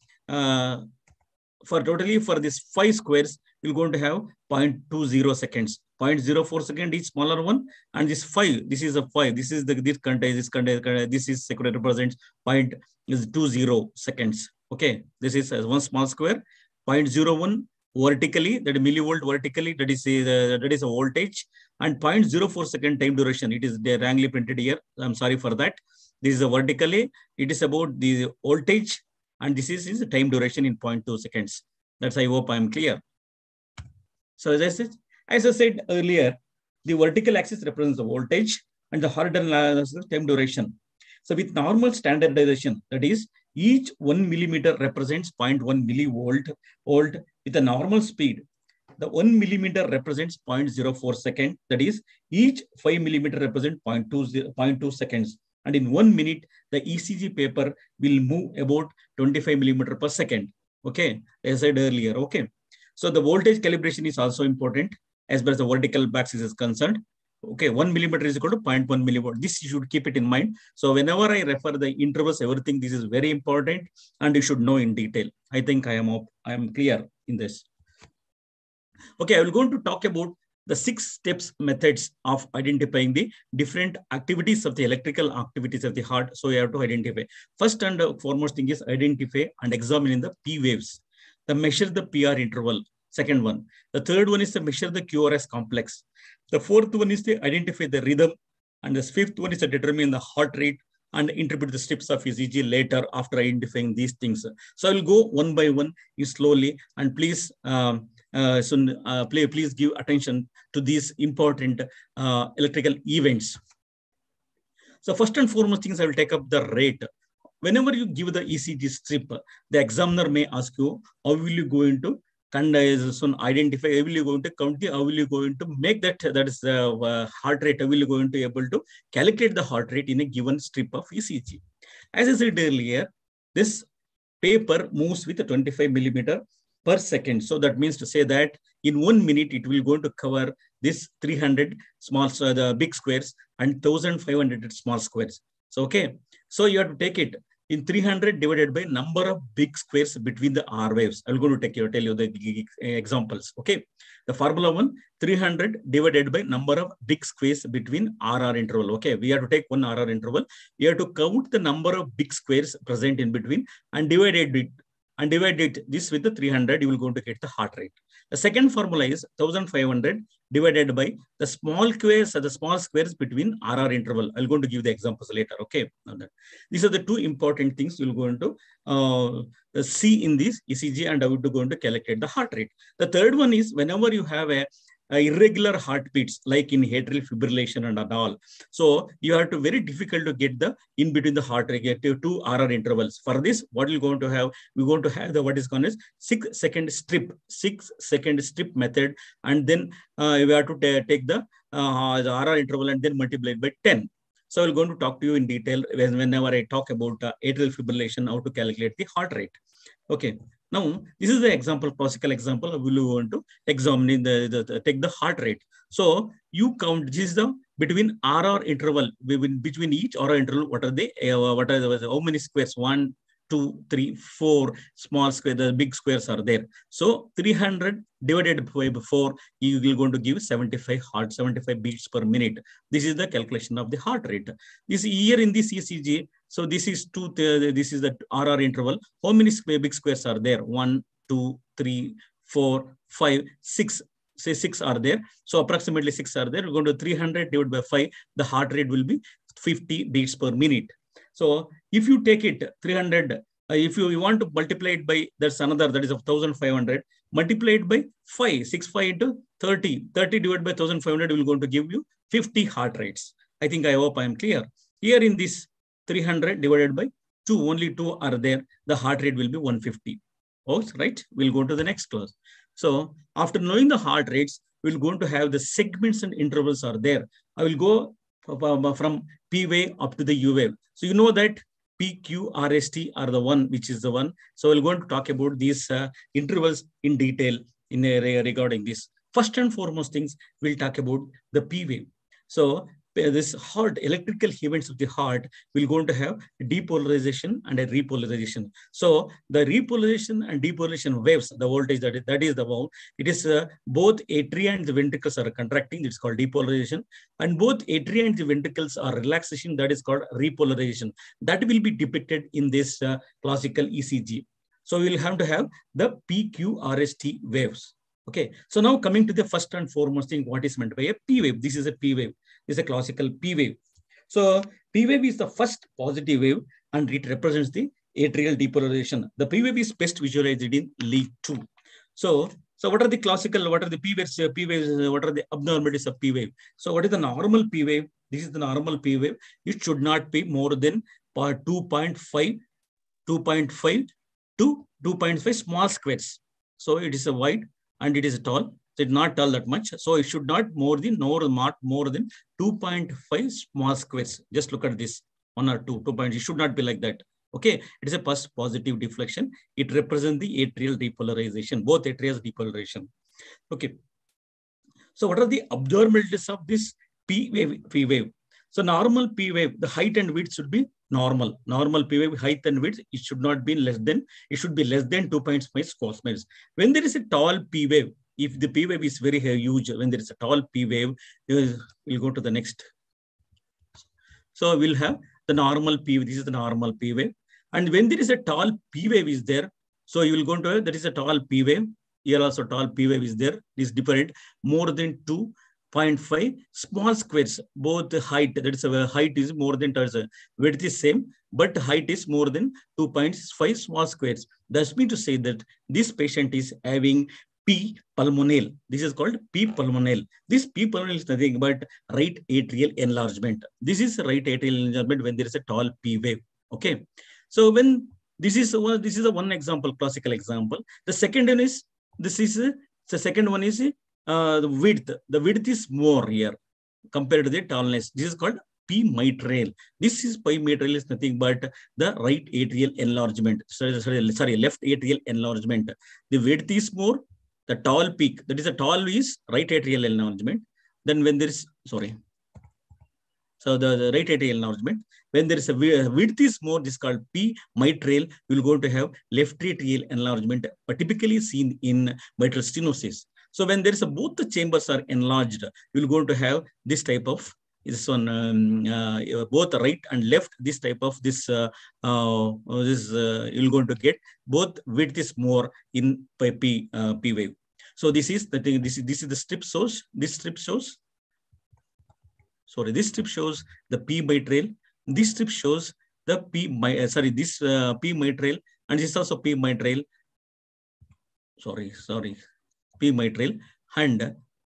Speaker 20: this 5 squares, you're going to have 0.20 seconds. 0.04 second each smaller one, and this 5, this is a 5. This is this is represents 0.20 seconds. Okay, this is one small square. 0.01 vertically, that is millivolt vertically, that is a voltage, and 0.04 second time duration. It is wrongly printed here. I'm sorry for that. This is a vertically. It is about the voltage. And this is the time duration in 0.2 seconds. That's, I hope I'm clear. So as I said earlier, the vertical axis represents the voltage and the horizontal axis is time duration. So with normal standardization, that is each 1 millimeter represents 0.1 millivolt with a normal speed. The 1 millimeter represents 0.04 second. That is each 5 millimeter represents 0.2 seconds. And in 1 minute, the ECG paper will move about 25 millimeter per second. Okay, as I said earlier. Okay, so the voltage calibration is also important as far as the vertical axis is concerned. Okay, 1 millimeter is equal to 0.1 millivolt. This you should keep it in mind. So whenever I refer the intervals, everything, this is very important, and you should know in detail. I think I am clear in this. Okay, I will go to talk about the 6 steps methods of identifying the different activities of the electrical activities of the heart. So you have to identify. First and foremost thing is identify and examine the P waves. The measure the PR interval. Second one. The third one is to measure the QRS complex. The fourth one is to identify the rhythm. And the fifth one is to determine the heart rate and interpret the steps of ECG later after identifying these things. So I will go one by one, slowly, and please please give attention to these important electrical events. So first and foremost things, I will take up the rate. Whenever you give the ECG strip, the examiner may ask you, how will you go into identify, how will you going to count, how will you going to make that is the heart rate, how will you going to able to calculate the heart rate in a given strip of ECG. As I said earlier, this paper moves with a 25 millimeter per second. So that means to say that in 1 minute, it will going to cover this 300 small, the big squares and 1500 small squares. So, okay. So you have to take it in 300 divided by number of big squares between the R waves. I'm going to tell you the examples. Okay. The formula one, 300 divided by number of big squares between RR interval. Okay. We have to take one RR interval. We have to count the number of big squares present in between and divide this with the 300, you will going to get the heart rate. The second formula is 1500 divided by the small squares between RR interval. I'm going to give the examples later. Okay. These are the two important things you're going to see in this ECG and how to going to calculate the heart rate. The third one is whenever you have a irregular heartbeats like in atrial fibrillation and all. So you have to very difficult to get the in between the heart rate to two RR intervals. For this, what we're going to have, we're going to have the what is called as 6 second strip method, and then we have to take the RR interval and then multiply it by 10. So I'm going to talk to you in detail whenever I talk about atrial fibrillation, how to calculate the heart rate. Okay. Now, this is the example, classical example. We will want to examine take the heart rate. So you count, this is the between RR interval, between each RR interval, what are they, how many squares? 1, 2, 3, 4 small squares, the big squares are there. So 300 divided by 4, you will going to give 75 beats per minute. This is the calculation of the heart rate. This here in this ECG, so this is this is the RR interval. How many big squares are there? 1, 2, 3, 4, 5, 6. Say 6 are there. So approximately 6 are there. We're going to 300 divided by 5. The heart rate will be 50 beats per minute. So if you take it 300, if you want to multiply it by, that's another, that is of 1500, multiply it by 5, 6, 5 into 30. 30 divided by 1500 will going to give you 50 heart rates. I think I hope I am clear. Here in this 300 divided by 2, only 2 are there. The heart rate will be 150. Oh, right. We'll go to the next class. So after knowing the heart rates, we're going to have the segments and intervals are there. I will go from P wave up to the U wave. So you know that P, Q, R, S, T are the one, which is the one. So we're going to talk about these intervals in detail in regarding this. First and foremost things, we'll talk about the P wave. So this heart, electrical events of the heart will going to have depolarization and a repolarization. So the repolarization and depolarization waves, the voltage that is the wave, it is both atria and the ventricles are contracting, it's called depolarization, and both atria and the ventricles are relaxation, that is called repolarization. That will be depicted in this classical ECG. So we'll have to have the PQRST waves. Okay, so now coming to the first and foremost thing, what is meant by a P wave? This is a P wave. This is a classical P wave. So P wave is the first positive wave and it represents the atrial depolarization. The P wave is best visualized in lead 2. So what are the classical, what are the P waves, what are the abnormalities of P wave? So what is the normal P wave? This is the normal P wave. It should not be more than 2.5 to 2.5 small squares. So it is a wide and it is tall. So it's not tall that much. So it should not more than 2.5 small squares. Just look at this, 1 or 2 points. It should not be like that. Okay, it is a positive deflection. It represents the atrial depolarization, both atrial depolarization. Okay. So what are the abnormalities of this P wave? So normal P wave, the height and width should be normal. Normal P wave height and width, it should not be less than, it should be less than 2.5 cosmers. When there is a tall P wave, if the P wave is very huge, when there is a tall P wave, we'll go to the next. So we'll have the normal P wave. This is the normal P wave. And when there is a tall P wave is there, so you will go to, that is a tall P wave. Here also tall P wave is there. It is different, more than 2.5 small squares. Both the height, that is height is more than, width is same, but height is more than 2.5 small squares. That's mean to say that this patient is having P pulmonale. This is called P pulmonale. This P pulmonale is nothing but right atrial enlargement. This is right atrial enlargement when there is a tall P wave. Okay. So when this is a one example, classical example. The second one is, the second one is the width. The width is more here compared to the tallness. This is called P mitral. This is P mitral is nothing but the right atrial enlargement. Sorry, left atrial enlargement. The width is more. The tall peak, that is a tall is right atrial enlargement. Then when there is, sorry. So the right atrial enlargement, when there is a width is more, this is called P mitral, we will go to have left atrial enlargement, but typically seen in mitral stenosis. So when there is both the chambers are enlarged, you will go to have this type of, this one, both right and left, this type of this, you're going to get both width is more in P wave. So this is the thing. This is the strip shows. This strip shows. Sorry, this strip shows the P mitral. This strip shows the P mitral, and this is also P mitral. Sorry, P mitral. And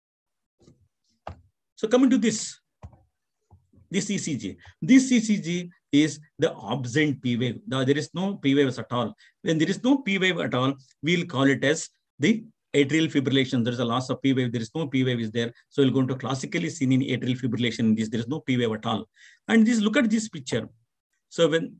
Speaker 20: so coming to this ECG. This ECG is the absent P wave. Now, there is no P waves at all. When there is no P wave at all, we'll call it as the atrial fibrillation. There is a loss of P wave. There is no P wave is there. So we'll go into classically seen in atrial fibrillation. There is no P wave at all. And look at this picture. So when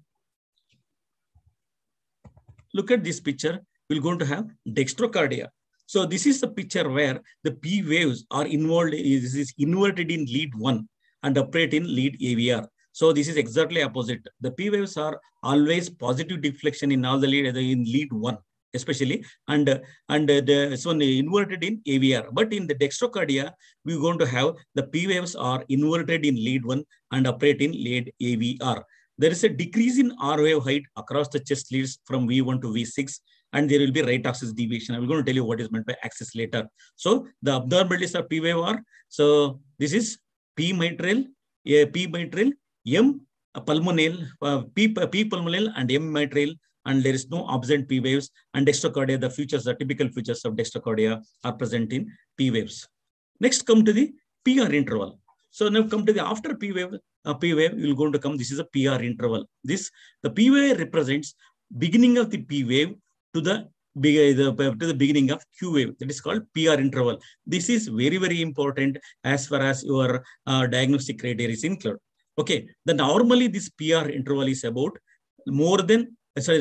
Speaker 20: look at this picture, we're going to have dextrocardia. So this is the picture where the P waves are involved. This is inverted in lead 1 and upright in lead AVR. So this is exactly opposite. The P waves are always positive deflection in all the lead in lead 1. Especially, and so inverted in AVR. But in the dextrocardia, we're going to have the P waves are inverted in lead 1 and upright in lead AVR. There is a decrease in R wave height across the chest leads from V1 to V6, and there will be right axis deviation. I'm going to tell you what is meant by axis later. So the abnormalities of P wave are, so this is P mitral, M pulmonale, P pulmonale and M mitral, and there is no absent P waves, and dextrocardia, the typical features of dextrocardia are present in P waves. Next, come to the PR interval. So now come to the after P wave, you will going to come, this is a PR interval. The P wave represents beginning of the P wave to the the beginning of Q wave. That is called PR interval. This is very, very important as far as your diagnostic criteria is included. Okay, then normally this PR interval is about less than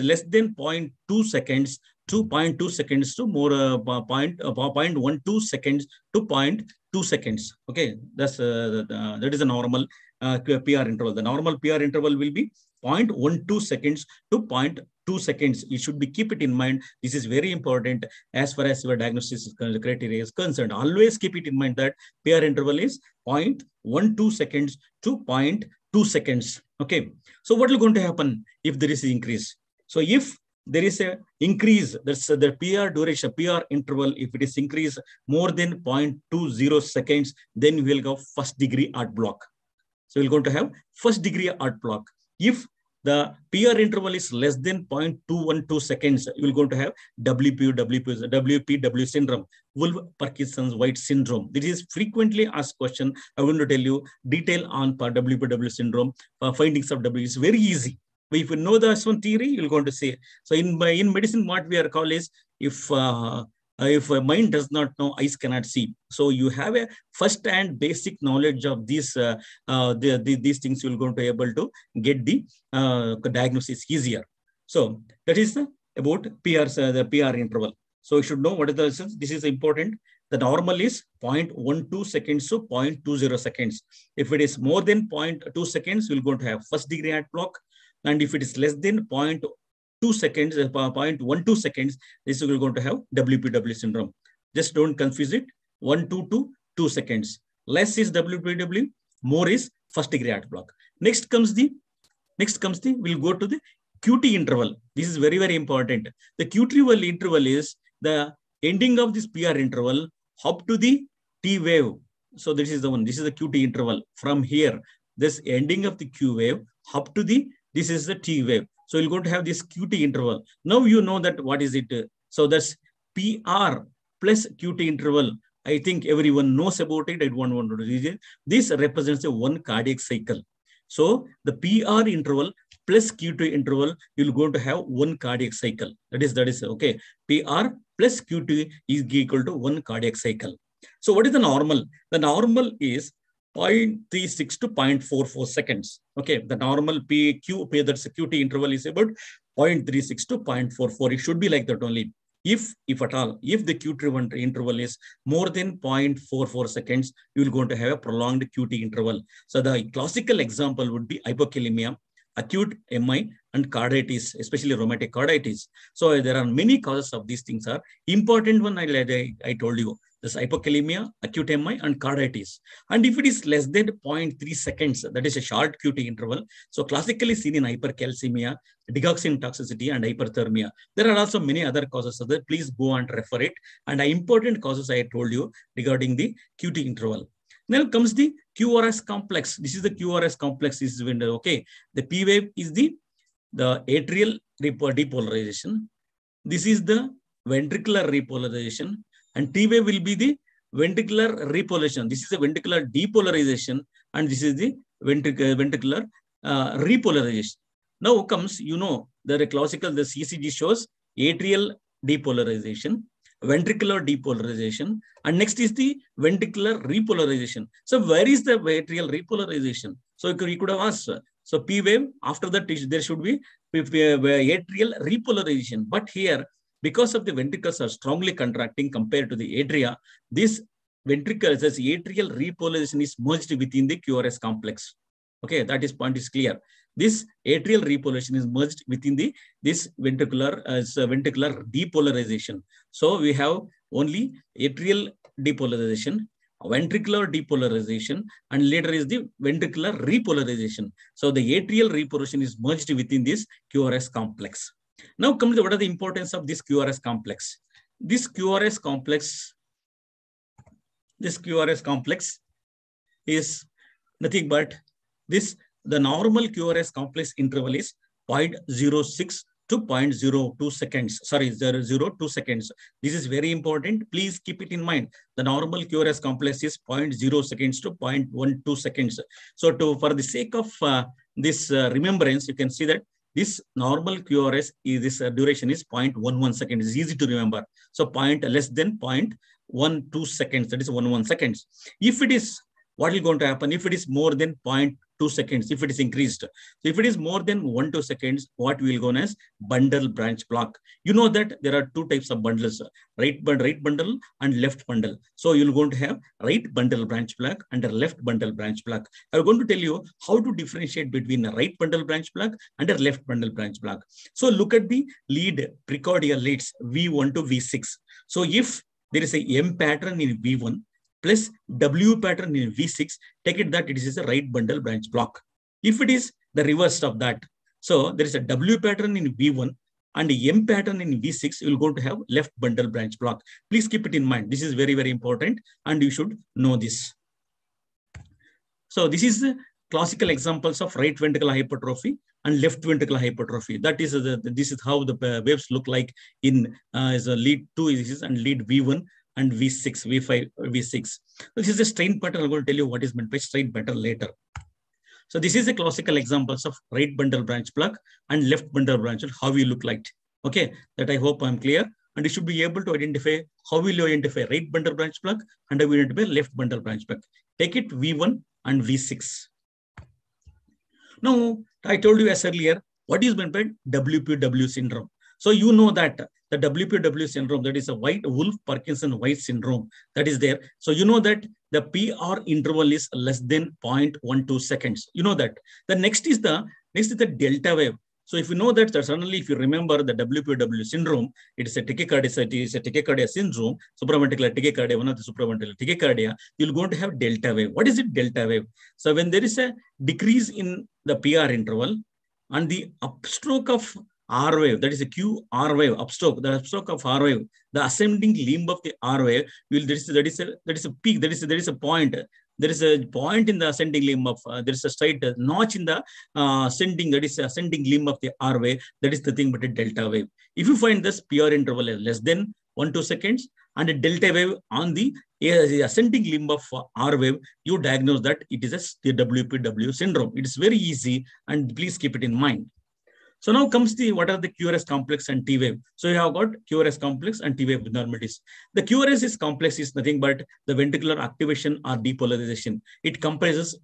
Speaker 20: 0.2 seconds to 0.2 seconds to more 0.12 seconds to 0.2 seconds. Okay, that is a normal PR interval. The normal PR interval will be 0.12 seconds to 0.2 seconds. You should keep it in mind. This is very important as far as your diagnosis criteria is concerned. Always keep it in mind that PR interval is 0.12 seconds to 0.2 seconds. Okay. So what is going to happen if there is an increase? So if there is an increase, that's the PR duration, PR interval, if it is increased more than 0.20 seconds, then we will go first degree heart block. So we're going to have first degree heart block. If the PR interval is less than 0.212 seconds, you will going to have WPW syndrome, Wolff-Parkinson-White syndrome. This is frequently asked question. I want to tell you detail on WPW syndrome. Findings of W is very easy. If you know the S1 theory, you're going to say. So in medicine, what we are called is if a mind does not know, eyes cannot see. So you have a first-hand basic knowledge of these these things. You're going to be able to get the diagnosis easier. So that is about PRs, the PR interval. So you should know what is the. This is important. The normal is 0.12 seconds to 0.20 seconds. If it is more than 0.2 seconds, you're going to have first degree heart block. And if it is less than 0.2 seconds, 0.12 seconds, this is going to have WPW syndrome. Just don't confuse it. 1 to 2 seconds. Less is WPW, more is first degree heart block. Next comes the, we'll go to the QT interval. This is very, very important. The QT interval is the ending of this PR interval up to the T wave. So this is the one. This is the QT interval. From here, this ending of the Q wave up to the, this is the T wave. So you're going to have this QT interval. Now you know that what is it. So that's PR plus QT interval. I think everyone knows about it. I don't want to read it. This represents a one cardiac cycle. So the PR interval plus QT interval, you're going to have one cardiac cycle. That is okay. PR plus QT is equal to one cardiac cycle. So what is the normal? The normal is 0.36 to 0.44 seconds. Okay, the normal that's a QT interval is about 0.36 to 0.44. It should be like that only. If at all, if the QT interval is more than 0.44 seconds, you will going to have a prolonged QT interval. So the classical example would be hypokalemia, acute MI, and carditis, especially rheumatic carditis. So there are many causes of these things. Are important one. I told you. This hypokalemia, acute MI, and carditis. And if it is less than 0.3 seconds, that is a short QT interval. So classically seen in hypercalcemia, digoxin toxicity, and hyperthermia. There are also many other causes of that. Please go and refer it. And the important causes I told you regarding the QT interval. Then comes the QRS complex. This is the QRS complex. This is when, okay, the P wave is the atrial depolarization. This is the ventricular repolarization. And T wave will be the ventricular repolarization. This is the ventricular depolarization, and this is the ventricular repolarization. Now comes, you know, the classical, the ECG shows atrial depolarization, ventricular depolarization, and next is the ventricular repolarization. So where is the atrial repolarization? So you could have asked. So P wave, after that there should be atrial repolarization. But here, because of the ventricles are strongly contracting compared to the atria, this ventricle, this atrial repolarization is merged within the QRS complex. Okay, that is point is clear. This atrial repolarization is merged within this ventricular depolarization. So we have only atrial depolarization, ventricular depolarization, and later is the ventricular repolarization. So the atrial repolarization is merged within this QRS complex. Now come to what are the importance of this QRS complex. This QRS complex is nothing but this. The normal QRS complex interval is 0.06 to 0.02 seconds. Sorry, 0.02 seconds. This is very important. Please keep it in mind. The normal QRS complex is 0.0 seconds to 0.12 seconds. So for the sake of this remembrance, you can see that this normal QRS is this duration is 0.11 seconds. It's easy to remember. So less than 0.12 seconds, that is 11 seconds. If it is, what is going to happen? If it is more than 0.2 seconds, if it is increased. So if it is more than 1-2 seconds, what we will go as bundle branch block. You know that there are two types of bundles, right bundle and left bundle. So you're going to have right bundle branch block and a left bundle branch block. I'm going to tell you how to differentiate between a right bundle branch block and a left bundle branch block. So look at the lead precordial leads V1 to V6. So if there is a M pattern in V1 plus W pattern in V6, take it that it is a right bundle branch block. If it is the reverse of that, so there is a W pattern in V1 and a M pattern in V6, you will go to have left bundle branch block. Please keep it in mind. This is very, very important and you should know this. So this is the classical examples of right ventricular hypertrophy and left ventricular hypertrophy. That is this is how the waves look like in lead 2 and lead V1 and V6, V5, V6. This is a strain pattern. I'm going to tell you what is meant by strain pattern later. So this is a classical examples of right bundle branch block and left bundle branch, how we look like. Okay, that I hope I'm clear. And you should be able to identify how will you identify right bundle branch block and how will you identify left bundle branch block. Take it V1 and V6. Now, I told you as earlier, what is meant by WPW syndrome. So you know that the WPW syndrome, that is a Wolff-Parkinson-White syndrome, that is there. So you know that the PR interval is less than 0.12 seconds. You know that. The next is the delta wave. So if you know that, suddenly if you remember the WPW syndrome, it is a tachycardia syndrome, supraventricular tachycardia, one of the supraventricular tachycardia, you're going to have delta wave. What is it, delta wave? So when there is a decrease in the PR interval and the upstroke of R wave, that is a QR wave, upstroke, the upstroke of R wave, the ascending limb of the R wave, there is a peak, there is a point. There is a point in the ascending limb of, there is a straight notch in the ascending limb of the R wave. That is the thing but a delta wave. If you find this PR interval is less than 1-2 seconds and a delta wave on the ascending limb of R wave, you diagnose that it is the WPW syndrome. It is very easy and please keep it in mind. So now comes what are the QRS complex and T wave. So you have got QRS complex and T wave abnormalities. The QRS complex is nothing but the ventricular activation or depolarization. It comprises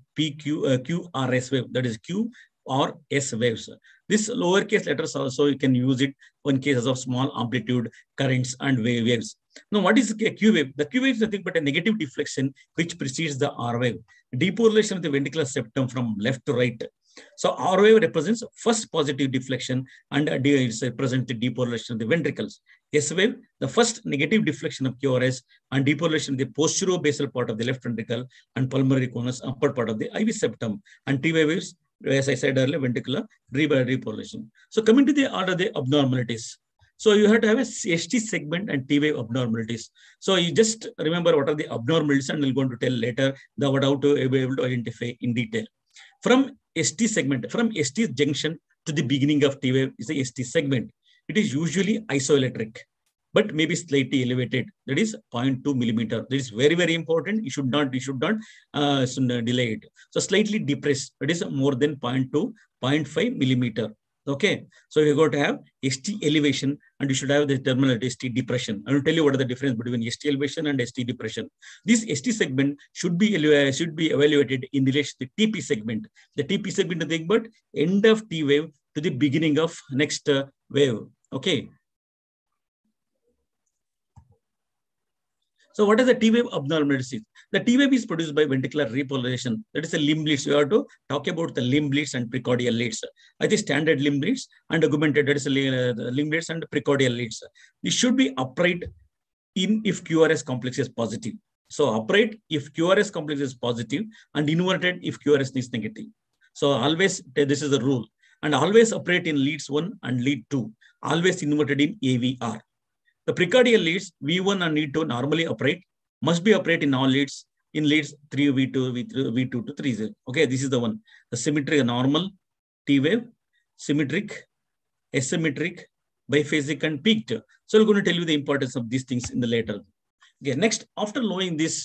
Speaker 20: QRS wave, that is Q or S waves. This lowercase letters also you can use it in cases of small amplitude currents and waves. Now what is a Q wave? The Q wave is nothing but a negative deflection which precedes the R wave. Depolarization of the ventricular septum from left to right. So R wave represents first positive deflection and it represents the depolarization of the ventricles. S wave, the first negative deflection of QRS and depolarization of the posterior-basal part of the left ventricle and pulmonary conus upper part of the IV septum. And T wave is, as I said earlier, ventricular depolarization. So coming to the order of the abnormalities. So you have to have a ST segment and T wave abnormalities. So you just remember what are the abnormalities and we're going to tell later how to be able to identify in detail. From ST segment, from ST junction to the beginning of T wave is a ST segment. It is usually isoelectric, but maybe slightly elevated. That is 0.2 millimeter. That is very, very important. You should not delay it. So slightly depressed. That is more than 0.2, 0.5 millimeter. Okay. So you're going to have ST elevation and you should have the terminal ST depression. I will tell you what is the difference between ST elevation and ST depression. This ST segment should be evaluated in relation to the TP segment. The TP segment is nothing but end of T wave to the beginning of next wave. Okay. So what is the T wave abnormalities? The T wave is produced by ventricular repolarization. That is a limb leads. You have to talk about the limb leads and precordial leads. I think standard limb leads and augmented, that is a limb leads and precordial leads. This should be upright if QRS complex is positive. So upright if QRS complex is positive and inverted if QRS is negative. So always, this is the rule. And always upright in leads 1 and lead 2. Always inverted in AVR. The precordial leads V1 and lead 2 normally upright, must be upright in all leads, in leads 3, V2, V2 to 3. Okay, this is the one. The symmetric, normal, T wave, symmetric, asymmetric, biphasic, and peaked. So we're going to tell you the importance of these things in the later. Okay, next, after knowing this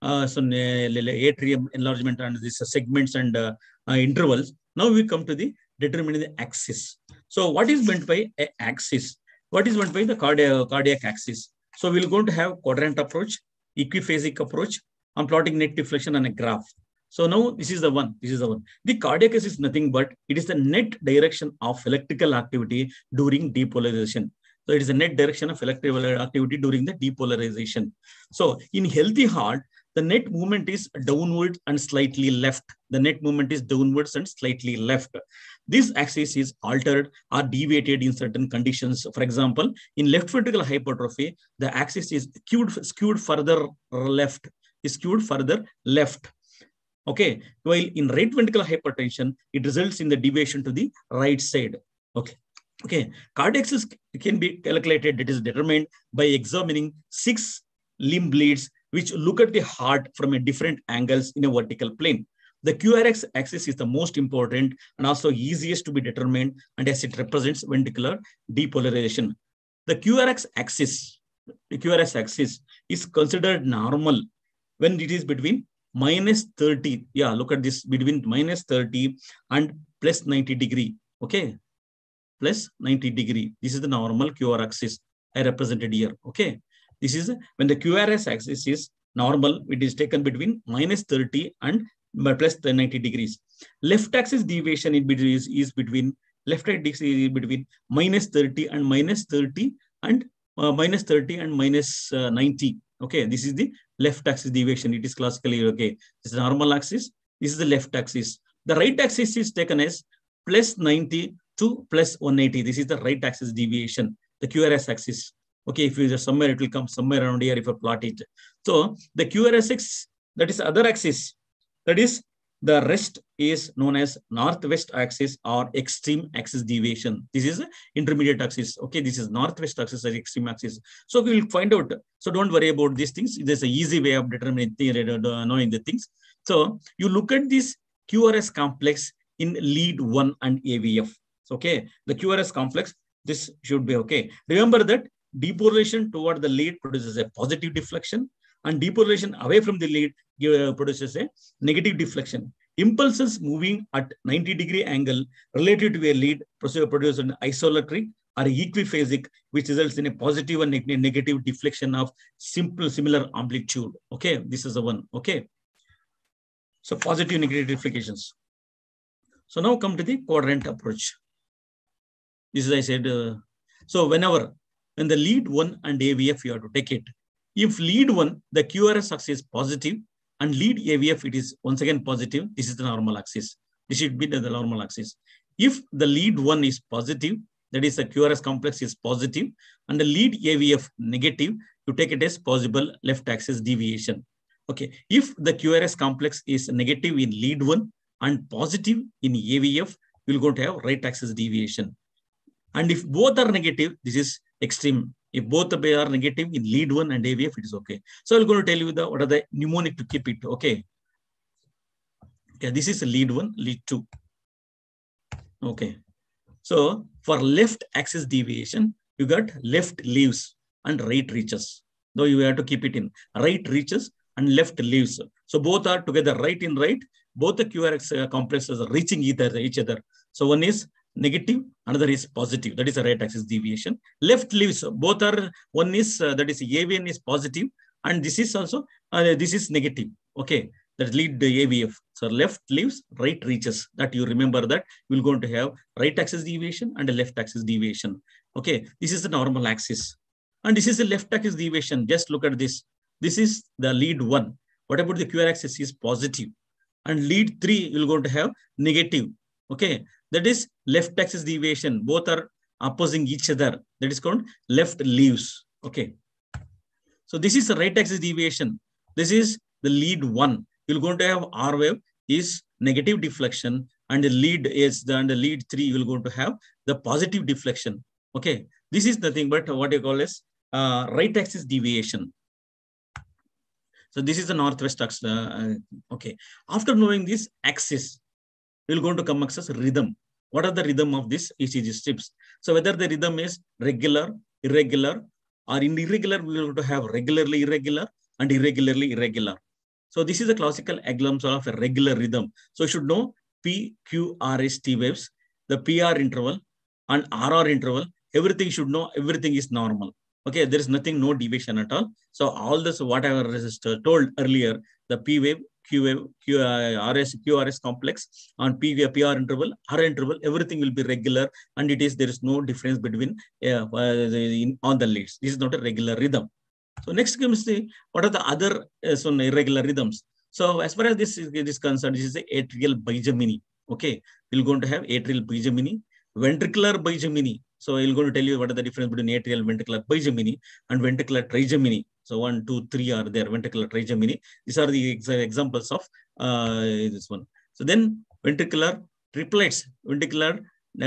Speaker 20: atrium enlargement and these segments and intervals, now we come to the determining the axis. So what is meant by an axis? What is meant by the cardiac axis? So we're going to have quadrant approach, equiphasic approach. I'm plotting net deflection on a graph. So now this is the one. This is the one. The cardiac axis is nothing but it is the net direction of electrical activity during depolarization. So it is the net direction of electrical activity during the depolarization. So in healthy heart, the net movement is downwards and slightly left. The net movement is downwards and slightly left. This axis is altered or deviated in certain conditions. For example, in left ventricular hypertrophy, the axis is skewed further left. Is skewed further left. Okay. While in right ventricular hypertension, it results in the deviation to the right side. Okay. Okay. Cardiac axis can be calculated. It is determined by examining 6 limb bleeds which look at the heart from a different angles in a vertical plane. The QRS axis is the most important and also easiest to be determined, and as it represents ventricular depolarization. The QRS axis is considered normal when it is between -30. Yeah, look at this, between -30 and +90 degree. Okay, +90 degree. This is the normal QR axis I represented here. Okay. This is when the QRS axis is normal, it is taken between -30 and +90 degrees. Left axis deviation is between -30 and -30 and -90. Okay, this is the left axis deviation. It is classically okay. This is the normal axis. This is the left axis. The right axis is taken as +90 to +180. This is the right axis deviation, the QRS axis. Okay, if you just somewhere, it will come somewhere around here if you plot it. So the QRSX, that is other axis, that is the rest is known as northwest axis or extreme axis deviation. This is intermediate axis. Okay, this is northwest axis or extreme axis. So we will find out. So don't worry about these things. There's an easy way of determining knowing the things. So you look at this QRS complex in lead 1 and AVF. Okay, the QRS complex, this should be okay. Remember that depolarization toward the lead produces a positive deflection, and depolarization away from the lead produces a negative deflection. Impulses moving at 90-degree angle related to a lead produce an isoelectric or equiphasic, which results in a positive and negative deflection of similar amplitude. Okay, this is the one. Okay, so positive and negative deflections. So now come to the quadrant approach. This is I said. So when the lead 1 and AVF, you have to take it. If lead 1, the QRS axis is positive, and lead AVF, it is once again positive. This is the normal axis. This should be the normal axis. If the lead 1 is positive, that is the QRS complex is positive, and the lead AVF negative, you take it as possible left axis deviation. Okay. If the QRS complex is negative in lead 1 and positive in AVF, you're going to have right axis deviation. And if both are negative, this is extreme. If both are negative in lead 1 and AVF, it is okay. So I'm going to tell you what are the mnemonic to keep it. Okay. Okay, this is lead 1, lead 2. Okay. So for left axis deviation, you got left leaves and right reaches. Though you have to keep it in right reaches and left leaves. So both are together, right in right. Both the QRS complexes are reaching each other. So one is negative, another is positive. That is a right axis deviation. Left leaves, both are, one is, that is AVN is positive, and this is also, this is negative. Okay, that lead the AVF. So left leaves, right reaches. That you remember that you're going to have right axis deviation and a left axis deviation. Okay, this is the normal axis. And this is the left axis deviation. Just look at this. This is the lead 1. What about the QR axis is positive? And lead 3, you're going to have negative. Okay, that is left axis deviation. Both are opposing each other. That is called left leaves. Okay. So this is the right axis deviation. This is the lead 1. You're going to have R wave is negative deflection, and the lead is the lead 3. You're going to have the positive deflection. Okay. This is nothing but what you call as right axis deviation. So this is the northwest axis. Okay. After knowing this axis, we're going to come across rhythm. What are the rhythm of this ECG strips? So whether the rhythm is regular, irregular, or in irregular, we're going to have regularly irregular and irregularly irregular. So this is a classical example of a regular rhythm. So you should know P, Q, R, S, T waves. the PR interval and RR interval, everything should know everything is normal. Okay, there is nothing, no deviation at all. So all this, whatever is told earlier, the P wave, Q wave, QRS complex on PR interval, R interval, everything will be regular, and there is no difference between on the leads. This is not a regular rhythm. So next comes what are the other irregular rhythms? So as far as this is concerned, this is the atrial bigeminy. Okay, we're going to have atrial bigeminy, ventricular bigeminy. So I'm going to tell you what is the difference between atrial ventricular bigeminy and ventricular trigeminy. So 1, 2, 3 are there, ventricular trigeminy. These are the examples of this one. So then ventricular triplets, ventricular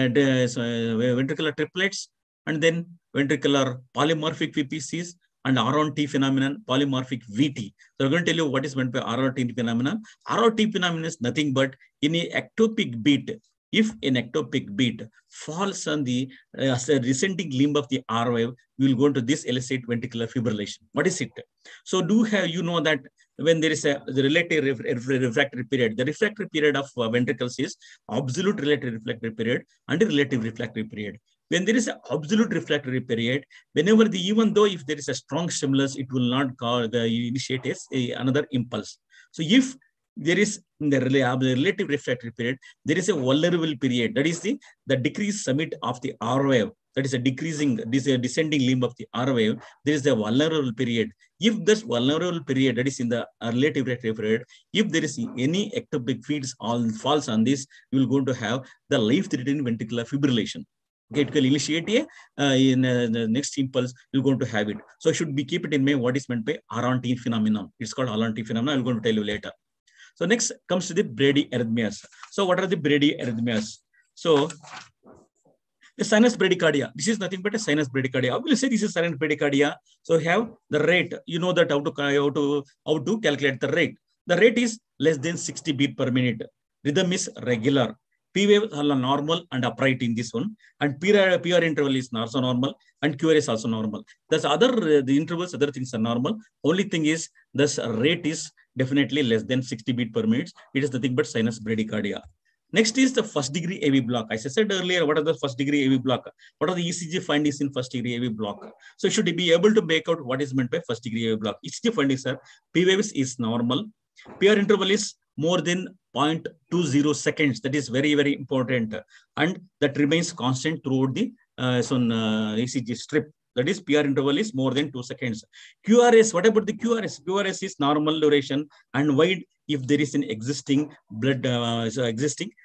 Speaker 20: triplets, and then ventricular polymorphic VPCs and ROT phenomenon, polymorphic VT. So I'm going to tell you what is meant by ROT phenomenon. ROT phenomenon is nothing but in a ectopic beat. If an ectopic beat falls on the descending limb of the R wave, we will go into this elicit ventricular fibrillation. What is it? So you know that when there is the relative refractory period, the refractory period of ventricles is absolute relative refractory period and a relative refractory period. When there is an absolute refractory period, whenever even though if there is a strong stimulus, it will not initiate another impulse. So if there is in the relative refractory period, there is a vulnerable period. That is the decreased summit of the R wave. That is a descending limb of the R wave. There is a vulnerable period. If this vulnerable period, that is in the relative refractory period, if there is any ectopic feeds falls on this, you will going to have the life-threatening ventricular fibrillation. Okay, it will initiate in the next impulse, you're going to have it. So should be keep it in mind what is meant by ROT phenomenon. It's called ROT phenomenon. I'm going to tell you later. So next comes to the bradyarrhythmias. So what are the bradyarrhythmias? So the sinus bradycardia. This is nothing but a sinus bradycardia. I will say this is sinus bradycardia. So we have the rate. You know that how to calculate the rate. The rate is less than 60 beats per minute. Rhythm is regular. P wave are normal and upright in this one, and PR interval is also normal, and QR is also normal. Thus the intervals, other things are normal. Only thing is this rate is definitely less than 60 beats per minute. It is nothing but sinus bradycardia. Next is the first degree AV block. As I said earlier, what are the first degree AV block? What are the ECG findings in first degree AV block? So should be able to make out what is meant by first degree AV block. ECG findings are P waves is normal. PR interval is more than 0.20 seconds. That is very, very important. And that remains constant throughout the ECG strip. That is PR interval is more than 2 seconds. QRS, what about the QRS? QRS is normal duration and wide if there is an existing blood, there's a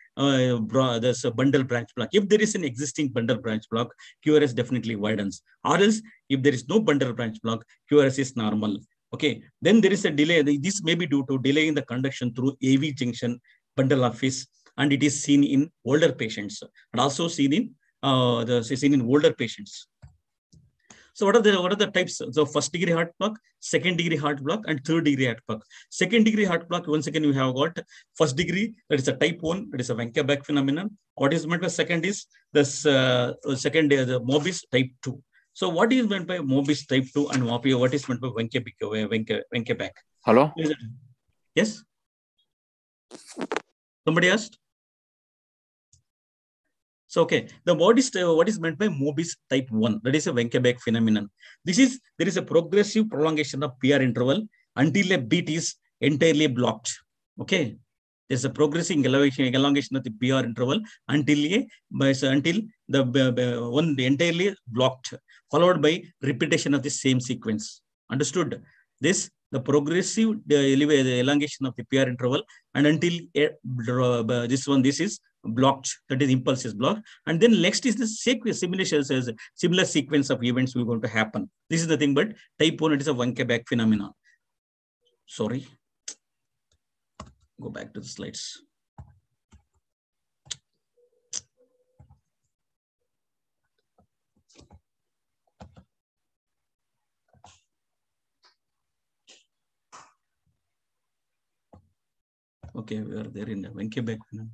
Speaker 20: bundle branch block. If there is an existing bundle branch block, QRS definitely widens. Or else, if there is no bundle branch block, QRS is normal. Okay, then there is a delay. This may be due to delay in the conduction through AV junction bundle office, and it is seen in older patients and also seen in older patients. So what are the types? So first degree heart block, second degree heart block, and third degree heart block. Second degree heart block, once again, we have got first degree, that is a type 1, that is a Wenckebach phenomenon. What is meant by second is this the Mobis type 2. So what is meant by Mobis type 2 and what is meant by Wenckebach?
Speaker 21: Hello?
Speaker 20: Yes? Somebody asked? So, okay, what is meant by Mobis type 1? That is a Wenckebach phenomenon. There is a progressive prolongation of PR interval until a beat is entirely blocked. Okay. There's a progressive elongation of the PR interval until the entirely blocked, followed by repetition of the same sequence. Understood? The progressive elongation of the PR interval and until this is blocked, that is impulse is blocked, and then next is the similar sequence of events will going to happen. This is nothing but type 1. It is a Wenckebach phenomenon. Sorry. Go back to the slides. Okay, we are there in the Wenckebach phenomenon.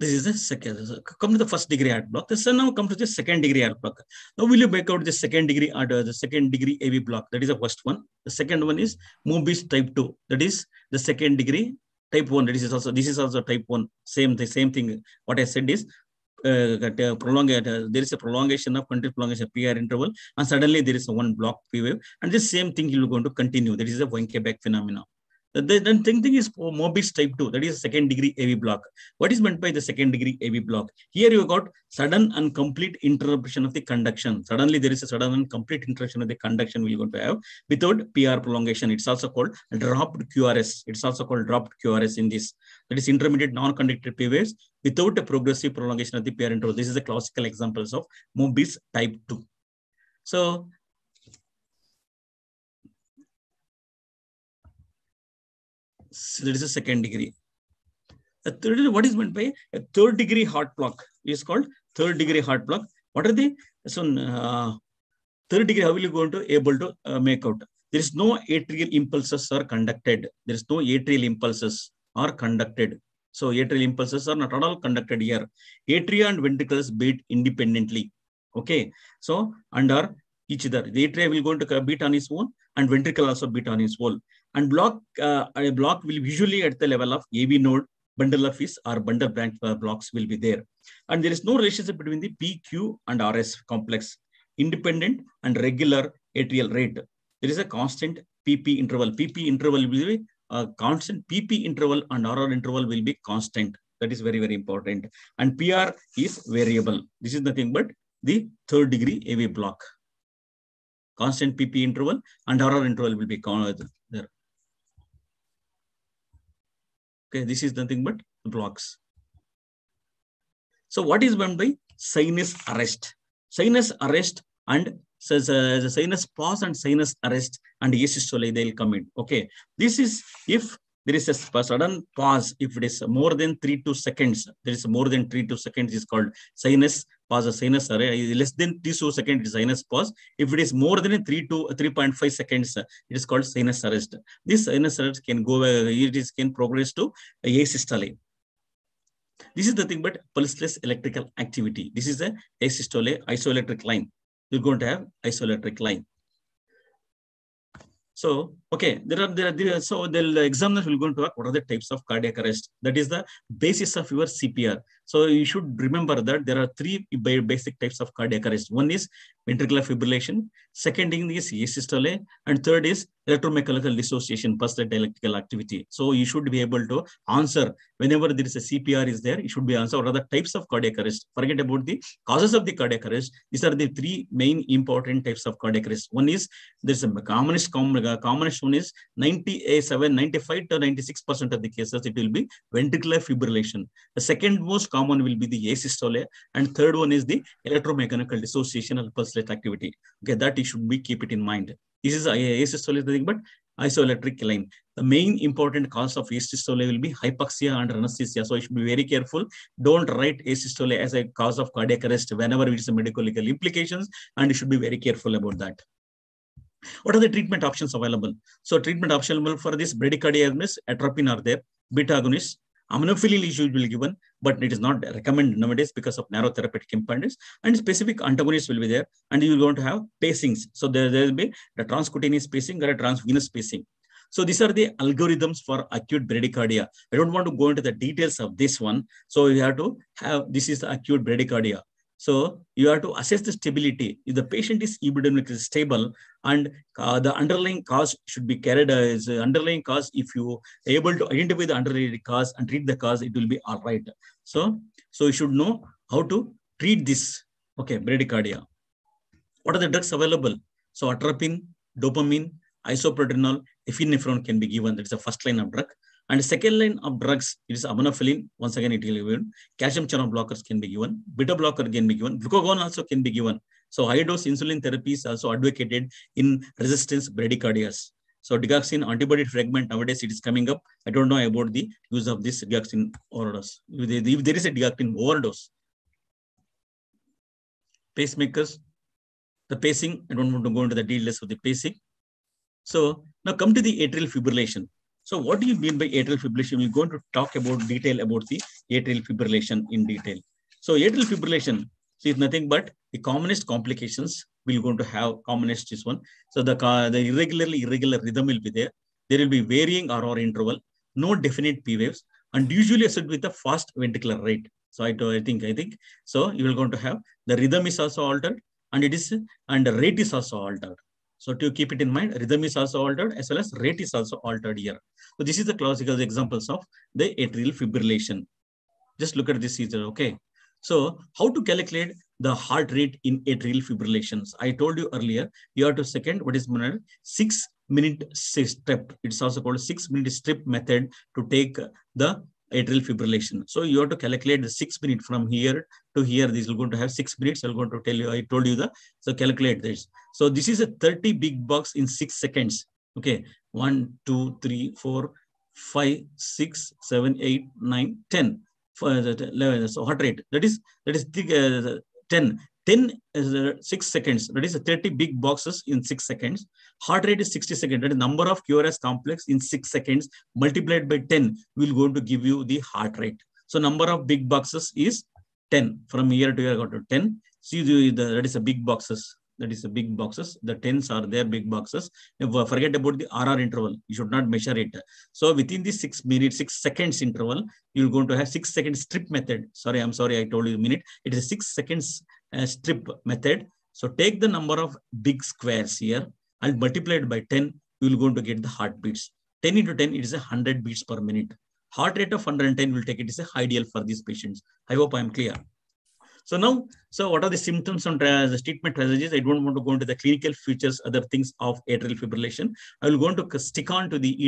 Speaker 20: This is the second. Come to the first degree heart block. Now come to the second degree heart block. Now will you make out the second degree AV block? That is the first one. The second one is Mobis type 2. That is the second degree type 1. This is also type 1. The same thing. What I said is there is a prolongation of continuous prolongation PR interval, and suddenly there is a one block P wave, and this same thing you are going to continue. That is a Wenckebach phenomenon. The thing is Mobis type 2, that is second degree AV block. What is meant by the second degree AV block? Here you got sudden and complete interruption of the conduction. Suddenly there is a sudden and complete interruption of the conduction we are going to have without PR prolongation. It's also called dropped QRS. It's also called dropped QRS in this. That is intermediate non-conducted P waves without a progressive prolongation of the PR interval. This is the classical examples of Mobis type 2. So that is a second degree. The third, what is meant by a third degree heart block? It is called third degree heart block. What are the third degree? How will you going to able to make out? There is no atrial impulses are conducted. There is no atrial impulses are conducted. So atrial impulses are not at all conducted here. Atria and ventricles beat independently. Okay. So under each other, the atria will going to beat on its own, and ventricle also beat on its own. And a block will usually at the level of AV node, bundle of his or bundle branch blocks will be there. And there is no relationship between the PQ and RS complex, independent and regular atrial rate. There is a constant PP interval. PP interval will be constant. PP interval and RR interval will be constant. That is very, very important. And PR is variable. This is nothing but the third degree AV block. Constant PP interval and RR interval will be there. Okay, this is nothing but blocks. So what is meant by sinus arrest? Sinus arrest and the sinus pause and sinus arrest and asystole, they will come in. Okay, this is if there is a sudden pause, if it is more than 3 to seconds, there is more than 3 to seconds is called sinus pause or sinus arrest. Less than 3 to seconds is sinus pause. If it is more than 3 to 3.5 seconds, it is called sinus arrest. This sinus arrest can go, can progress to asystole. This is nothing but pulseless electrical activity. This is a asystole isoelectric line. You're going to have isoelectric line. So, okay, so the examiner will go into what are the types of cardiac arrest. That is the basis of your CPR. So you should remember that there are 3 basic types of cardiac arrest. One is ventricular fibrillation. Second thing is asystole. And third is electromechanical dissociation, pulsed electrical activity. So you should be able to answer whenever there is a CPR is there, you should be answer what are the types of cardiac arrest. Forget about the causes of the cardiac arrest. These are the 3 main important types of cardiac arrest. One is there's a commonest one is 95 to 96% of the cases it will be ventricular fibrillation. The second most common will be the asystole, and third one is the electromechanical dissociation or pulsed activity. Okay, that you should be keep it in mind. This is asystole is nothing but isoelectric line. The main important cause of asystole will be hypoxia under anesthesia. So you should be very careful. Don't write asystole as a cause of cardiac arrest whenever it is a medical legal implications, and you should be very careful about that. What are the treatment options available? So treatment options for this bradycardia agonist, atropine are there, beta agonists, aminophylline is usually given, but it is not recommended nowadays because of narrow therapeutic impedance, and specific antagonists will be there, and you are going to have pacings. So there will be the transcutaneous pacing or a transvenous pacing. So these are the algorithms for acute bradycardia. I don't want to go into the details of this one. So you have to have, this is the acute bradycardia. So you have to assess the stability. If the patient is hemodynamically stable and the underlying cause should be carried as underlying cause, if you are able to identify the underlying cause and treat the cause, it will be all right. So you should know how to treat this. Okay, bradycardia. What are the drugs available? So atropine, dopamine, isoproterenol, epinephrine can be given. That is the first line of drug. And the second line of drugs, it is aminophylline. Once again, it will be given. Calcium channel blockers can be given. Beta blocker can be given. Glucagon also can be given. So high dose insulin therapy is also advocated in resistance bradycardias. So digoxin antibody fragment, nowadays it is coming up. I don't know about the use of this digoxin overdose. If there is a digoxin overdose. Pacemakers, the pacing, I don't want to go into the details of the pacing. So now come to the atrial fibrillation. So what do you mean by atrial fibrillation? We're going to talk about detail about the atrial fibrillation in detail. So atrial fibrillation is nothing but the commonest complications we're going to have. Commonest is one. So the irregular rhythm will be there. There will be varying RR interval, no definite P waves, and usually associated with a fast ventricular rate. So I think so you will going to have the rhythm is also altered, and the rate is also altered. So to keep it in mind, rhythm is also altered as well as rate is also altered here. So this is the classical examples of the atrial fibrillation. Just look at this here, okay? So how to calculate the heart rate in atrial fibrillations? I told you earlier, you have to second what is 6-minute strip. It's also called 6-minute strip method to take the atrial fibrillation. So you have to calculate the 6 minutes from here to here. This is going to have 6 minutes. I'm going to tell you, I told you so calculate this. So this is a 30 big box in 6 seconds. Okay, 1, 2, 3, 4, 5, 6, 7, 8, 9, 10. So heart rate, that is 10 is 6 seconds. That is 30 big boxes in 6 seconds. Heart rate is 60 seconds. That is number of QRS complex in 6 seconds multiplied by 10 will going to give you the heart rate. So number of big boxes is 10. From here to here, got to 10. See, that is a big boxes. That is a big boxes. The 10s are there, big boxes. Forget about the RR interval. You should not measure it. So within the 6 minutes, 6 seconds interval, you're going to have 6 second strip method. Sorry, I'm sorry, I told you a minute. It is 6 seconds strip method. So take the number of big squares here and multiply it by 10. You're going to get the heartbeats. 10 into 10, it is 100 beats per minute. Heart rate of 110 will take it is ideal for these patients. I hope I'm clear. So now, what are the symptoms and the treatment strategies? I don't want to go into the clinical features, other things of atrial fibrillation. I will go on to stick on to the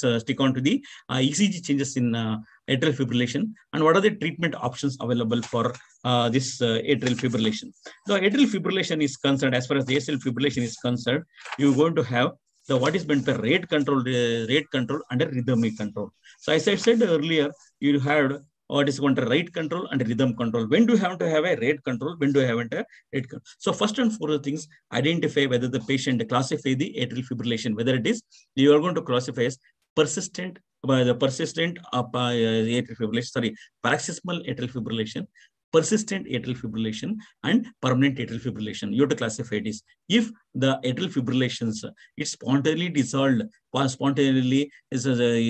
Speaker 20: ECG changes in atrial fibrillation, and what are the treatment options available for this atrial fibrillation. So atrial fibrillation is concerned, as far as the atrial fibrillation is concerned, you're going to have the what is meant by rate control and a rhythmic control. So as I said earlier, you had what is going to rate control and rhythm control. When do you have to have a rate control? When do you have a rate control? So first and foremost things, identify whether the patient, classify the atrial fibrillation, whether it is, you are going to classify as persistent atrial fibrillation, sorry, paroxysmal atrial fibrillation, persistent atrial fibrillation, and permanent atrial fibrillation. You have to classify this. If the atrial fibrillations is spontaneously dissolved, spontaneously is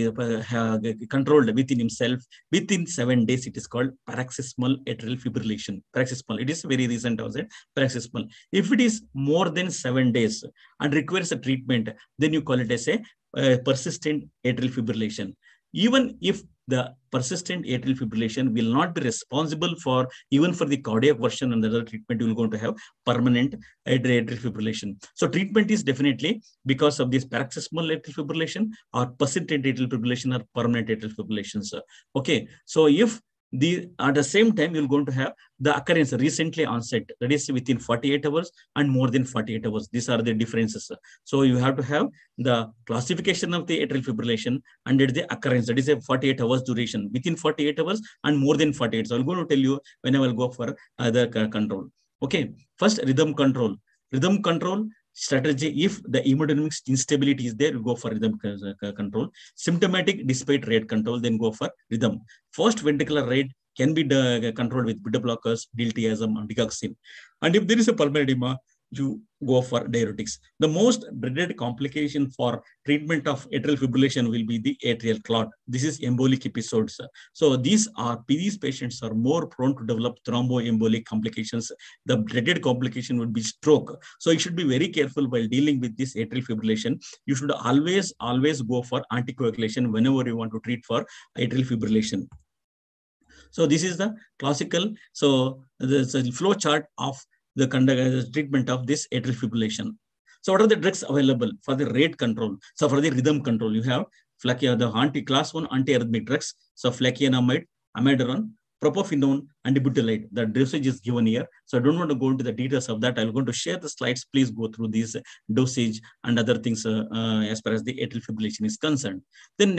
Speaker 20: controlled within himself, within 7 days, it is called paroxysmal atrial fibrillation. Paroxysmal, it is very recent, I was said, paroxysmal. If it is more than 7 days and requires a treatment, then you call it as a persistent atrial fibrillation. Even if the persistent atrial fibrillation will not be responsible for even for the cardiac version and the other treatment, you will going to have permanent atrial fibrillation. So treatment is definitely because of this paroxysmal atrial fibrillation or persistent atrial fibrillation or permanent atrial fibrillation. Okay, so if at the same time, you're going to have the occurrence recently onset, that is within 48 hours and more than 48 hours. These are the differences. So you have to have the classification of the atrial fibrillation and the occurrence, that is a 48 hours duration, within 48 hours and more than 48. So I'm going to tell you when I will go for other control. Okay, first rhythm control. Rhythm control strategy, if the hemodynamic instability is there, you go for rhythm control. Symptomatic despite rate control, then go for rhythm. First ventricular rate can be controlled with beta blockers, diltiazem, and digoxin. And if there is a pulmonary edema, you go for diuretics. The most dreaded complication for treatment of atrial fibrillation will be the atrial clot. This is embolic episodes. So these patients are more prone to develop thromboembolic complications. The dreaded complication would be stroke. So you should be very careful while dealing with this atrial fibrillation. You should always go for anticoagulation whenever you want to treat for atrial fibrillation. So this is the classical, so the flow chart of the treatment of this atrial fibrillation. So what are the drugs available for the rate control? So for the rhythm control, you have the class 1 antiarrhythmic drugs. So flecainamide, amiodarone, propafenone, and butylate. The dosage is given here. So I don't want to go into the details of that. I'm going to share the slides. Please go through these dosage and other things as far as the atrial fibrillation is concerned. Then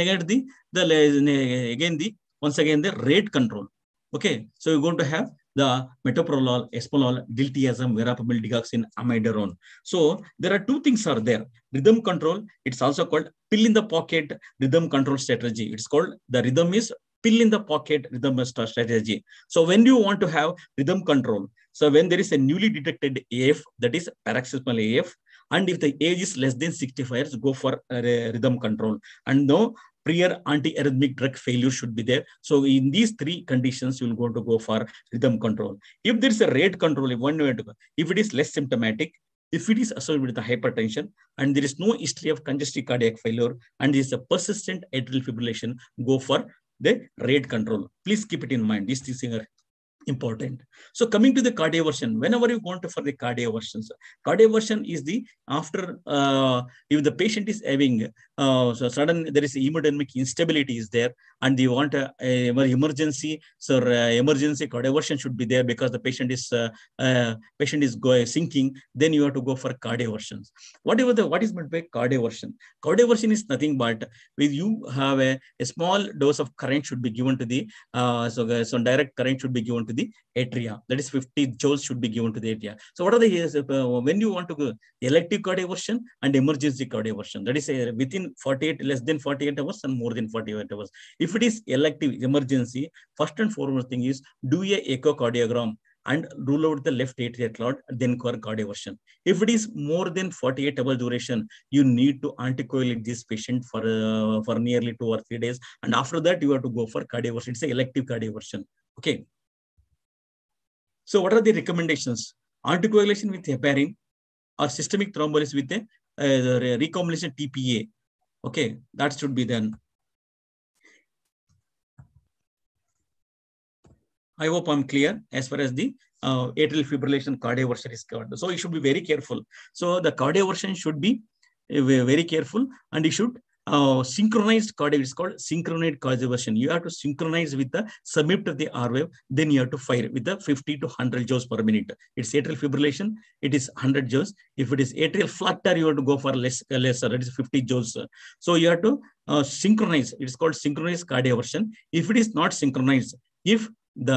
Speaker 20: once again the rate control. Okay, so you're going to have the metoprolol, esmolol, diltiazem, verapamil, digoxin, amiodarone. So there are two things are there. Rhythm control, it's also called pill in the pocket rhythm control strategy. It's called, the rhythm is pill in the pocket rhythm strategy. So when you want to have rhythm control, so when there is a newly detected AF, that is paroxysmal AF, and if the age is less than 65 years, go for rhythm control. And no prior anti-arrhythmic drug failure should be there. So in these three conditions, you will go to go for rhythm control. If there is a rate control, if it is less symptomatic, if it is associated with the hypertension and there is no history of congestive cardiac failure and there is a persistent atrial fibrillation, go for the rate control. Please keep it in mind. These things are important. So coming to the cardioversion, whenever you want to for the cardioversion, cardioversion is the after if the patient is having so sudden there is hemodynamic instability is there and you want a emergency, so emergency cardioversion should be there because the patient is sinking, then you have to go for cardioversions. What is meant by cardioversion? Cardioversion is nothing but with you have a small dose of current should be given to the so direct current should be given to the atria, that is 50 joules should be given to the atria. So what are the when you want to go elective cardioversion and emergency cardioversion, that is within 48 less than 48 hours and more than 48 hours. If it is elective emergency, first and foremost thing is do a echocardiogram and rule out the left atrial clot, then cardioversion. If it is more than 48 hour duration, you need to anticoagulate this patient for nearly 2 or 3 days, and after that you have to go for cardioversion. It's an elective cardioversion. Okay. So what are the recommendations? Anticoagulation with heparin or systemic thrombolysis with the recombination TPA. Okay, that should be done. I hope I'm clear as far as the atrial fibrillation cardioversion is covered. So you should be very careful. So the cardioversion should be very careful, and you should synchronized cardio. It's called synchronized cardioversion. You have to synchronize with the summit of the R wave, then you have to fire with the 50 to 100 joules per minute. It's atrial fibrillation, it is 100 joules. If it is atrial flutter, you have to go for lesser, it is 50 joules. So you have to synchronize. It's called synchronized cardioversion. If it is not synchronized, if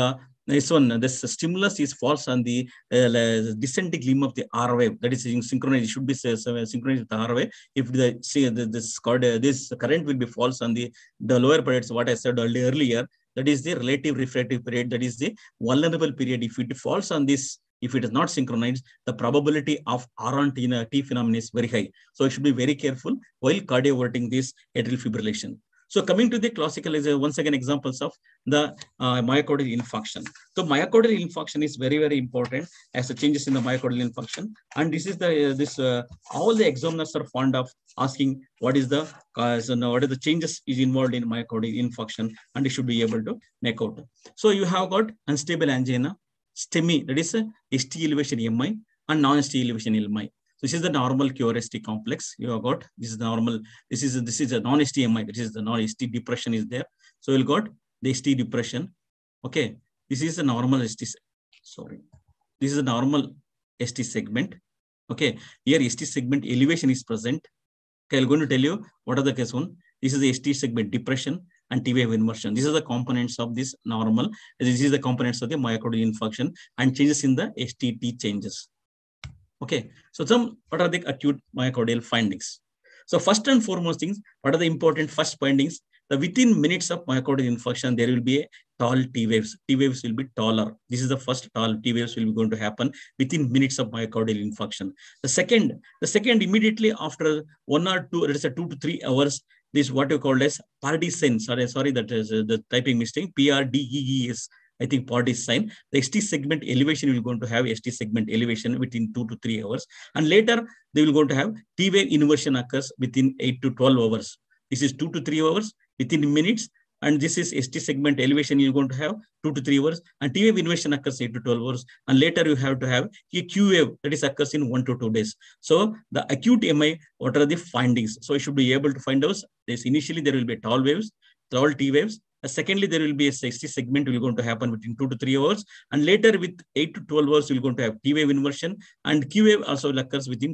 Speaker 20: this stimulus is falls on the descending limb of the R wave, that is synchronized. It should be synchronized with the R wave. If this current will be falls on the lower periods, what I said earlier, that is the relative refractive period, that is the vulnerable period. If it falls on this, if it is not synchronized, the probability of R on T phenomenon is very high. So you should be very careful while cardioverting this atrial fibrillation. So coming to the classical is once again examples of the myocardial infarction. So myocardial infarction is very, very important as the changes in the myocardial infarction. And this is all the examiners are fond of asking what is the what are the changes is involved in myocardial infarction, and you should be able to make out. So you have got unstable angina, STEMI, that is ST elevation MI, and non-ST elevation LMI. This is the normal QRST complex. You have got this is the normal. This is a non-STMI. This is the non-ST depression is there. So you'll got the ST depression. Okay. This is the normal ST. Sorry. This is the normal ST segment. Okay. Here ST segment elevation is present. Okay. I'm going to tell you what are the case one. This is the ST segment depression and T wave inversion. These are the components of this normal. This is the components of the myocardial infarction and changes in the STT changes. Okay, so what are the acute myocardial findings? So first and foremost things, what are the important first findings? The within minutes of myocardial infarction, there will be a tall T waves. T waves will be taller. This is the first tall T waves will be going to happen within minutes of myocardial infarction. The second immediately after 1 or 2, it is a 2 to 3 hours. This is what you call as Pardy's sign. Sorry, that is the typing mistake. PRDEES. I think Pardy's sign. The ST segment elevation will going to have ST segment elevation within 2 to 3 hours. And later, they will going to have T wave inversion occurs within 8 to 12 hours. This is 2 to 3 hours within minutes. And this is ST segment elevation you're going to have 2 to 3 hours. And T wave inversion occurs 8 to 12 hours. And later you have to have a Q wave that is occurs in 1 to 2 days. So the acute MI, what are the findings? So you should be able to find those. Initially, there will be tall waves, tall T waves. Secondly, there will be a ST segment will going to happen within 2 to 3 hours, and later with 8 to 12 hours, you're going to have T wave inversion, and Q wave also occurs within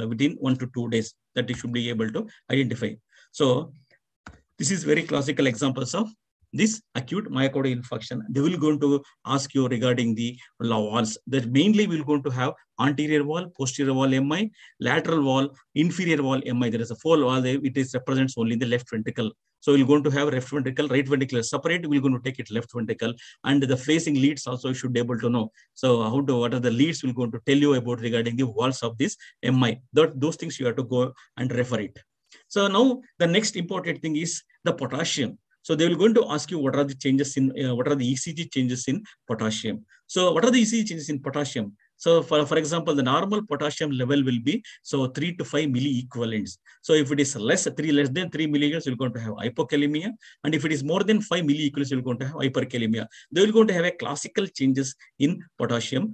Speaker 20: 1 to 2 days that you should be able to identify. So this is very classical examples of this acute myocardial infarction, they will going to ask you regarding the walls. That mainly we're going to have anterior wall, posterior wall MI, lateral wall, inferior wall MI. There is a 4 wall there. It is represents only the left ventricle. So we're going to have left ventricle, right ventricle separate. We're going to take it left ventricle, and the facing leads also should be able to know. So what are the leads we're going to tell you about regarding the walls of this MI. Those things you have to go and refer it. So now the next important thing is the potassium. So they will going to ask you what are the changes in what are the ECG changes in potassium. So what are the ECG changes in potassium? So for example, the normal potassium level will be 3 to 5 milliequivalents. So if it is less than 3 milligrams, you're going to have hypokalemia. And if it is more than 5 milliequivalents, you're going to have hyperkalemia. They will going to have a classical changes in potassium.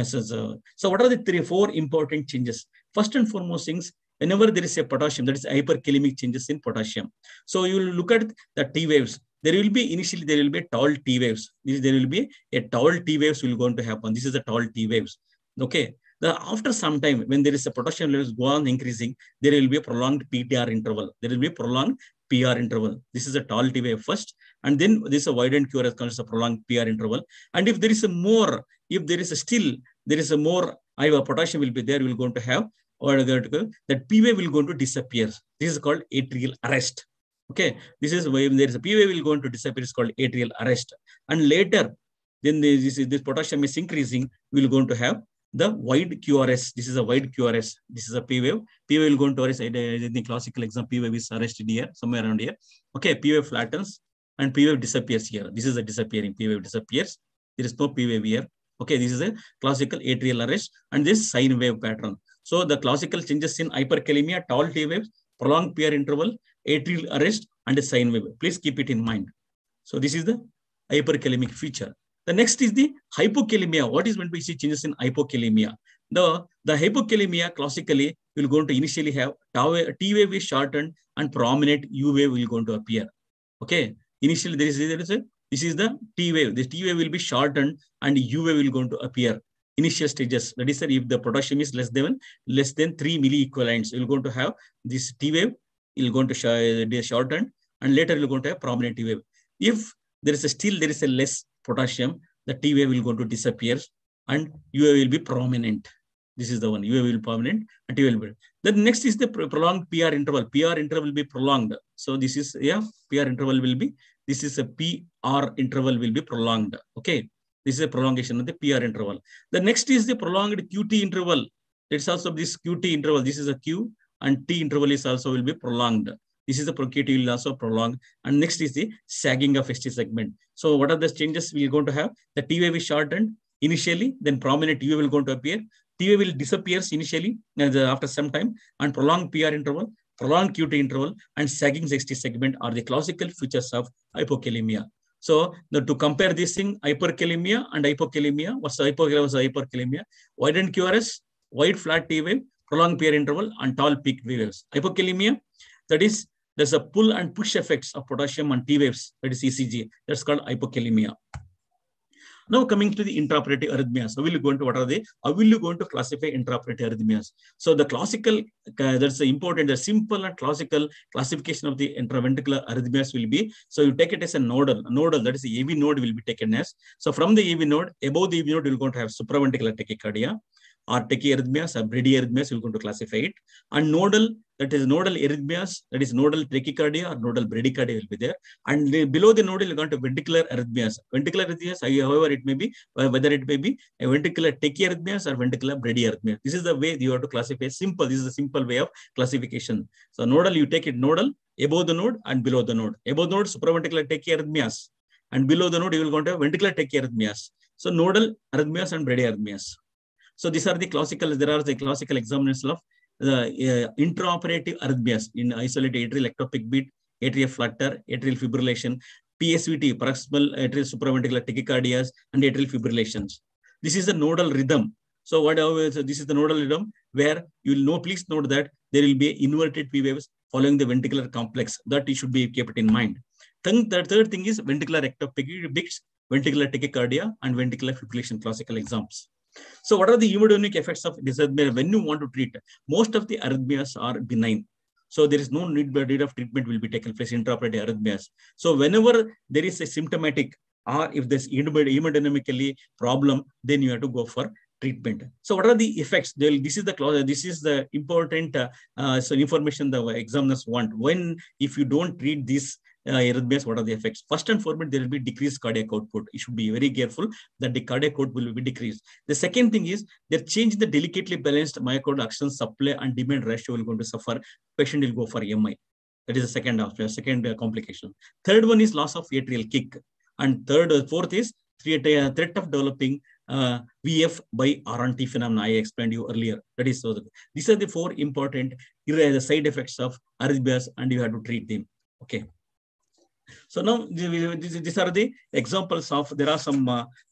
Speaker 20: So what are the 4 important changes? First and foremost things, whenever there is a potassium, that is hyperkalemic changes in potassium. So you will look at the T waves. There will be initially there will be tall T waves. There will be a tall T waves will going to happen. This is the tall T waves. Okay. After some time, when there is a potassium levels go on increasing, there will be a prolonged PTR interval. There will be a prolonged PR interval. This is a tall T wave first, and then this is a widened QRS comes a prolonged PR interval. And if there is a more, if there is a still, there is a more potassium will be there, we're going to have or that P wave will going to disappear. This is called atrial arrest. Okay, this is when there is a P wave will going to disappear. It's called atrial arrest. And later, then this potassium is increasing. We're going to have the wide QRS. This is a wide QRS. This is a P wave. P wave will go into arrest. In the classical example, P wave is arrested here, somewhere around here. Okay, P wave flattens and P wave disappears here. This is a disappearing. P wave disappears. There is no P wave here. Okay, this is a classical atrial arrest and this sine wave pattern. So the classical changes in hyperkalemia, tall T waves, prolonged PR interval, atrial arrest, and a sine wave. Please keep it in mind. So this is the hyperkalemic feature. The next is the hypokalemia. What is when we see changes in hypokalemia? The hypokalemia classically will going to initially have T wave is shortened and prominent U wave will going to appear. Okay. Initially this is the T wave. This T wave will be shortened and U wave will going to appear. Initial stages. That is, if the potassium is less than 3 milliequivalents, you're going to have this T wave. You're going to shorten, and later you're going to have prominent T wave. If there is a less potassium, the T wave will go to disappear, and U wave will be prominent. This is the one. U wave will be prominent, and T wave will be. Then next is the prolonged PR interval. PR interval will be prolonged. So this is PR interval will be. This is a PR interval will be prolonged. Okay. This is a prolongation of the PR interval. The next is the prolonged QT interval. It's also this QT interval. This is a Q and T interval is also will be prolonged. This is the QT will also prolonged. And next is the sagging of ST segment. So what are the changes we are going to have? The T wave is shortened initially, then prominent U wave will going to appear. T wave will disappear initially after some time, and prolonged PR interval, prolonged QT interval, and sagging ST segment are the classical features of hypokalemia. So to compare this thing, hyperkalemia and hypokalemia, what's the hyperkalemia? Widened QRS, wide flat T wave, prolonged PR interval, and tall peak V waves. Hypokalemia, that is, there's a pull and push effects of potassium on T waves, that is ECG. That's called hypokalemia. Now coming to the intraoperative arrhythmias, how will you go into what are they? How will you going to classify intraoperative arrhythmias? So the classical, that's the important, the simple and classical classification of the intraventricular arrhythmias will be, so you take it as a nodal, that is the AV node will be taken as. So from the AV node, above the AV node, you're going to have supraventricular tachycardia, or tachyarrhythmias, or bradyarrhythmias, you're going to classify it. And nodal, that is nodal arrhythmias, that is nodal tachycardia or nodal bradycardia will be there. And below the nodal, you're going to ventricular arrhythmias. Ventricular arrhythmias, however it may be, whether it may be a ventricular tachyarrhythmias or ventricular bradyarrhythmias. This is the way you have to classify. Simple. This is a simple way of classification. So nodal, you take it nodal, above the node and below the node. Above the node, supraventricular tachyarrhythmias. And below the node, you will go to ventricular tachyarrhythmias. So nodal arrhythmias and bradyarrhythmias. So these are the classical, there are the classical examinations of the intraoperative arrhythmias in isolated atrial ectopic beat, atrial flutter, atrial fibrillation, PSVT, paroxysmal atrial supraventricular tachycardias, and atrial fibrillations. This is the nodal rhythm. So this is the nodal rhythm where you will know, please note that there will be inverted P waves following the ventricular complex. That you should be kept in mind. Then the third thing is ventricular ectopic beats, ventricular tachycardia, and ventricular fibrillation, classical examples. So what are the hemodynamic effects of dysarrhythmia when you want to treat? Most of the arrhythmias are benign. So there is no need of treatment will be taken place intraoperative arrhythmias. So whenever there is a symptomatic or if there's hemodynamically problem, then you have to go for treatment. So what are the effects? This is the clause. This is the important so information the examiners want. When if you don't treat this arrhythmias, what are the effects? First and foremost, there will be decreased cardiac output. You should be very careful that the cardiac output will be decreased. The second thing is they change the delicately balanced myocardial oxygen supply and demand ratio will going to suffer. Patient will go for MI. That is the second complication. Third one is loss of atrial kick. And fourth is threat of developing VF by RNT phenomena I explained you earlier. That is so. These are the four important side effects of arrhythmias, and you have to treat them. Okay. So now these are the examples of. There are some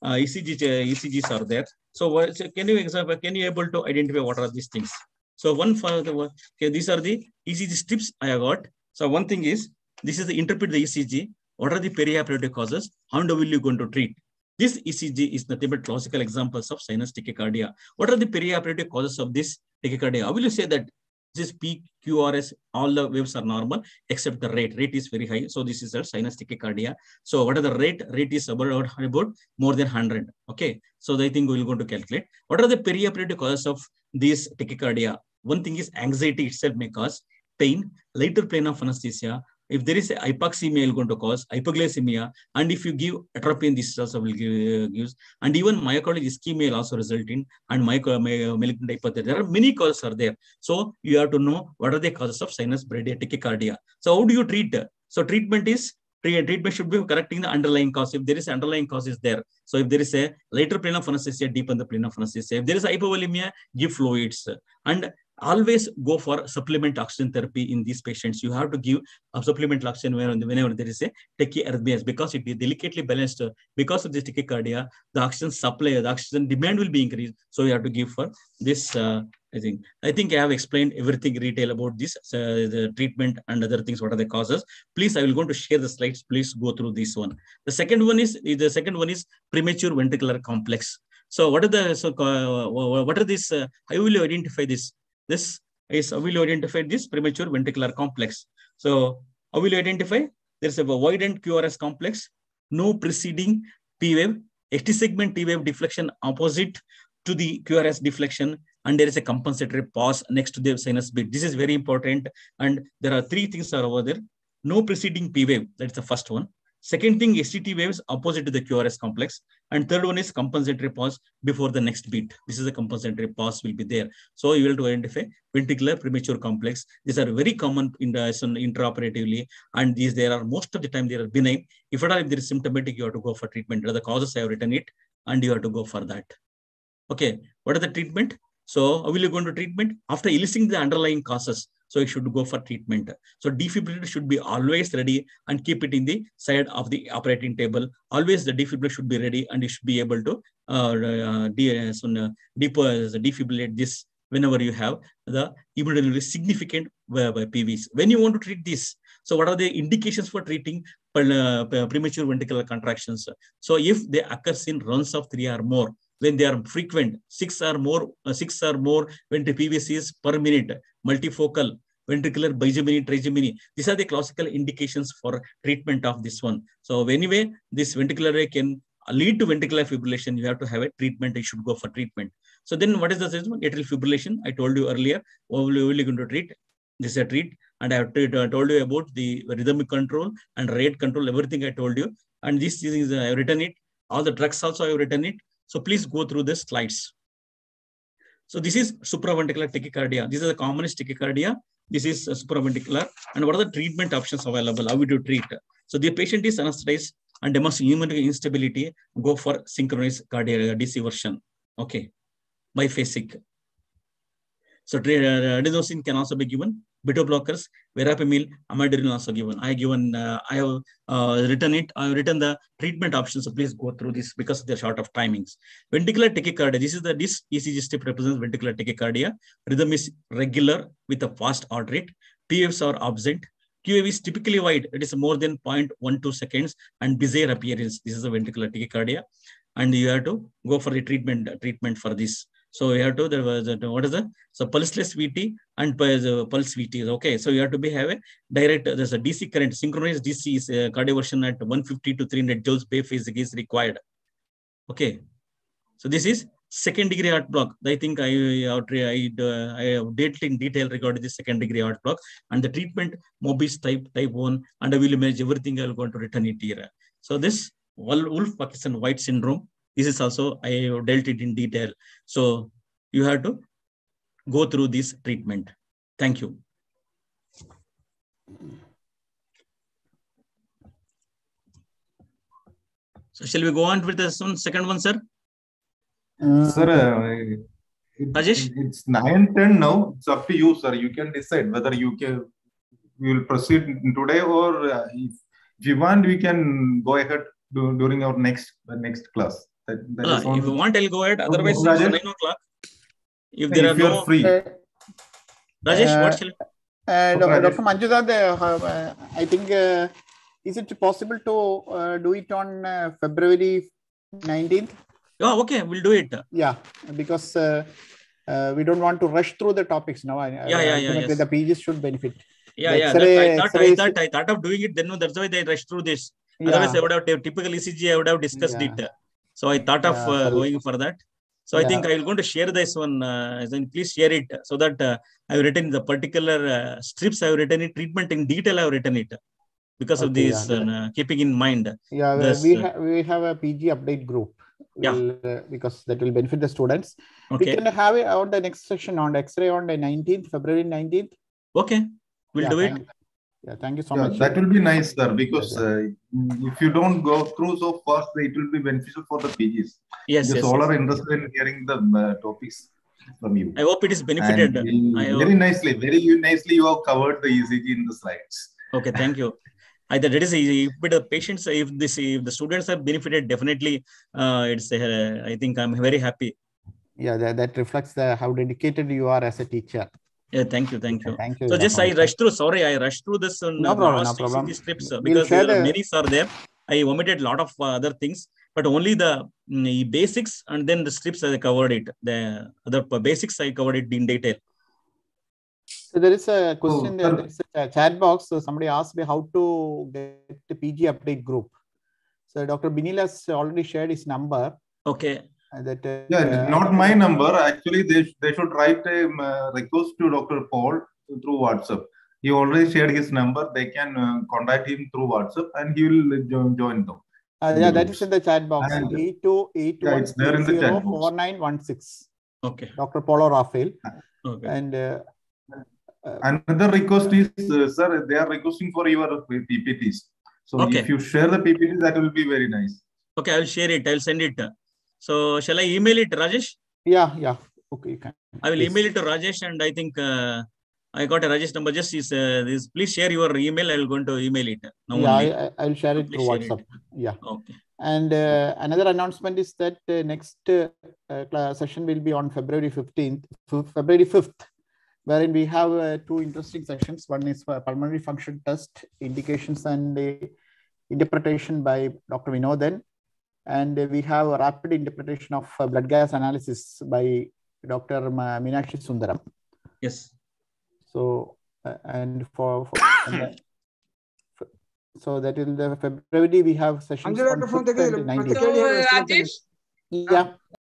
Speaker 20: ECGs are there. So can you able to identify what are these things? So one for the okay, these are the ECG strips I have got. So one thing is this is the interpret the ECG. What are the perioperative causes? How will you going to treat? This ECG is nothing but classical examples of sinus tachycardia. What are the perioperative causes of this tachycardia? How will you say that this peak, QRS, all the waves are normal except the rate. Rate is very high. So this is a sinus tachycardia. So what are the rate? Rate is about more than 100. Okay. So I think we're going to calculate. What are the perioperative causes of this tachycardia? One thing is anxiety itself may cause pain, lighter plane of anesthesia. If there is a hypoxemia, will going to cause hypoglycemia, and if you give atropine, this also will give, and even myocardial ischemia will also result in, and malignant hyperthermia. There are many causes are there. So you have to know what are the causes of sinus tachycardia. So how do you treat? So treatment should be correcting the underlying cause. If there is underlying cause is there. So if there is a lighter plane of anesthesia, deepen the plane of anesthesia. If there is hypovolemia, give fluids. And always go for supplement oxygen therapy in these patients. You have to give a supplemental oxygen whenever there is a tachyarrhythmias, because it is delicately balanced. Because of this tachycardia, the oxygen supply, the oxygen demand will be increased. So you have to give for this. I think I have explained everything retail about this the treatment and other things. What are the causes? Please, I will going to share the slides. Please go through this one. The second one is premature ventricular complex. So what are the what are this? How will you identify this? This is how will you identify this premature ventricular complex? So how will you identify? There's a widened QRS complex, no preceding P wave, ST segment T wave deflection opposite to the QRS deflection, and there is a compensatory pause next to the sinus beat. This is very important, and there are three things are over there. No preceding P wave, that's the first one. Second thing, ST waves opposite to the QRS complex. And third one is compensatory pause before the next beat. This is a compensatory pause will be there. So you will to identify ventricular premature complex. These are very common in the intraoperatively, and these there are most of the time they are benign. If at all if there is symptomatic, you have to go for treatment. The causes I have written it, and you have to go for that. Okay, what are the treatment? So how will you go into treatment? After eliciting the underlying causes, so you should go for treatment. So defibrillator should be always ready and keep it in the side of the operating table. Always the defibrillator should be ready, and you should be able to defibrillate this whenever you have the immediately significant PVs. When you want to treat this, so what are the indications for treating premature ventricular contractions? So if they occur in runs of 3 or more, when they are frequent, 6 or more PVCs per minute, multifocal, ventricular bigeminy, trigeminy. These are the classical indications for treatment of this one. So anyway, this ventricular array can lead to ventricular fibrillation. You have to have a treatment. You should go for treatment. So then what is the system? Atrial fibrillation. I told you earlier, what are we going to treat? This is a treat. And I have told you about the rhythmic control and rate control, everything I told you. And this is, I have written it. All the drugs also I have written it. So please go through the slides. So this is supraventricular tachycardia. This is the commonest tachycardia. This is supraventricular. And what are the treatment options available? How would you treat? So the patient is anesthetized and demonstrates pneumonic instability. Go for synchronized cardiac DC version. Okay, biphasic. So adenosine can also be given. Beta blockers, verapamil, amiodarone also given. I have written it. I have written the treatment options. So please go through this because they're short of timings. Ventricular tachycardia. This ECG strip represents ventricular tachycardia. Rhythm is regular with a fast heart rate. PFs are absent. QAV is typically wide. It is more than 0.12 seconds and bizarre appearance. This is a ventricular tachycardia, and you have to go for the treatment for this. So you have to, there was what is the, so pulseless VT and pulse VT. Okay, so you have to have a direct, there's a DC current, synchronized DC is cardioversion at 150 to 300 joules per phase is required. Okay, so this is second degree heart block. I think I have dealt in detail regarding the second degree heart block and the treatment, Mobis type 1, and I will image everything. I will going to return it here. So this Wolff-Parkinson-White syndrome, this is also, I have dealt it in detail. So you have to go through this treatment. Thank you. So shall we go on with the second one, sir?
Speaker 3: Sir, it's 9:10 now. It's up to you, sir. You can decide whether you will proceed today, or if you want, we can go ahead during our next class.
Speaker 20: If you want, I'll go ahead. Otherwise, it's 9 o'clock. If there are no
Speaker 3: free.
Speaker 20: Rajesh, what shall
Speaker 6: Dr. Manjunath, I think, is it possible to do it on February 19th?
Speaker 20: Oh, okay, we'll do it.
Speaker 6: Yeah, because we don't want to rush through the topics now.
Speaker 20: Yes.
Speaker 6: The pages should benefit.
Speaker 20: I thought of doing it. Then that's why they rushed through this. Otherwise, I would have typical ECG. I would have discussed it. So I thought of going for that. So I think I will going to share this one. Please share it so that I have written the particular strips. I have written it, treatment in detail. I have written it because of this, keeping in mind.
Speaker 6: Yeah, we have a PG update group. Because that will benefit the students.
Speaker 20: Okay.
Speaker 6: We can have it on the next session on X-ray on the 19th, February 19th.
Speaker 20: Okay, we'll do it.
Speaker 6: Thank you so much.
Speaker 3: That will be nice, sir, because if you don't go through so fast, it will be beneficial for the PGs.
Speaker 20: Yes,
Speaker 3: all are interested in hearing the topics from you.
Speaker 20: I hope it is benefited.
Speaker 3: Very nicely you have covered the ECG in the slides.
Speaker 20: Okay, thank you. That is easy. But the patients, if the students have benefited, definitely, it's. I think I'm very happy.
Speaker 6: Yeah, that reflects how dedicated you are as a teacher.
Speaker 20: Yeah, thank you.
Speaker 6: Thank you.
Speaker 20: So just I rushed through. Sorry, I rushed through this.
Speaker 6: No problem.
Speaker 20: Strips because many are there. I omitted a lot of other things, but only the basics and then the strips I covered it. The other basics I covered it in detail.
Speaker 6: So there is a question there. There is a chat box. So somebody asked me how to get the PG update group. So Dr. Binil has already shared his number.
Speaker 20: Okay.
Speaker 3: Not my number. Actually, they should write a request to Dr. Paul through WhatsApp. He already shared his number. They can contact him through WhatsApp, and he will join them.
Speaker 6: That is in the chat box. 8281204916.
Speaker 20: Okay.
Speaker 6: Dr. Paulo Rafael.
Speaker 20: Okay.
Speaker 6: And
Speaker 3: another request is, sir, they are requesting for your PPTs. So if you share the PPTs, that will be very nice.
Speaker 20: Okay, I will share it. I will send it. So shall I email it, Rajesh?
Speaker 6: Yeah. Okay, you can.
Speaker 20: I will email it to Rajesh, and I think I got a Rajesh number. Just please share your email. I will going to email it.
Speaker 6: I will share it through WhatsApp. Yeah.
Speaker 20: Okay.
Speaker 6: And another announcement is that next session will be on February 5th, wherein we have two interesting sessions. One is for pulmonary function test, indications and interpretation by Dr. Vinodan. And we have a rapid interpretation of blood gas analysis by Dr. Meenakshi Sundaram.
Speaker 20: Yes.
Speaker 6: So, so that is the February we have sessions on 5th and 19th.
Speaker 1: So, Rajesh?
Speaker 6: Yeah.